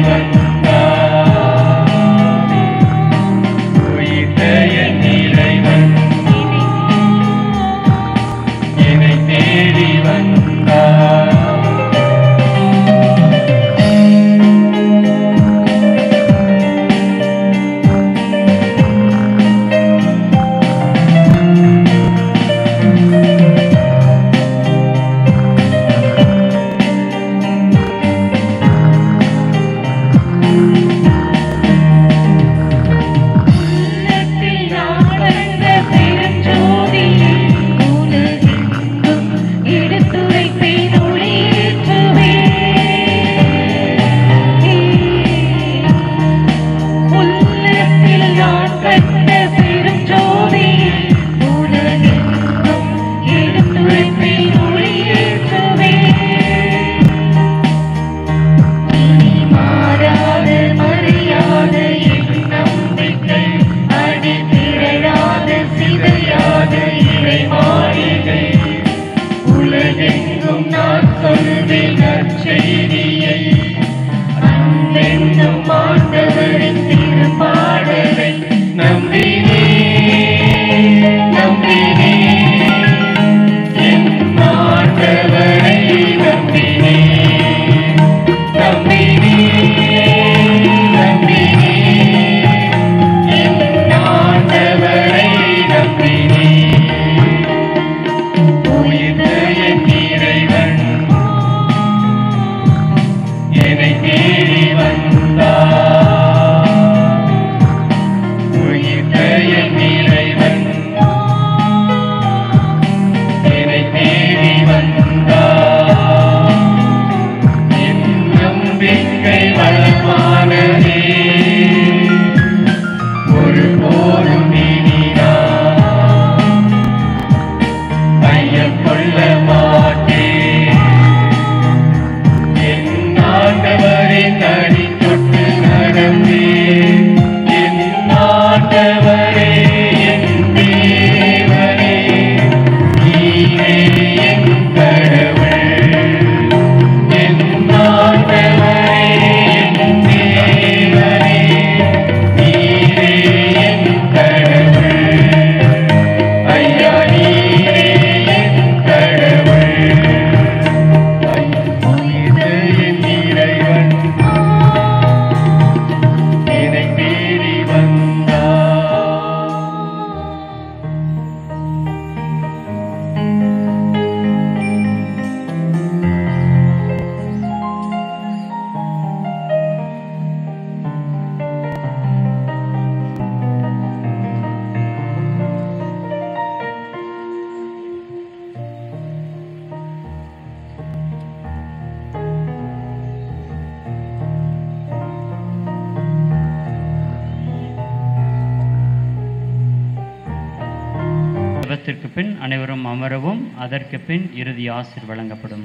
Speaker 12: ஜெபத்திற்கு பின் அனைவரும் அமரவும். அதற்கு பின் இறுதி ஆசீர் வழங்கப்படும்.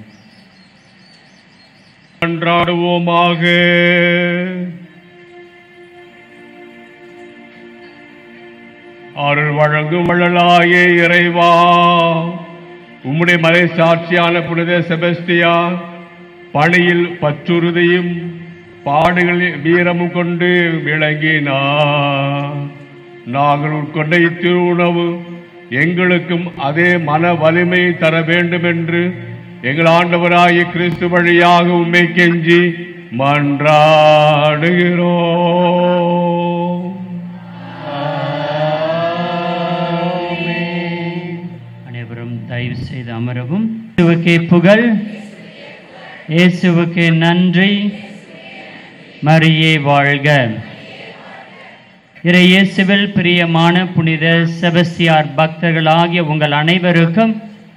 Speaker 6: கொண்டாடுவோமாக. அருள் வழங்கும் வள்ளலாய இறைவா, உம்முடைய மறை சாட்சியான புனித செபஸ்தியார் பணியில் பற்றுறுதியும் பாடுகளில் வீரமும் கொண்டு விளங்கினார். நாங்கள் உட்கொண்ட இத்திரு உணவு எங்களுக்கும் அதே மன வலிமை தர வேண்டும் என்று எங்கள் ஆண்டவராகிய கிறிஸ்து வழியாக உம்மை கெஞ்சி மன்றாடுகிறோம்.
Speaker 12: அனைவரும் தயவு செய்து அமரவும். இயேசுவுக்கே புகழ், இயேசுவுக்கே நன்றி, மரியே வாழ்க. இறை இயேசுவில் பிரியமான புனித செபஸ்தியார் பக்தர்களாகிய உங்கள் அனைவருக்கும்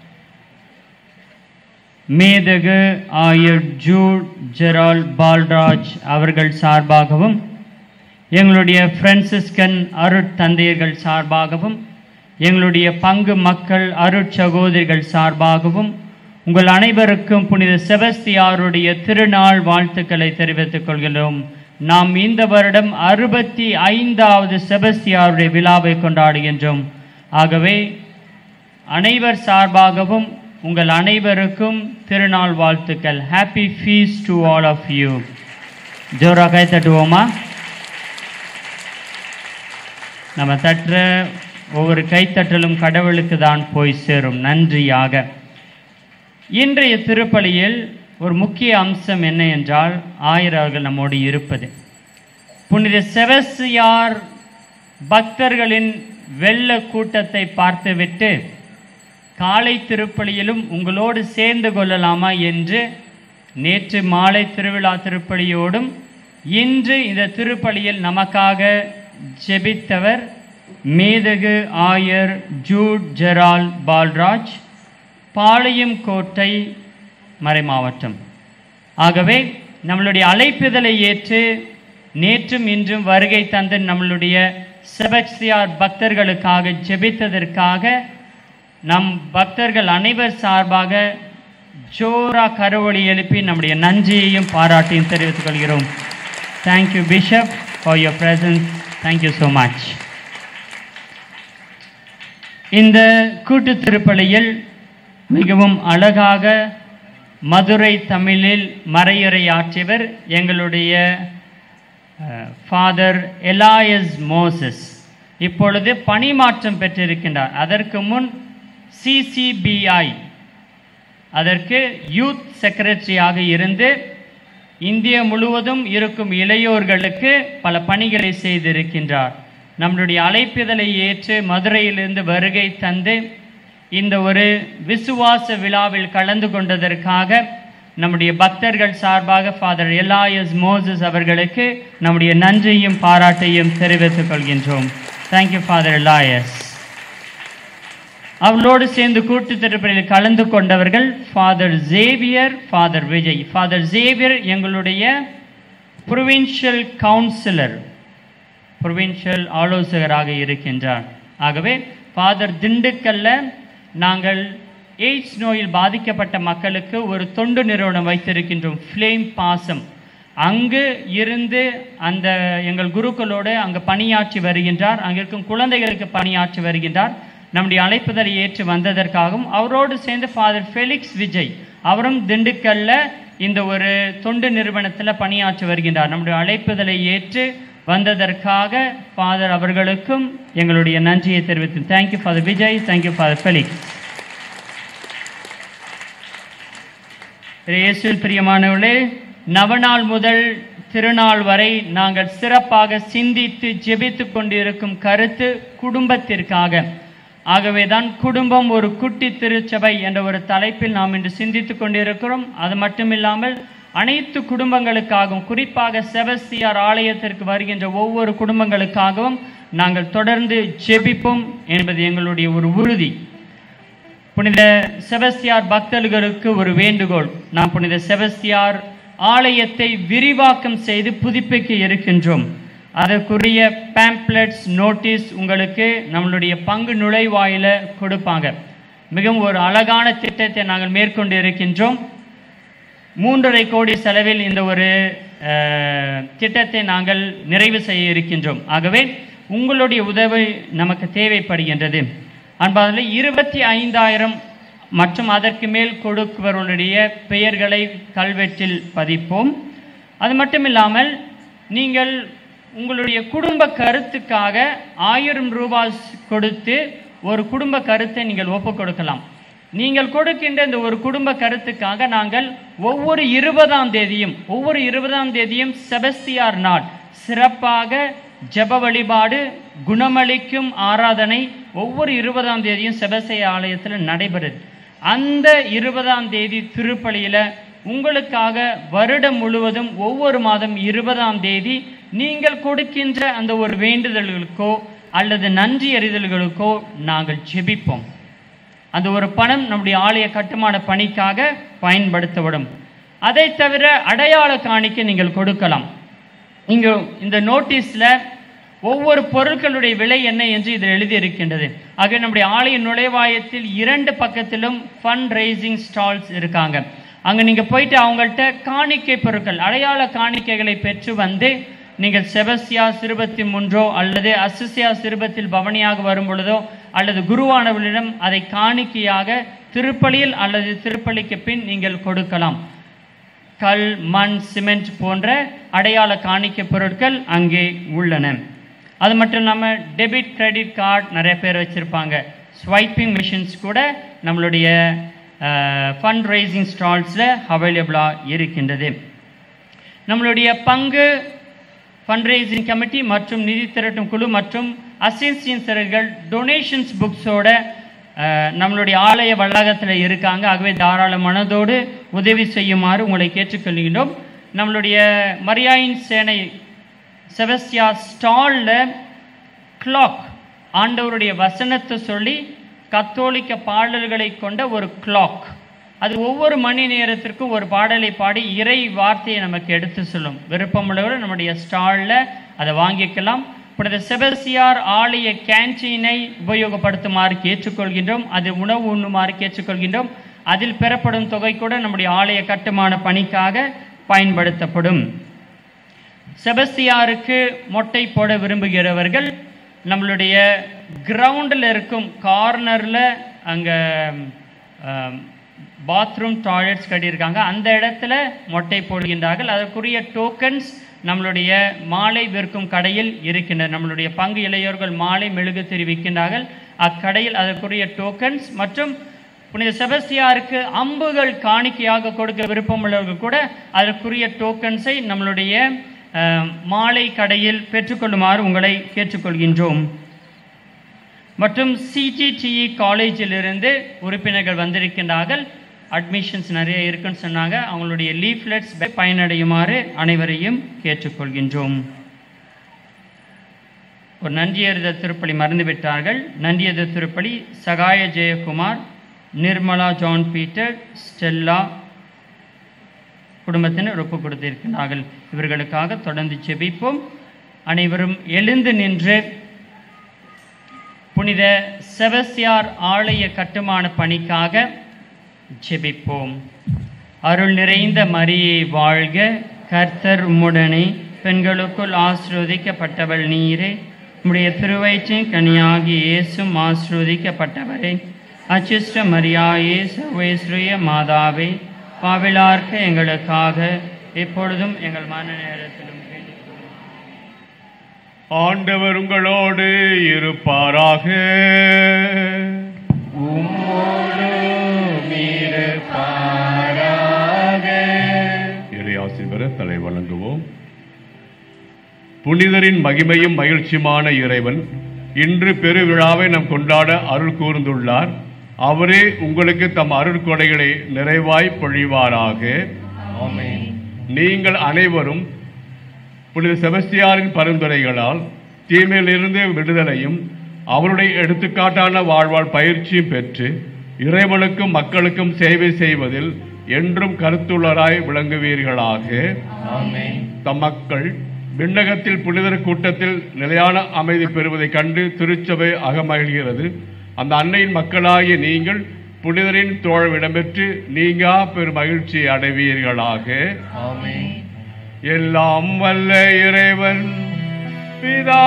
Speaker 12: மேதகு ஆயர் ஜூட் ஜெரால் பால்ராஜ் அவர்கள் சார்பாகவும் எங்களுடைய பிரான்சிஸ்கன் அருட்தந்தையர்கள் சார்பாகவும் எங்களுடைய பங்கு மக்கள் அருட்சகோதரிகள் சார்பாகவும் உங்கள் அனைவருக்கும் புனித செபஸ்தியாருடைய திருநாள் வாழ்த்துக்களை தெரிவித்துக் கொள்கிறோம். நாம் இந்த வருடம் 65வது செபஸ்தியாருடைய விழாவை கொண்டாடுகின்றோம். ஆகவே அனைவர் சார்பாகவும் உங்கள் அனைவருக்கும் திருநாள் வாழ்த்துக்கள். Happy feast to all of you. ஜோரா கை தட்டுவோமா? நம்ம தட்டுற ஒவ்வொரு கைத்தட்டலும் கடவுளுக்கு தான் போய் சேரும். நன்றியாக. இன்றைய திருப்பலியில் ஒரு முக்கிய அம்சம் என்ன என்றால், ஆயர்கள் நம்மோடு இருப்பது. புனித செபஸ்தியார் பக்தர்களின் வெள்ள கூட்டத்தை பார்த்துவிட்டு காலை திருப்பலியிலும் உங்களோடு சேர்ந்து கொள்ளலாமா என்று நேற்று மாலை திருவிழா திருப்பலியோடும் இன்று இந்த திருப்பலியில் நமக்காக ஜெபித்தவர் மேதகு ஆயர் ஜூட் ஜெரால் பால்ராஜ், பாளையம் கோட்டை மறைமாவட்டம். ஆகவே நம்மளுடைய அழைப்புதலை ஏற்று நேற்றும் இன்றும் வருகை தந்து நம்மளுடைய செபஸ்தியார் பக்தர்களுக்காக ஜெபித்ததற்காக நம் பக்தர்கள் அனைவர் சார்பாக ஜோரா கரவொலி எழுப்பி நம்முடைய நன்றியையும் பாராட்டையும் தெரிவித்துக் கொள்கிறோம். Thank you bishop for your presence. Thank you so much. இந்த கூட்டு திருப்பலியில் மிகவும் அழகாக மதுரை தமிழில் மறையுரை ஆற்றியவர் எங்களுடைய ஃபாதர் எலாயஸ் மோசஸ். இப்பொழுது பணிமாற்றம் பெற்றிருக்கின்றார். அதற்கு முன் CCBI, அதற்கு யூத் செக்ரட்டரியாக இருந்து இந்தியா முழுவதும் இருக்கும் இளையோர்களுக்கு பல பணிகளை செய்திருக்கின்றார். நம்முடைய அழைப்புதலை ஏற்று மதுரையிலிருந்து வருகை தந்து இந்த ஒரு விசுவாச விழாவில் கலந்து கொண்டதற்காக நம்முடைய பக்தர்கள் சார்பாக ஃபாதர் எலாயஸ் மோசஸ் அவர்களுக்கு நம்முடைய நன்றியும் பாராட்டையும் தெரிவித்துக் கொள்கின்றோம். Thank you Father Elias. அவளோடு சேர்ந்து கூட்டு திருப்பலியில் கலந்து கொண்டவர்கள் Father Xavier, Father Vijay. Father Xavier எங்களுடைய ப்ரொவின்ஷியல் கவுன்சிலர், ப்ரொவின்ஷியல் ஆலோசகராக இருக்கின்றார். ஆகவே ஃபாதர் திண்டுக்கல்ல நாங்கள் எய்ட்ஸ் நோயில் பாதிக்கப்பட்ட மக்களுக்கு ஒரு தொண்டு நிறுவனம் வைத்திருக்கின்றோம், ஃப்ளேம் பாசம். அங்கு இருந்து அந்த எங்கள் குருக்களோடு அங்கு பணியாற்றி வருகின்றார். அங்கே இருக்கும் குழந்தைகளுக்கு பணியாற்றி வருகின்றார். நம்முடைய அழைப்புதலை ஏற்று வந்ததற்காகவும் அவரோடு சேர்ந்து ஃபாதர் ஃபெலிக்ஸ் விஜய், அவரும் திண்டுக்கல்ல இந்த ஒரு தொண்டு நிறுவனத்தில் பணியாற்றி வருகின்றார். நம்முடைய அழைப்புதலை ஏற்று வந்ததற்காக ஃபாதர் அவர்களுக்கும் எங்களுடைய நன்றியை தெரிவித்தோம். Thank you Father Vijay, thank you Father Felix. இயேசுவில் பிரியமானவர்களே, நவநாள் முதல் திருநாள் வரை நாங்கள் சிறப்பாக சிந்தித்து ஜெபித்து கொண்டிருக்கும் கருத்து குடும்பத்திற்காக. ஆகவேதான் குடும்பம் ஒரு குட்டி திருச்சபை என்ற ஒரு தலைப்பில் நாம் இன்று சிந்தித்து கொண்டிருக்கிறோம். அது மட்டுமில்லாமல் அனைத்து குடும்பங்களுக்காகவும், குறிப்பாக செபஸ்தியார் ஆலயத்திற்கு வருகின்ற ஒவ்வொரு குடும்பங்களுக்காகவும் நாங்கள் தொடர்ந்து ஜெபிப்போம் என்பது எங்களுடைய ஒரு உறுதி. புனித செபஸ்தியார் பக்தர்களுக்கு ஒரு வேண்டுகோள். நாம் புனித செபஸ்தியார் ஆலயத்தை விரிவாக்கம் செய்து புதுப்பிக்க இருக்கின்றோம். அதற்குரிய பேம்ப்ளெட்ஸ், நோட்டீஸ் உங்களுக்கு நம்மளுடைய பங்கு நுழைவாயில கொடுப்பாங்க. மிகவும் ஒரு அழகான திட்டத்தை நாங்கள் மேற்கொண்டு இருக்கின்றோம். 3.5 கோடி செலவில் இந்த ஒரு திட்டத்தை நாங்கள் நிறைவு செய்ய இருக்கின்றோம். ஆகவே உங்களுடைய உதவி நமக்கு தேவைப்படுகின்றது. அன்பான 25,000 மற்றும் அதற்கு மேல் கொடுப்பவர்களுடைய பெயர்களை கல்வெட்டில் பதிப்போம். அது மட்டுமில்லாமல் நீங்கள் உங்களுடைய குடும்ப கருத்துக்காக 1000 ரூபாய் கொடுத்து ஒரு குடும்ப கருத்தை நீங்கள் ஒப்புக் கொடுக்கலாம். நீங்கள் கொடுக்கின்ற இந்த ஒரு குடும்ப கருத்துக்காக நாங்கள் ஒவ்வொரு 20ஆம் தேதியும் செபஸ்தியார் நாள் சிறப்பாக ஜெப வழிபாடு, குணமளிக்கும் ஆராதனை ஒவ்வொரு 20ஆம் தேதியும் செபஸ்தியார் ஆலயத்தில் நடைபெறுது. அந்த 20ஆம் தேதி திருப்பலியில் உங்களுக்காக வருடம் முழுவதும் ஒவ்வொரு மாதம் 20ஆம் தேதி நீங்கள் கொடுக்கின்ற அந்த ஒரு வேண்டுதல்களுக்கோ அல்லது நன்றி அறிதல்களுக்கோ நாங்கள் ஜெபிப்போம். அந்த ஒரு பணம் நம்முடைய ஆலய கட்டுமான பணிக்காக பயன்படுத்தப்படும். அதை தவிர அடையாள காணிக்கை நீங்கள் கொடுக்கலாம். இங்கே இந்த நோட்டீஸில் ஒவ்வொரு பொருட்களுடைய விலை என்ன என்று இதில் எழுதியிருக்கின்றது. ஆக நம்முடைய ஆலய நுழைவாயத்தில் 2 பக்கத்திலும் ஃபண்ட் ரைசிங் ஸ்டால்ஸ் இருக்காங்க. அங்கே நீங்கள் போயிட்டு அவங்கள்ட்ட காணிக்கை பொருட்கள், அடையாள காணிக்கைகளை பெற்று வந்து நீங்கள் செபஸ்தியா சிறுபத்தில் 3 அல்லது அசிசியா சிறுபத்தில் பவனியாக வரும் பொழுதோ அல்லது குருவானவர்களிடம் அதை காணிக்கையாக திருப்பலியில் அல்லது திருப்பலிக்கு பின் நீங்கள் கொடுக்கலாம். கல், மண், சிமெண்ட் போன்ற அடையாள காணிக்கை பொருட்கள் அங்கே உள்ளன. அது மட்டும் இல்லாமல் டெபிட் கிரெடிட் கார்டு நிறைய பேர் வச்சுருப்பாங்க. ஸ்வைப்பிங் மிஷின்ஸ் கூட நம்மளுடைய ஃபண்ட் ரைசிங் ஸ்டால்ஸில் அவைலபிளாக இருக்கின்றது. நம்மளுடைய பங்கு, ஃபண்ட் ரைசிங் கமிட்டி மற்றும் நிதி திரட்டும் குழு மற்றும் அசிஸ்டன்ஸர்கள் டொனேஷன்ஸ் புக்ஸோட நம்மளுடைய ஆலய வளாகத்தில் இருக்காங்க. ஆகவே தாராள மனதோடு உதவி செய்யுமாறு உங்களை கேட்டுக்கொள்கின்றோம். நம்மளுடைய மரியாயின் சேனை செபஸ்தியா ஸ்டாலில் கிளாக், ஆண்டவருடைய வசனத்தை சொல்லி கத்தோலிக்க பாடல்களை கொண்ட ஒரு கிளாக், அது ஒவ்வொரு மணி நேரத்திற்கும் ஒரு பாடலை பாடி இறை வார்த்தையை நமக்கு எடுத்து சொல்லும். விருப்பமுள்ளவர் நம்முடைய ஸ்டாலில் அதை வாங்கிக்கலாம். புனித செபஸ்தியார் ஆலய கேன்டீனை உபயோகப்படுத்துமாறு கேட்டுக்கொள்கின்றோம். அது உணவு உண்ணுமாறு கேட்டுக்கொள்கின்றோம். அதில் பெறப்படும் தொகை கூட நம்முடைய ஆலய கட்டுமான பணிக்காக பயன்படுத்தப்படும். செபஸ்தியாருக்கு மொட்டை போட விரும்புகிறவர்கள் நம்மளுடைய கிரவுண்டில் இருக்கும் கார்னரில் அங்கே பாத்ரூம் டாய்லெட்ஸ் கட்டியிருக்காங்க, அந்த இடத்துல மொட்டை போடுகின்றார்கள். அதற்குரிய டோக்கன்ஸ் நம்மளுடைய மாலை விற்கும் கடையில் இருக்கின்றன. நம்மளுடைய பங்கு இளையோர்கள் மாலை மெழுகுத்திரி விற்கின்றார்கள். அக்கடையில் அதற்குரிய டோக்கன்ஸ் மற்றும் புனித செபஸ்தியாருக்கு அம்புகள் காணிக்கையாக கொடுக்க விருப்பமுள்ளவர்கள் கூட அதற்குரிய டோக்கன்ஸை நம்மளுடைய மாலை கடையில் பெற்றுக்கொள்ளுமாறு உங்களை கேட்டுக்கொள்கின்றோம். மற்றும் சிஜிடிஇ காலேஜிலிருந்து உறுப்பினர்கள் வந்திருக்கின்றார்கள். அட்மிஷன்ஸ் நிறைய இருக்குன்னு சொன்னாங்க. அவங்களுடைய லீஃப்லெட்ஸ் பயனடையுமாறு அனைவரையும் கேட்டுக்கொள்கின்றோம். ஒரு நன்றியறித திருப்பலி மறந்துவிட்டார்கள். நன்றியறித திருப்பலி Sahaya Jayakumar, Nirmala John Peter, Stella குடும்பத்தினர் ஒப்பு கொடுத்திருக்கிறார்கள். இவர்களுக்காக தொடர்ந்து ஜெபிப்போம். அனைவரும் எழுந்து நின்று புனித செபஸ்தியார் ஆலய கட்டுமான பணிக்காக ஜெபிப்போம். அருள் நிறைந்த மரியே வாழ்க, கர்த்தர் உம்முடனே, பெண்களுக்குள் ஆசீர்வதிக்கப்பட்டவள் நீரே, உம்முடைய திருவயிற்றின் கனியாகி இயேசுவும் ஆசீர்வதிக்கப்பட்டவரே. அச்சிஷ்ட மரியாயே, சர்வேஸ்வரிய மாதாவே, பாவிலார்க்க எங்களுக்காக இப்பொழுதும் எங்கள் மரண நேரத்திலும்
Speaker 6: ஆண்டவர் உங்களோடு இருப்பாராக. இறையாசிர் பெற தலை வணங்குவோம். புனிதரின் மகிமையும் மகிழ்ச்சியுமான இறைவன் இன்று பெருவிழாவை நாம் கொண்டாட அருள் கூர்ந்துள்ளார். அவரே உங்களுக்கு தம் அருட்கொடைகளை நிறைவாய் பொழிவாராக. நீங்கள் அனைவரும் புனித செபஸ்தியாரின் பரிந்துரைகளால் தீமையிலிருந்து விடுதலையும் அவருடைய எடுத்துக்காட்டான வாழ்வாழ் பயிற்சியும் பெற்று இறைவனுக்கும் மக்களுக்கும் சேவை செய்வதில் என்றும் கருத்துள்ளராய் விளங்குவீர்களாக. தம் மக்கள் விண்ணகத்தில் புனிதர் கூட்டத்தில் நிலையான அமைதி பெறுவதை கண்டு திருச்சபை அகமகிழ்கிறது. அந்த அன்னையின் மக்களாகிய நீங்கள் புனிதரின் தோழம் இடம்பெற்று நீங்கா பெரும் மகிழ்ச்சியை அடைவீர்களாக. எல்லாம் வல்ல இறைவன் பிதா,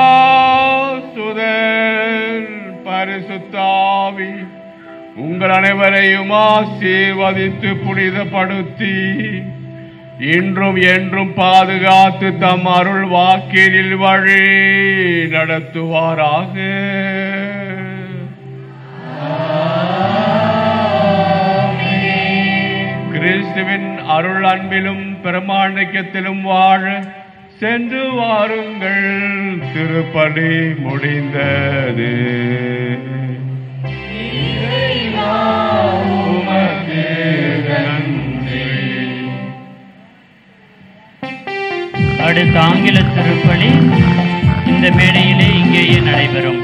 Speaker 6: சுதன், பரிசுத்தாவி உங்கள் அனைவரையும் ஆசீர்வதித்து புனிதப்படுத்தி இன்றும் என்றும் பாதுகாத்து தம் அருள் வாக்கினில் வழி நடத்துவாராக. கிறிஸ்துவின் அருள் அன்பிலும் பிரமாணிக்கத்திலும் வாழ சென்று வாருங்கள். திருப்பலி முடிந்தது.
Speaker 12: அடுத்த ஆங்கில திருப்பலி இந்த மேடையிலே இங்கேயே நடைபெறும்.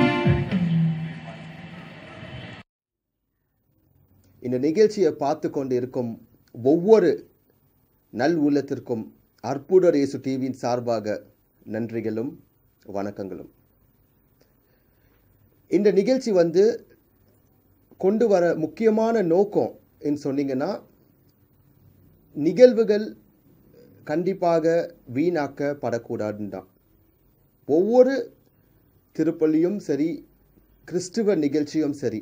Speaker 1: இந்த நிகழ்ச்சியை பார்த்து கொண்டு இருக்கும் ஒவ்வொரு நல் உள்ளத்திற்கும் அற்புதர் இயேசு டிவியின் சார்பாக நன்றிகளும் வணக்கங்களும். இந்த நிகழ்ச்சி கொண்டு வர முக்கியமான நோக்கம் என்று சொன்னீங்கன்னா, நிகழ்வுகள் கண்டிப்பாக வீணாக்கப்படக்கூடாதுன்னு தான். ஒவ்வொரு திருப்பலியும் சரி, கிறிஸ்துவ நிகழ்ச்சியும் சரி,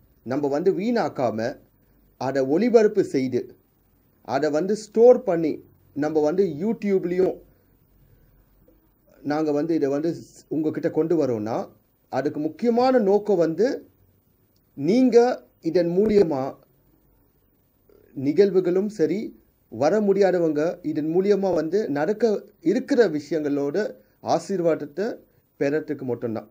Speaker 1: நம்ம வீணாக்காமல் அதை ஒளிபரப்பு செய்து அதை ஸ்டோர் பண்ணி நம்ம வந்து யூடியூப்லேயும் நாங்கள் வந்து இதை வந்து உங்ககிட்ட கொண்டு வரோம்னா அதுக்கு முக்கியமான நோக்கம் வந்து நீங்கள் இதன் மூலியமாக நிகழ்வுகளும் சரி வர முடியாதவங்க இதன் மூலியமாக வந்து நடக்க இருக்கிற விஷயங்களோட ஆசீர்வாதத்தை பெறத்துக்கு மட்டும்தான்.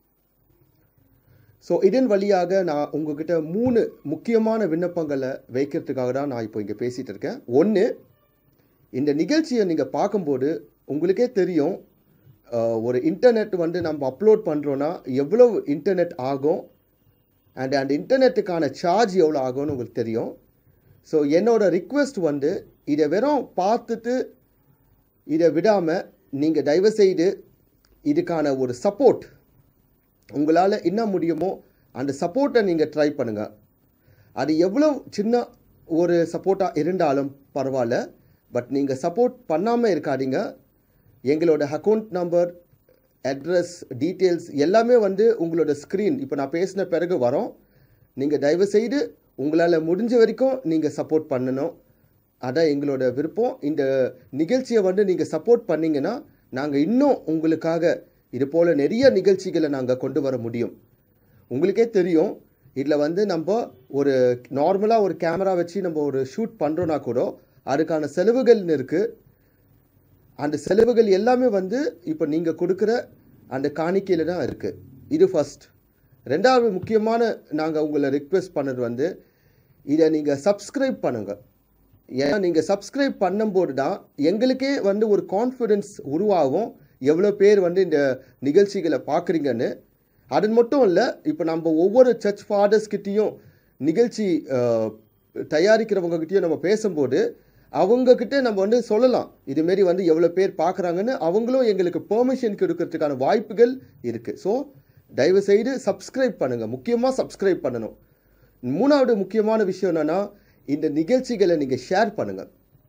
Speaker 1: ஸோ இதன் வழியாக நான் உங்ககிட்ட 3 முக்கியமான விண்ணப்பங்களை வைக்கிறதுக்காக தான் நான் இப்போ இங்கே பேசிகிட்டு இருக்கேன். ஒன்று, இந்த நிகழ்ச்சியை நீங்கள் பார்க்கும்போது உங்களுக்கே தெரியும், ஒரு இன்டர்நெட் வந்து நம்ம அப்லோட் பண்ணுறோன்னா எவ்வளோ இன்டர்நெட் ஆகும் அண்ட் அந்த இன்டர்நெட்டுக்கான சார்ஜ் எவ்வளோ ஆகும்னு உங்களுக்கு தெரியும். ஸோ என்னோடய ரிக்வெஸ்ட் வந்து இதை வெறும் பார்த்துட்டு இதை விடாமல் நீங்கள் தயவுசெய்து இதுக்கான ஒரு சப்போர்ட் உங்களால் என்ன முடியுமோ அந்த சப்போர்ட்டை நீங்கள் ட்ரை பண்ணுங்கள். அது எவ்வளோ சின்ன ஒரு சப்போர்ட்டாக இருந்தாலும் பரவாயில்ல, பட் நீங்கள் சப்போர்ட் பண்ணாமல் இருக்காதீங்க. எங்களோட அக்கௌண்ட் நம்பர், அட்ரஸ், டீட்டெயில்ஸ் எல்லாமே வந்து உங்களோட ஸ்க்ரீன் இப்போ நான் பேசின பிறகு வரோம். நீங்கள் தயவுசெய்து உங்களால் முடிஞ்ச வரைக்கும் நீங்கள் சப்போர்ட் பண்ணணும். அதான் எங்களோட விருப்பம். இந்த நிகழ்ச்சியை வந்து நீங்கள் சப்போர்ட் பண்ணிங்கன்னா நாங்கள் இன்னும் உங்களுக்காக இது போல் நிறைய நிகழ்ச்சிகளை நாங்கள் கொண்டு வர முடியும். உங்களுக்கே தெரியும், இதில் வந்து நம்ம ஒரு நார்மலாக ஒரு கேமரா வச்சு நம்ம ஒரு ஷூட் பண்ணுறோன்னா கூட அதுக்கான செலவுகள்னு இருக்குது. அந்த செலவுகள் எல்லாமே வந்து இப்போ நீங்கள் கொடுக்குற அந்த காணிக்கையில் தான் இருக்குது. இது ஃபஸ்ட். ரெண்டாவது முக்கியமான நாங்கள் உங்களை ரிக்வெஸ்ட் பண்ணது வந்து இதை நீங்கள் சப்ஸ்கிரைப் பண்ணுங்கள். ஏன்னா நீங்கள் சப்ஸ்கிரைப் பண்ணும்போது தான் எங்களுக்கே வந்து ஒரு கான்ஃபிடென்ஸ் உருவாகும், எவ்வளோ பேர் வந்து இந்த நிகழ்ச்சிகளை பார்க்குறீங்கன்னு. அது மட்டும் இல்லை, இப்போ நம்ம ஒவ்வொரு சர்ச் ஃபாதர்ஸ்கிட்டையும் நிகழ்ச்சி தயாரிக்கிறவங்ககிட்டையும் நம்ம பேசும்போது அவங்கக்கிட்ட நம்ம வந்து சொல்லலாம் இதுமாரி வந்து எவ்வளோ பேர் பார்க்குறாங்கன்னு. அவங்களும் எங்களுக்கு பெர்மிஷன் கொடுக்கறதுக்கான வாய்ப்புகள் இருக்குது. ஸோ தயவுசெய்து சப்ஸ்கிரைப் பண்ணுங்கள், முக்கியமாக சப்ஸ்கிரைப் பண்ணணும். மூணாவது முக்கியமான விஷயம் என்னென்னா, இந்த நிகழ்ச்சிகளை நீங்கள் ஷேர் பண்ணுங்கள்.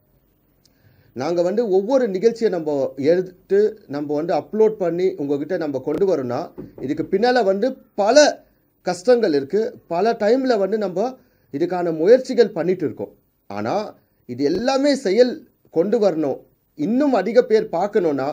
Speaker 1: நாங்கள் வந்து ஒவ்வொரு நிகழ்ச்சியை நம்ம எடுத்து நம்ம வந்து அப்லோட் பண்ணி உங்கள்கிட்ட நம்ம கொண்டு வரோம்னா இதுக்கு பின்னால் வந்து பல கஷ்டங்கள் இருக்குது. பல டைமில் வந்து நம்ம இதுக்கான முயற்சிகள் பண்ணிட்டு இருக்கோம். ஆனால் இது எல்லாமே செயல் கொண்டு வரணும், இன்னும் அதிக பேர் பார்க்கணுன்னா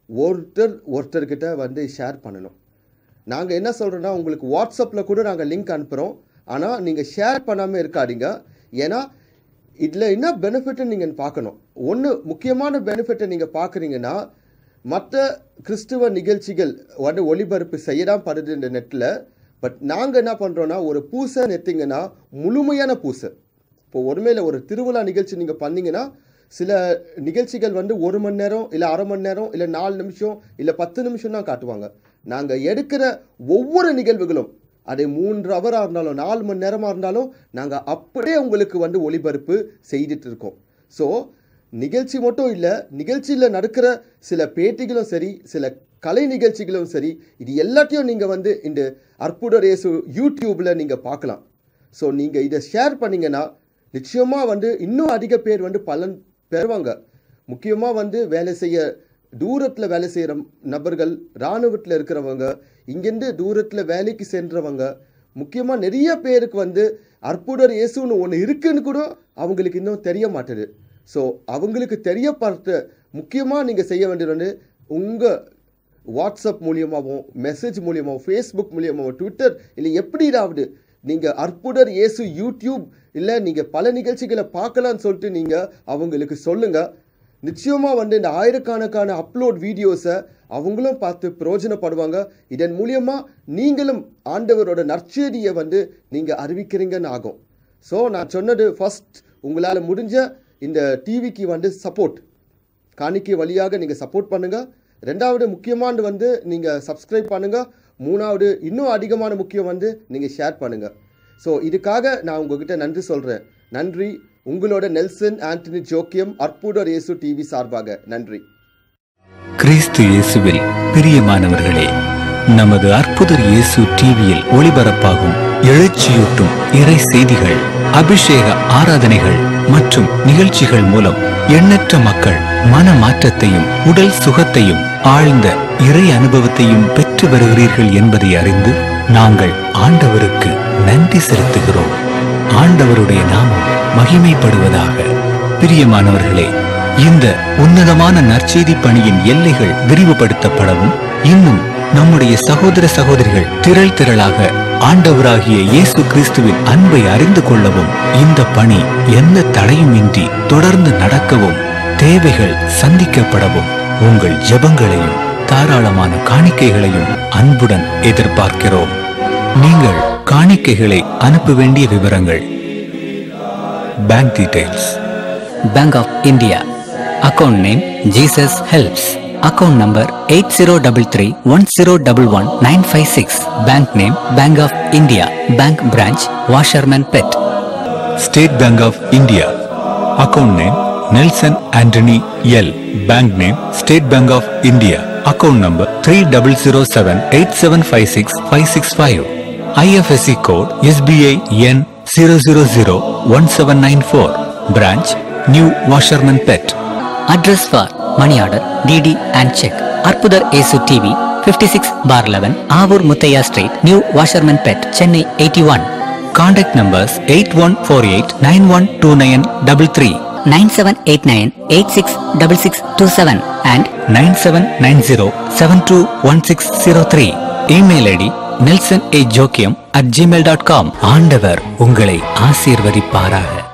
Speaker 1: ஒருத்தர்கிட்ட வந்து ஷேர் பண்ணணும். நாங்கள் என்ன சொல்கிறோன்னா, உங்களுக்கு வாட்ஸ்அப்பில் கூட நாங்கள் லிங்க் அனுப்புகிறோம், ஆனால் நீங்கள் ஷேர் பண்ணாமல் இருக்காதீங்க. ஏன்னா இதில் என்ன பெனிஃபிட்னு நீங்கள் பார்க்கணும். ஒன்று முக்கியமான பெனிஃபிட்டை நீங்கள் பார்க்குறீங்கன்னா, மற்ற கிறிஸ்துவ நிகழ்ச்சிகள் வந்து ஒளிபரப்பு செய்யதான் படுது இந்த நெட்டில். பட் நாங்கள் என்ன பண்ணுறோன்னா, ஒரு பூசை நெத்திங்கன்னா முழுமையான பூசை. இப்போ ஒருமையில் ஒரு திருவிழா நிகழ்ச்சி நீங்கள் பண்ணிங்கன்னா சில நிகழ்ச்சிகள் வந்து 1 மணி நேரம் இல்லை அரை மணி நேரம் இல்லை 4 நிமிஷம் இல்லை 10 நிமிஷம் தான் காட்டுவாங்க. நாங்கள் எடுக்கிற ஒவ்வொரு நிகழ்வுகளும் அது 3 ஹவராக இருந்தாலும் 4 மணி நேரமாக இருந்தாலும் நாங்கள் அப்படியே உங்களுக்கு வந்து ஒளிபரப்பு செய்துட்டு இருக்கோம். ஸோ நிகழ்ச்சி மட்டும் இல்லை, நிகழ்ச்சியில் நடக்கிற சில பேட்டிகளும் சரி, சில கலை நிகழ்ச்சிகளும் சரி, இது எல்லாத்தையும் நீங்கள் வந்து இந்த அற்புதர் இயேசு யூடியூப்பில் நீங்கள் பார்க்கலாம். ஸோ நீங்கள் இதை ஷேர் பண்ணிங்கன்னா நிச்சயமாக வந்து இன்னும் அதிக பேர் வந்து பலன் பெறுவாங்க. முக்கியமாக வந்து தூரத்தில் வேலை செய்கிற நபர்கள், இராணுவத்தில் இருக்கிறவங்க, இங்கேருந்து தூரத்தில் வேலைக்கு சென்றவங்க, முக்கியமாக நிறைய பேருக்கு வந்து அற்புதர் இயேசுன்னு ஒன்று இருக்குன்னு கூட அவங்களுக்கு இன்னும் தெரிய மாட்டுது. ஸோ அவங்களுக்கு தெரியப்படுத்த முக்கியமாக நீங்கள் செய்ய வேண்டியது வந்து உங்கள் வாட்ஸ்அப் மூலியமாகவும், மெசேஜ் மூலியமாகவும், ஃபேஸ்புக் மூலியமாகவும், ட்விட்டர் இல்லை எப்படியாவது நீங்கள் அற்புதர் இயேசு யூடியூப் இல்லை நீங்கள் பல நிகழ்ச்சிகளை பார்க்கலான்னு சொல்லிட்டு நீங்கள் அவங்களுக்கு சொல்லுங்கள். நிச்சயமாக வந்து இந்த ஆயிரக்கணக்கான அப்லோட் வீடியோஸை அவங்களும் பார்த்து பிரயோஜனப்படுவாங்க. இதன் மூலியமாக நீங்களும் ஆண்டவரோட நற்செய்தியை வந்து நீங்கள் அறிவிக்கிறீங்கன்னு ஆகும். ஸோ நான் சொன்னது ஃபஸ்ட், உங்களால் முடிஞ்ச இந்த டிவிக்கு வந்து சப்போர்ட் காணிக்கை வழியாக நீங்கள் சப்போர்ட் பண்ணுங்கள். ரெண்டாவது முக்கியமானது வந்து நீங்கள் சப்ஸ்கிரைப் பண்ணுங்கள். மூணாவது இன்னும் அதிகமான முக்கியம் வந்து நீங்கள் ஷேர் பண்ணுங்கள். ஸோ இதுக்காக நான் உங்ககிட்ட நன்றி சொல்கிறேன். நன்றி. உங்களோட நெல்சன் ஆண்டனி ஜோக்கியம், அற்புதர் இயேசு டிவி சார்பாக நன்றி.
Speaker 2: கிறிஸ்து இயேசுவில் பிரியமானவர்களே, நமது அற்புதர் இயேசு டிவியில் ஒளிபரப்பாகும் எழுச்சியூட்டும் இறை செய்திகள், அபிஷேக ஆராதனைகள் மற்றும் நிகழ்ச்சிகள் மூலம் எண்ணற்ற மக்கள் மன மாற்றத்தையும் உடல் சுகத்தையும் ஆழ்ந்த இறை அனுபவத்தையும் பெற்று வருகிறீர்கள் என்பதை அறிந்து நாங்கள் ஆண்டவருக்கு நன்றி செலுத்துகிறோம். ஆண்டவருடைய நாமம் மகிமைப்படுவதாக. பிரியமானவர்களே, இந்த உன்னதமான நற்செய்தி பணியின் எல்லைகள் விரிவுபடுத்தப்படவும், இன்னும் நம்முடைய சகோதர சகோதரிகள் திரள் திரளாக ஆண்டவராகிய இயேசு கிறிஸ்துவின் அன்பை அறிந்து கொள்ளவும், இந்த பணி எந்த தடையுமின்றி தொடர்ந்து நடக்கவும், தேவைகள் சந்திக்கப்படவும் உங்கள் ஜெபங்களையும் தாராளமான காணிக்கைகளையும் அன்புடன் எதிர்பார்க்கிறோம். நீங்கள் காணிக்கைகளை அனுப்ப வேண்டிய விவரங்கள்: bank details,
Speaker 3: bank of India, account name Jesus helps, account number 8033101196, bank name bank of India, bank branch Washermanpet.
Speaker 2: State bank of India, account name Nelson Antony L, bank name state bank of India, account number 300787565665, IFSC code SBI N 0001794, branch new Washermanpet.
Speaker 3: Address for money order, DD and check, அற்புதர் Yesu TV 56/11 Avoor Muthaiya street, new Washermanpet, Chennai 81.
Speaker 2: Contact numbers 8148912933,
Speaker 3: 9789866627 and
Speaker 2: 9790721603. Email ID nelsonAjokiam@gmail.com. ஆண்டவர் உங்களை ஆசீர்வதிப்பாராக.